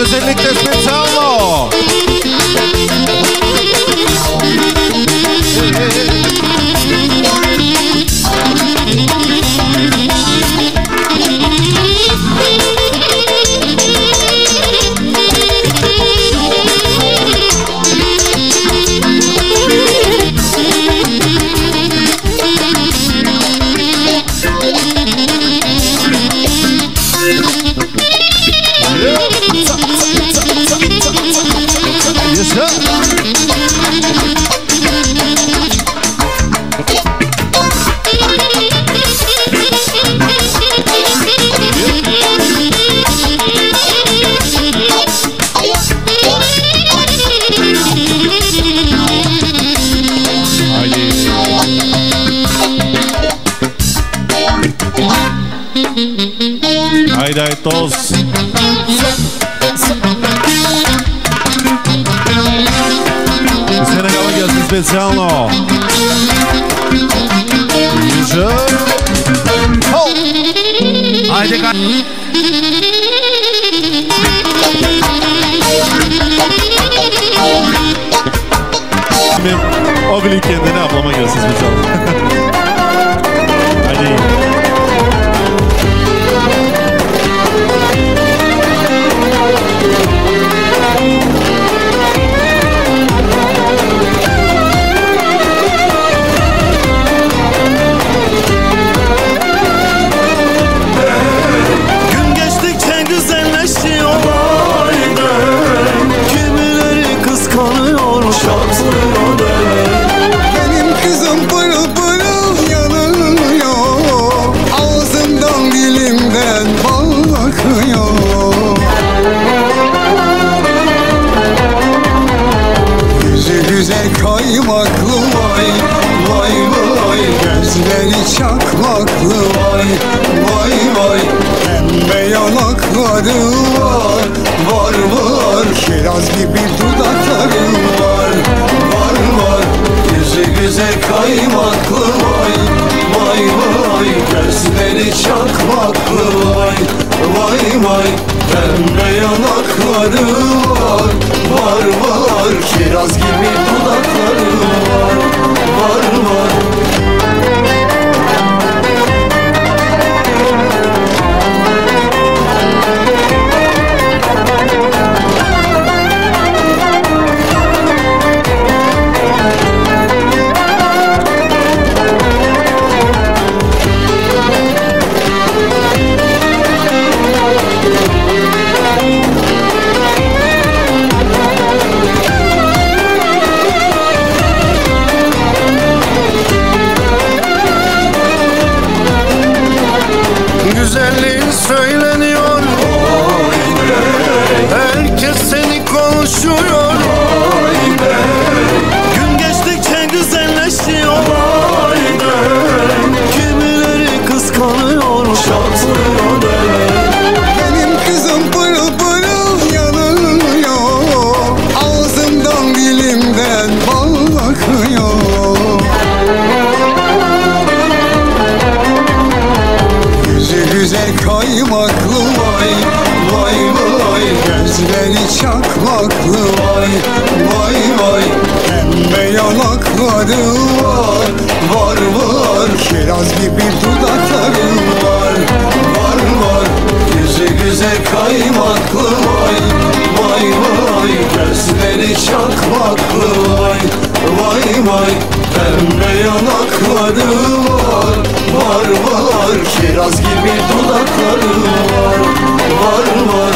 özellikle specjalno. Haydi haydi toz. Senegal'a gelsin specjalno. Yüzü. Ho. Haydi kay. O bile kendine ablama gelsin specjalno. Haydi. Benim kızım pırıl pırıl yanıyor, ağzımdan dilimden bal akıyor. Yüzü güzel kaymaklı vay, vay vay, gözleri çakmaklı vay, vay vay. Pembe yanakları var, var var, kiraz gibi dudakları var, var var. Yüzü güzel kaymaklı vay, vay vay, gözleri çakmaklı vay, vay vay. Pembe yanakları var, var var, kiraz gibi dudakları var, var var. Güzelliğin söyleniyor, herkes seni konuşuyor. Gün geçtikçe güzelleşiyor, kimileri kıskanıyor, şansıyor. Benim kızım pırıl pırıl yanıyor, ağzımdan dilimden bal akıyor. Güzel kaymaklı vay, vay vay, gözleri çakmaklı vay, vay vay. Pembe yanakları var, var var, kiraz gibi dudakları var, var var. Yüzü güzel kaymaklı vay, vay vay, gözleri çakmaklı vay, vay vay. Pembe yanakları var, var var, kiraz gibi dudakları var, var var.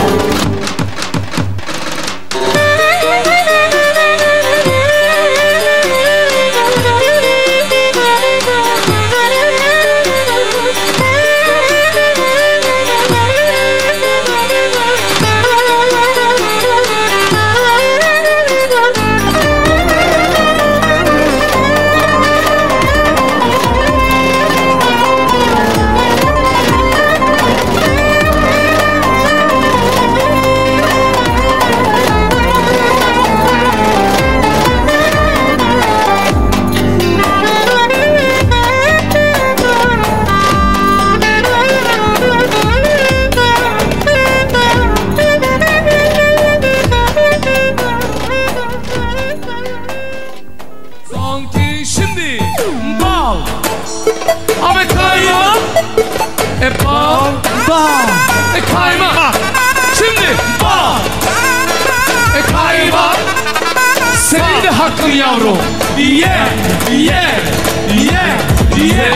bak. E kayma. Şimdi bak. E kayma. Senin de hakkın yavrum. Ye, ye, ye, ye.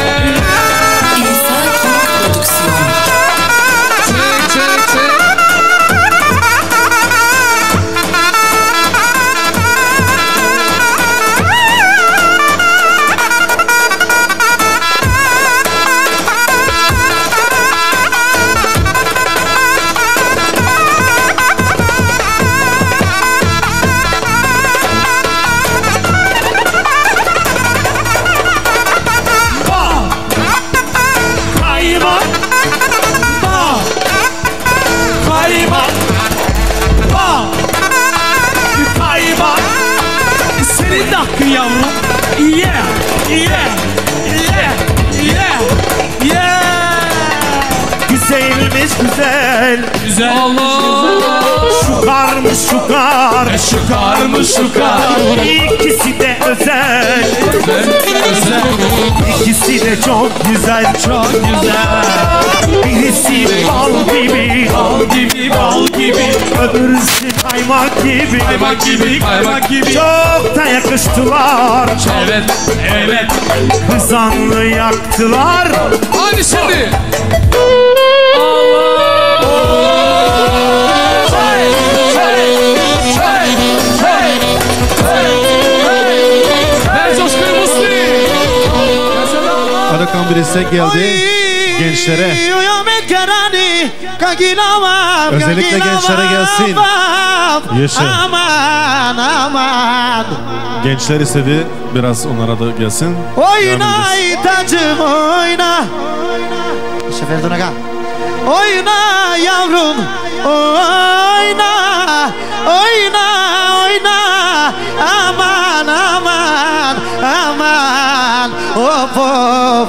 Çek, çek, çek. Yavrum, yeah, yeah, yeah, yeah, yeah. Güzelmiş güzel, güzel. Allah. Şukarmış şukar, e şukarmış şukar. İkisi de özel, özel, özel. İkisi de çok güzel, çok güzel. Birisi bal gibi, bal gibi, bal gibi. Öbürüsü kaymak gibi, kaymak gibi, kaymak gibi. Çok da yakıştılar. Evet, evet. Hızanlı yaktılar. Hadi şimdi. Arakan birisi geldi gençlere. Özellikle gençlere gelsin. Yaşa. Aman aman. Gençler istedi, biraz onlara da gelsin. Oyna itacım oyna. Şefer Donaga. Oyna yavrum. Oyna. Oyna oyna. Aman aman. Aman. Hop hop.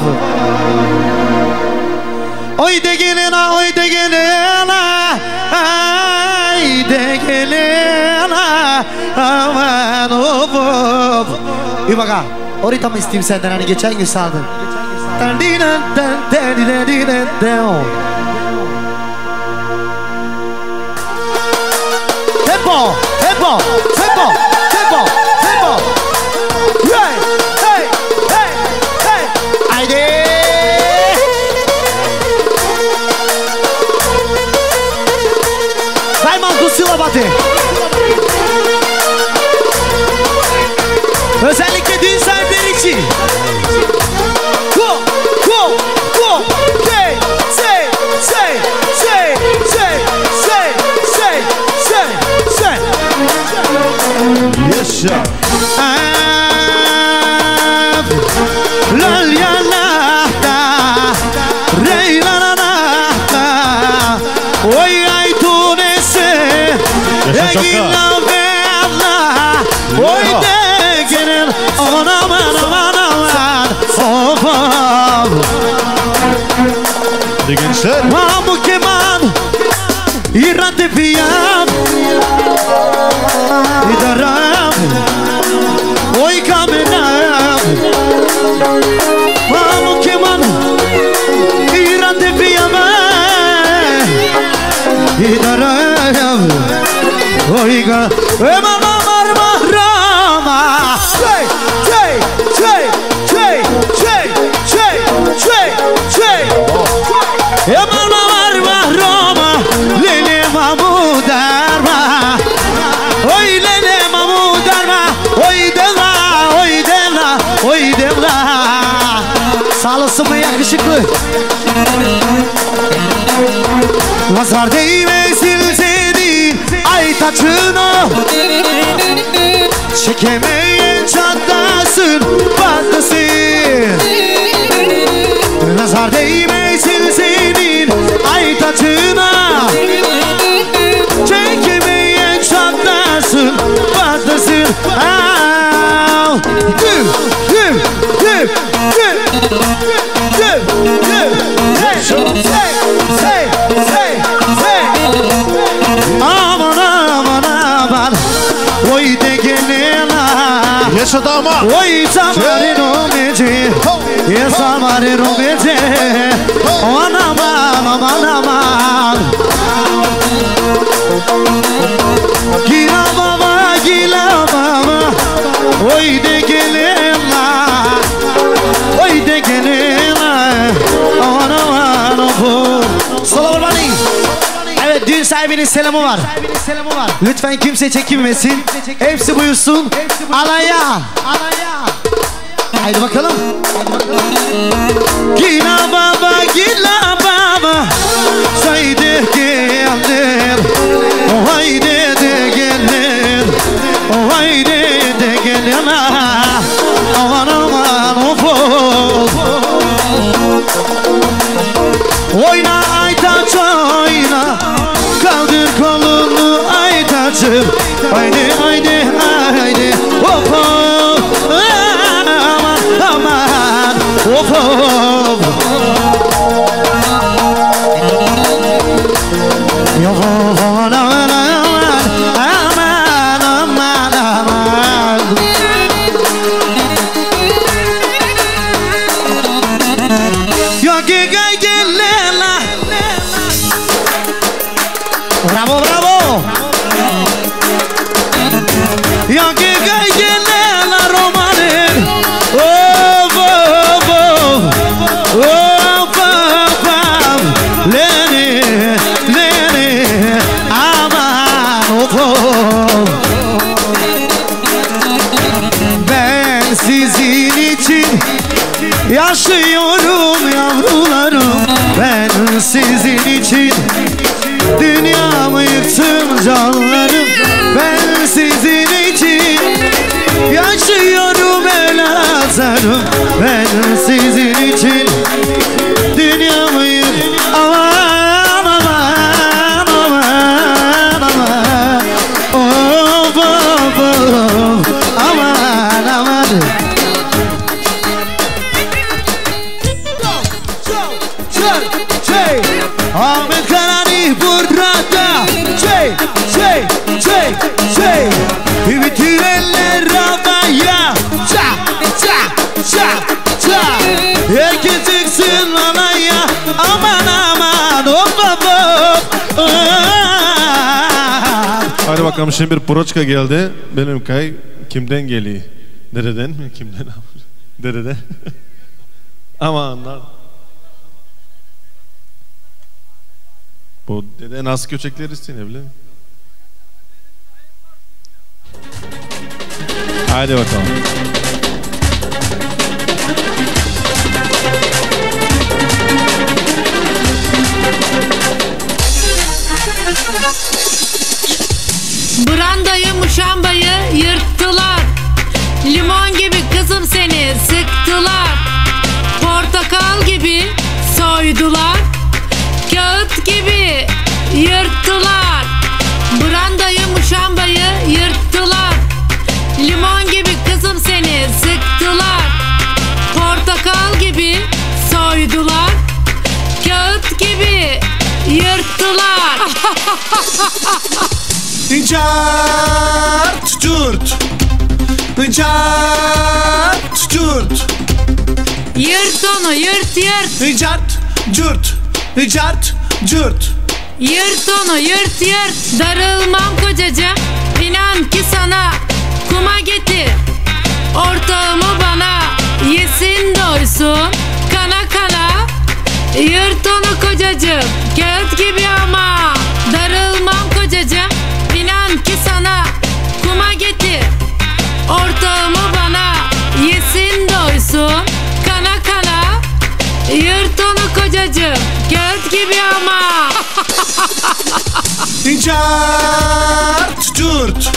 Oy de gelin ha, oy de gelin ha. Ay de gelin ha. Aman hop hop. İyi bak ha. Orita mı isteyeyim senden, hani geçen gün saldın. Tempo, tempo, tempo, tempo, tempo. Hey, hey, hey, hey. Haydi. Zayman kusura batı. Özellikle düğün sahipleri için. Go, go, go, say, say, say, say, say, say, say, say, say. Yaşa. Lal yanakta, reylanakta, oy ay tunesi, egina bella, oy de gelin, aman aman aman aman, hop hop. Hadi gençler. Vamos keman, irrate piyan, idaram, oy kamenam. Vamos keman, irrate piyan, idaram, oy ka, eman amar mahrama. Hey, hey, hey, hey, hey, hey, hey, hey. Eman amar mahrama, lele mamu darma. Oy lele mamu darma, oy devla, oy devla, oy devla. Sağ olasın mı yakışıklı? Nazar değmesin seni ay taçına. Çekemeyen çatlasın patlasın. Nazar değmesin senin ay taçına. Çekemeyen çatlasın patlasın. Güm güm güm güm güm güm. Say say say say. Aman aman aman. Oy de gelena. Yaşa dama. Oy zamarino mece. Yes zamarino mece. Aman aman. aman aman aman. Gila baba gila baba, oy de gelin la, oy de gelin la, aman aman aman. Salamu aleykum. Evet, düğün sahibinin selamı var. Lütfen kimse çekinmesin. Hepsi buyursun. Alaya. Haydi bakalım. Gila baba gila baba, haydi gelir, haydi de gelir, haydi de gelir. Aman aman of of. Oyna Aytaç oyna, kaldır kolunu Aytaç'ım. Haydi haydi haydi hop hop, aman aman hop hop. Aman aman aman aman aman. Yok ki gelela. Bravo bravo. Yok ki gelela romanen. Of of of. Of of of. Leni leni aman of of. Ben sizin için yaşıyorum yavrularım. Ben sizin için dünyamı yıktım canlarım. Ben sizin için yaşıyorum evlatlarım. Ben sizin için dünyamı yıktım. Aman aman aman aman. Of of of. Aman aman. Ahmet Karani burada. Şey, şey, şey, şey. Bütün eller havaya. Ça, ça, ça, ça. Herkes çıksın alaya. Aman aman hop hop hop. Hadi bakalım, şimdi bir proçka geldi. Benim kay kimden geliyor? Nereden mi? Kimden? Nerede? Aman. Bu dede nasıl köçekler istiyor, ne bileyim. Hadi bakalım. Brandayı muşambayı yırttılar. Limon gibi kızım seni sıktılar. Portakal gibi soydular. Kağıt gibi yırttılar. Brandayı muşambayı yırttılar. Limon gibi kızım seni sıktılar. Portakal gibi soydular. Kağıt gibi yırttılar. Cart curt, cart curt. Yırt onu yırt yırt. Cart curt, cart curt. Yırt onu yırt yırt. Darılmam kocacığım, inan ki sana. Kuma getir ortağımı bana, yesin doysun kana kana. Yırt onu kocacığım, kağıt gibi ama. Darılmam kocacığım, inan ki sana. Kuma getir ortağımı bana, yesin doysun kana kana. Yırt onu kocacığım, kağıt gibi ama. Cart curt,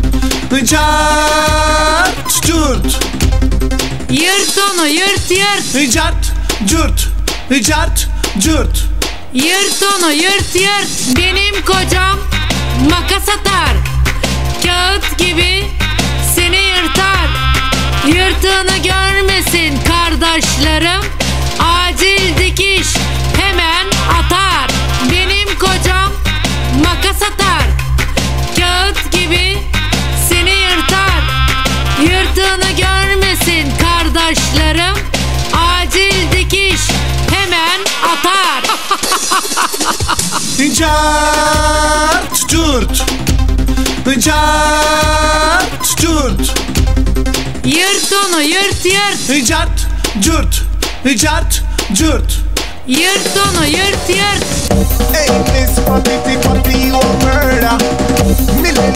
cart curt. Yırt onu yırt yırt. Cart curt, cart curt. Yırt onu yırt yırt. Benim kocam makas atar. Kağıt gibi seni yırtar. Yırtığını görmesin kardeşlerim. Acil dikiş hemen atar. Benim kocam makas atar. Kağıt gibi seni yırtar. Yırtığını görmesin kardeşlerim. Acil dikiş hemen atar. Cart curt Cart curt Yırt onu yırt yırt Cart curt Cart curt Yırt onu yırt yırt Hey Miss Papi Papi you a murder